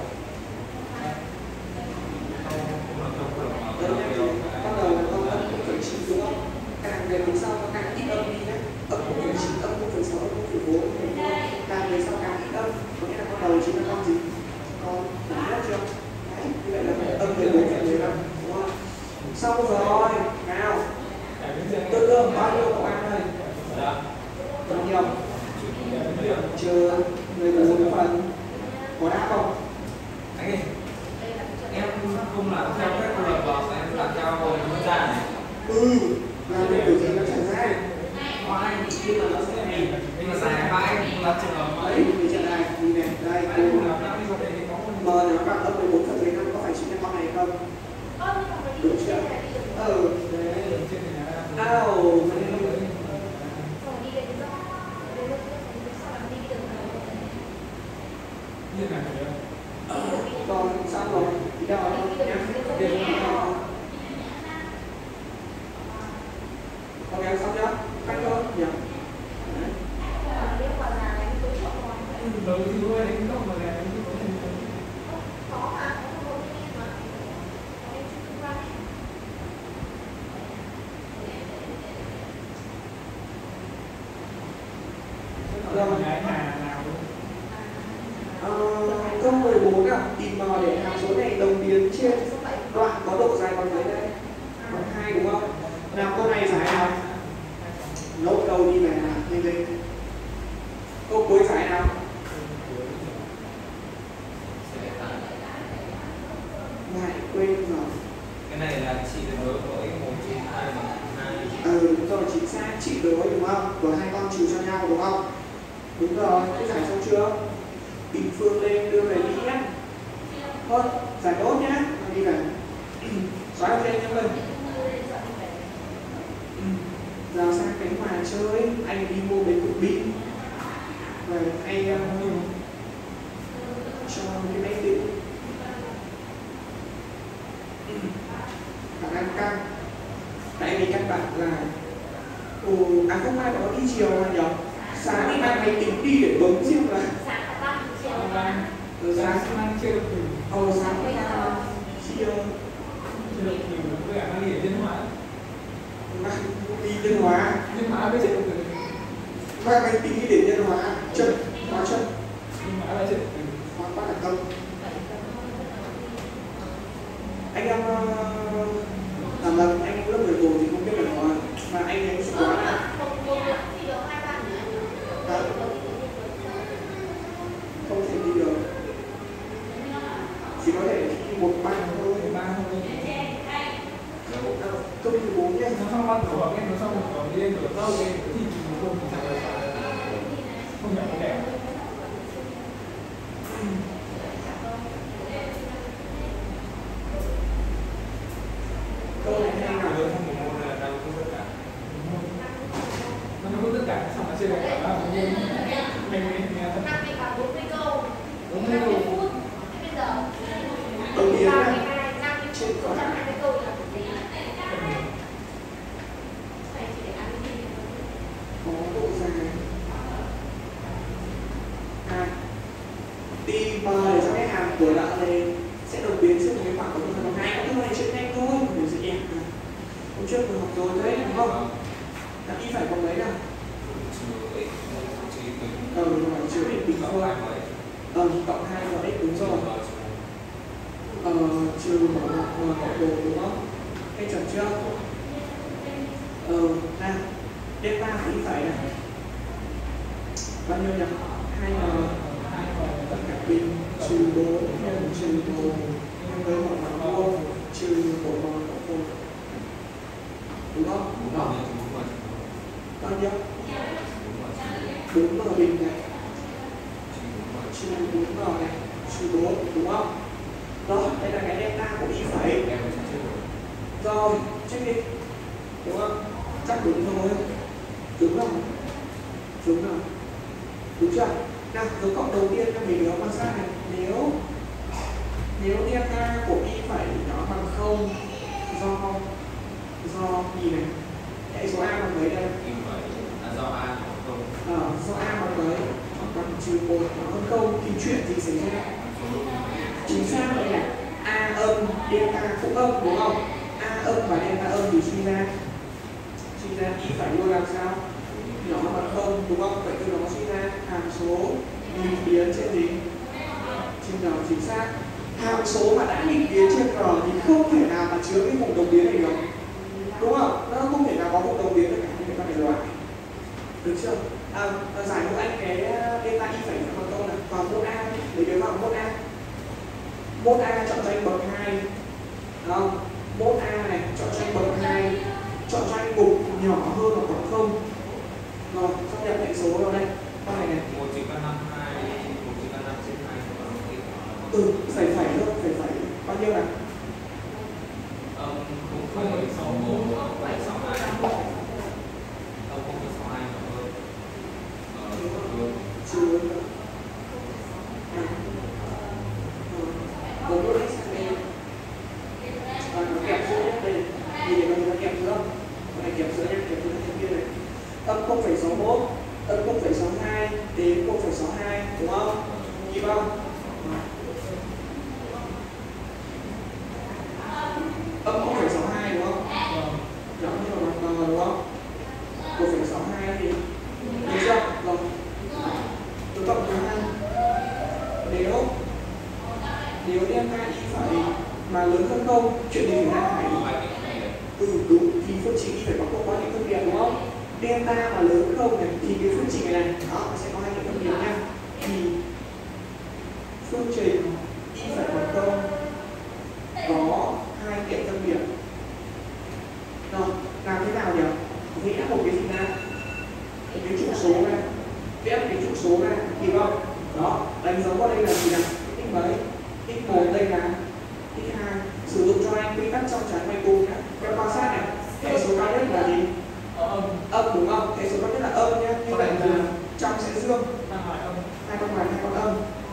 Bắt đầu là con âm không phẩy chín đúng không? Càng về phía sau nó càng ít âm đi nhé. Âm không phẩy chín, âm không phẩy sáu, âm không phẩy bốn. Càng về sau càng ít âm. Có nghĩa là con đầu chính là con gì? Con đủ nhất chưa? Đấy, như vậy là âm mười bốn phẩy mười lăm, đúng không? Xong rồi, nào. Tương đương bao nhiêu cậu ăn đây? Bao nhiêu? Trừ mười bốn phần. Có đáp không? anh ơi, em không làm theo các quy luật bậc, em làm theo nguyên ra này. Ừ, làm được điều gì nó chẳng ra. Khoai khi mà nó sẽ bị nhưng mà dài vai là trường hợp Đấy, như trên này, như này, đây, cô M nó bằng âm mười bốn phần mười lăm có phải chính là con này không? Đúng chưa? Ừ. Ao, còn xong rồi, đi đâu nhá. Ok, xong chưa? Cắt thôi, nhỉ? Đầu thì thôi đánh góc mà là đánh có thể Rồi. cái nhà nào Ờ, câu mười bốn à, tìm M để hàm số này đồng biến trên đoạn có độ dài bằng mấy đây? Bằng hai đúng không? Nào câu này giải nào? Nốt câu đi về nào, nhanh lên. Câu cuối giải nào? Lại quên rồi. Cái này là chỉ được đối với một trên hai bằng hai. Ừ, đúng rồi, chính xác, chỉ đối đúng không? Của hai con trừ cho nhau đúng không? Đúng rồi, cái giải xong chưa? Bình phương lên đưa về đi nhé. Thôi, giải nốt nhé, rồi đi về. Xóa lên nhé mình. Giờ sang Khánh Hòa chơi, anh đi mua mấy cục pin. Rồi anh uh, cho cái máy tính. Khả năng căng. Tại vì căn bản là ồ, à không ai có đi chiều mà nhỉ? Sáng đi mang máy tính đi để bấm xem là từ sáng mang chưa được thử ồ sáng đi ra chia chưa được thử với cả mang đi ở Yên Hóa mang đi Nhân Hóa Yên Hóa với chưa được thử mang máy tính đi để Nhân Hóa chân hóa chân Yên Hóa với chưa được thử hóa quá là công. Anh em làm lần anh em lớp mười một thì không biết là hóa mà anh em sẽ hóa là không thể đi được, chỉ có thể thi một ba thôi, ba thôi câu thứ bốn nhé. nó xong bắt đầu vào cái nó xong rồi đi lên rồi đâu lên thì một câu thì chẳng là không nhận cái đẹp Câu này hay là Đối không một môn là đâu có tất cả. nó có tất cả xong là trên này là mình mình mình thật năm mươi và bốn mươi câu đúng năm mươi rồi phút bây giờ đầu tiên ba nhé. mươi hai năm mươi phút một trăm hai mươi câu là một tí Có độ dài à tìm M để cho cái hàm của đoạn này sẽ đồng biến trên một cái khoảng của một phần bằng hai. Các bạn chuyện nhanh thôi, điều dễ dàng. Hôm trước vừa học rồi đấy, đúng không? Là y phải bằng mấy nào? Ờ, đúng rồi, trừ x bình phương. Ờ, cộng hai và x đúng rồi. Ờ, trừ một một cộng đồ đúng không? Hay chuẩn chưa? Ờ, nào, delta của y phải này. Bao nhiêu nhỉ? hai n tất cả bình trừ bốn nhân trừ một với một bằng vuông trừ một bằng cộng vuông. Đúng không? Đúng không? Bao nhiêu? bốn m bình này trừ bốn m này trừ bốn, đúng không? Rồi, đây là cái delta của y phẩy. Rồi, check đi. Đúng không? Chắc đúng rồi. Đúng không? Đúng rồi. Đúng chưa? Nào, dấu cộng đầu tiên cho mình nhớ quan sát này. Nếu nếu delta của y phẩy nó bằng không do do gì này? Hệ số a bằng mấy đây? Do a bằng không. Ờ, do a bằng mấy? Bằng trừ một nó hơn không thì chuyện gì xảy ra? Chính xác đây này. A âm, delta cũng âm đúng không? A âm và delta âm thì suy ra suy ra y phải luôn làm sao? Nhỏ bằng không đúng không? Vậy từ đó suy ra hàm số nghịch biến trên gì? Trên r chính xác. Hàm số mà đã nghịch biến trên r thì không thể nào mà chứa cái vùng đồng biến này được. Đúng không? Nó không thể nào có vùng đồng biến được cả những cái này loại. Được chưa? À, giải hộ anh cái delta y phải bằng câu này. Vào mốt a, để nhớ vào mốt a. Mốt a chọn cho anh bậc hai. Đúng không? Mốt a này chọn cho anh bậc hai. Chọn cho anh mục nhỏ hơn hoặc bằng không. Rồi, xong nhập hệ số vào đây. Con này này. một trừ căn năm hai, một trừ căn năm trên hai. Ừ, phải phải thôi, phải phải. Bao nhiêu nào? Âm không phẩy sáu một, không phẩy sáu hai. Âm không phẩy sáu hai nhỏ hơn. Ờ, Trừ hơn nữa. À. Ờ, một x sang đây. Và nó kẹp giữa nhất đây. Nhìn thấy nó kẹp giữa không? Con này kẹp giữa nhé, kẹp giữa thành viên này. Âm không phẩy sáu mốt, âm không phẩy sáu hai đến không phẩy sáu hai, đúng không? Kịp không? Âm không phẩy sáu hai đúng không? Nhỏ như là bằng bằng đúng không? một phẩy sáu hai thì được chưa? Rồi. Tôi cộng với hai. Nếu nếu delta y phải mà lớn hơn không, chuyện gì xảy ra phải ừ đúng thì phương trình y phải có không có những phân biệt đúng không? Delta mà lớn không này thì cái phương trình này này đó sẽ có hai cái phân biệt nha. Thì phương trình y phải bằng không có hai kiện phân biệt. Rồi, làm thế nào nhỉ? Vẽ một cái gì ra? Một cái trục số này. Vẽ một cái trục số này, hiểu không? Đó, đánh dấu vào đây là gì nào? X mấy? x một đây là x hai. Sử dụng cho anh quy tắc trong trái quay cung nhé. Các quan sát này, hệ số cao nhất là gì? Âm. Âm đúng không? Hệ số cao nhất là âm nhé. Như vậy là trong sẽ dương. Hai con ngoài hai con âm.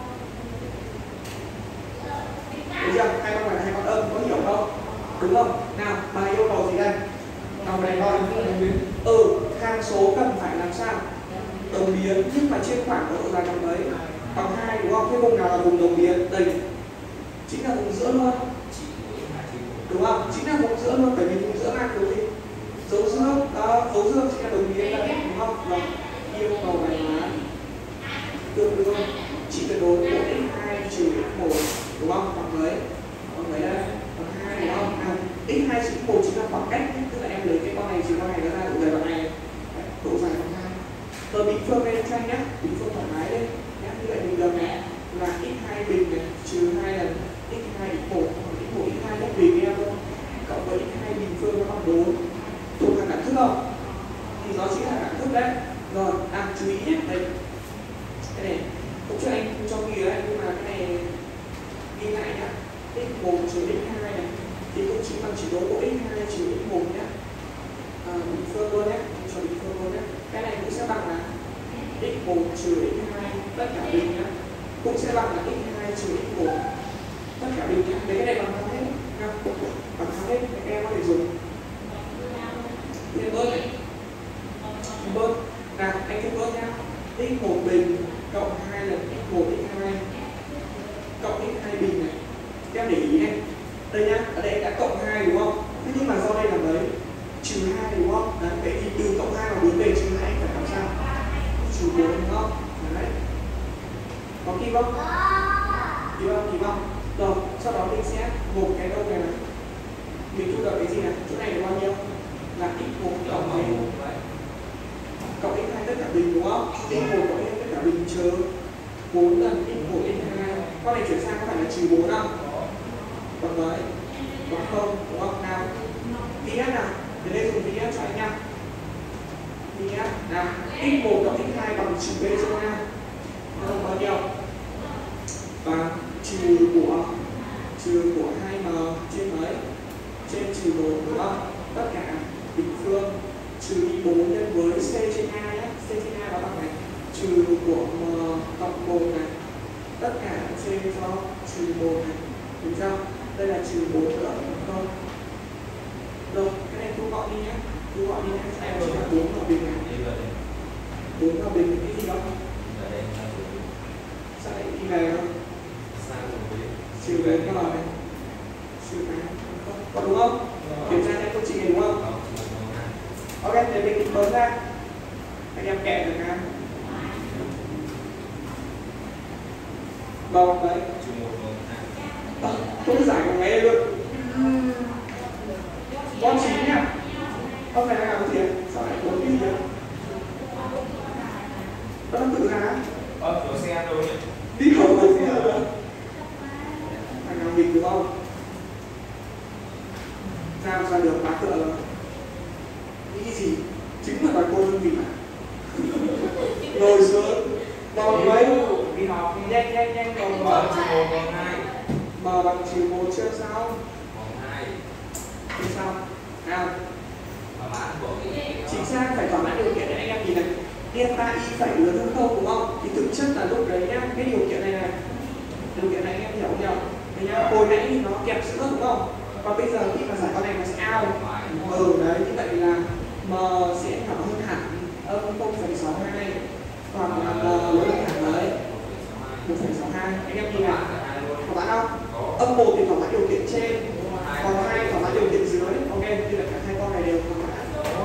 Được chưa? Hai con ngoài hai con âm, có hiểu không? Đúng không? Nào, bài yêu cầu gì đây? Nào này coi. Ừ, hàm số cần phải làm sao? Đồng biến, nhưng mà trên khoảng có độ dài bằng mấy? Bằng hai đúng không? Cái vùng nào là vùng đồng biến? Đây. Chính là vùng giữa luôn. Đúng không? Chính là vùng giữa luôn, bởi vì vùng giữa mang dấu gì? Dấu dương, đó, dấu dương chính là đồng biến đây, đúng không? Rồi, yêu cầu này là tương đương chỉ tuyệt đối của x hai trừ x một, đúng không? Bằng mấy? Bằng mấy đây? Bằng hai đúng không? À, x hai trừ x một chính là khoảng cách, tức là em lấy cái con này trừ con này nó ra độ dài bằng này, độ dài bằng hai. Rồi bình phương lên cho anh nhé, bình phương thoải mái lên nhé, như vậy bình đường này là x hai bình này trừ hai lần x hai x một, hoặc x một x hai ghép bình em thôi, cộng với x hai bình phương nó bằng bốn. Thuộc hàng đẳng thức không? Thì nó chính là đẳng thức đấy. Rồi, à chú ý nhé, đây cái này cũng cho anh cho ghi đấy, nhưng mà cái này ghi lại nhá. x một trừ x hai này thì cũng chỉ bằng chỉ số của x hai trừ x một nhé. À, bình phương luôn nhé, cho bình phương luôn nhé. Cái này cũng sẽ bằng là x một trừ x hai tất cả bình nhé, cũng sẽ bằng là x hai trừ x một tất cả bình nhé. Đấy, cái này bằng thang hết nha, bằng thang hết các em có thể dùng thêm bớt này, thêm bớt nào anh thêm bớt nhá. X một bình cộng hai lần x một x hai cộng x hai bình này, tiếp em để ý này. Đây nhá, ở đây đã cộng hai đúng không? Thế nhưng mà do đây là mấy? Trừ hai đúng không? Đấy, vậy thì từ cộng hai mà biến về trừ hai phải làm sao? Trừ bốn đúng không? Đấy. Có kịp không? Kịp không? Kịp không? Rồi, sau đó mình sẽ một cái đâu này này. Mình thu được cái gì này? Chỗ này là bao nhiêu? Là x một cộng với cộng x hai tất cả bình đúng không? x một cộng x tất cả bình trừ bốn lần x một x hai. Con này chuyển sang có phải là trừ bốn không? Còn với bằng không đúng không? Nào ps nào, đến đây dùng ps cho anh nha. Ps nào, x một cộng x hai bằng trừ b trên a. Nó bằng bao nhiêu? Bằng trừ của trừ của hai m trên mấy? Trên trừ một đúng không? Tất cả bình phương trừ đi bốn nhân với c trên a nhé. C trên a nó bằng này trừ của m cộng một này, tất cả c cho trừ một này, đúng không? Đây là trừ bốn nữa không? Rồi, cái này thu gọn đi nhé. Thu gọn đi nhé. Sẽ chỉ là bốn vào bình này. bốn vào bình cái gì đó? Sao lại đi về không? Trừ bốn vào này. Trừ tám. Có đúng không? Kiểm tra xem công trình này đúng không? Ok, để mình định bớt ra. Anh em kẹt được nha. Bao đấy. À, tôi giải của ngày luôn. Con chín nha. Hôm nay đang làm gì ạ? Sao lại bốn cái gì ạ? Nó đang tự ra. Ờ, chỗ xe đâu nhỉ? Đi khẩu rồi xe rồi. Anh làm mình đúng không? Sao ra được bác tựa rồi. Nghĩ gì? Chính là bài cô đơn vị mà. Ngồi xuống. Bằng mấy? Đi học Nhanh nhanh nhanh còn M bằng trừ một bằng hai. M bằng trừ một chưa sao? Bằng hai. Chưa sao? Nào. Thỏa mãn của cái Chính xác phải thỏa mãn điều kiện này anh em nhìn này. Delta y phải lớn hơn không đúng không? Thì thực chất là lúc đấy nhá, cái điều kiện này này. Điều kiện này anh em hiểu không nhỉ? Đấy nhá, hồi nãy thì nó kẹp sữa đúng không? Còn bây giờ khi mà giải con này nó sẽ out. Ừ đấy, như vậy là M sẽ nhỏ hơn hẳn âm không phẩy sáu hai. Còn là M lớn hơn hẳn đấy một phẩy sáu hai. Anh em nhìn này, thỏa mãn không? Âm một thì thỏa mãn điều kiện trên, còn hai thỏa mãn điều kiện dưới. Ok, như là cả hai con này đều thỏa mãn.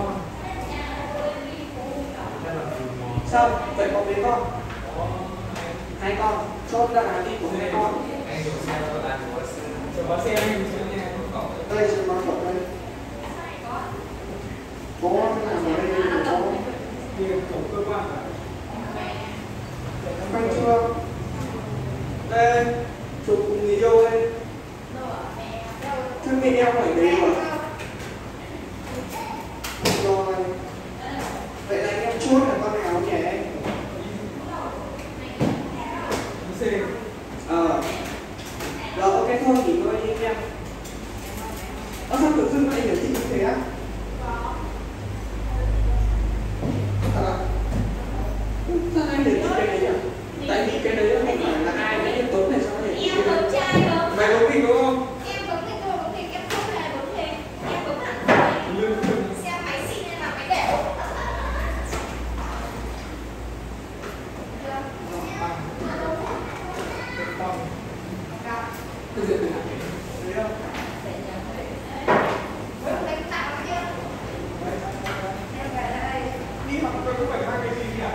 Sao? Vậy có mấy con? Hai con. Chốt ra là đi của hai con. Anh dùng xe đó là của xe. Chờ có xe anh sẽ nghe. Đây sẽ có cộng đây. Có làm ở đây thì có. Thì tổng cơ quan là Quanh chưa? Đây, chụp cùng người yêu đây. Thân mình em phải đấy rồi. Rồi. Vậy là anh em chốt là con nào nhỉ? xe. Ờ. Rồi ok thôi nghỉ ngơi đi anh em. Ơ sao tự dưng anh hiểu chị như thế á? Thật à? Sao anh hiểu chị cái đấy nhỉ? Tại vì cái đấy không phải là ai cũng như Tuấn này sao anh hiểu chị cái đấy? Mày có kinh đúng không? Cái gì này? Thấy không? Đi học tôi cũng phải mang cái gì nhỉ?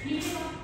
Đi đi con.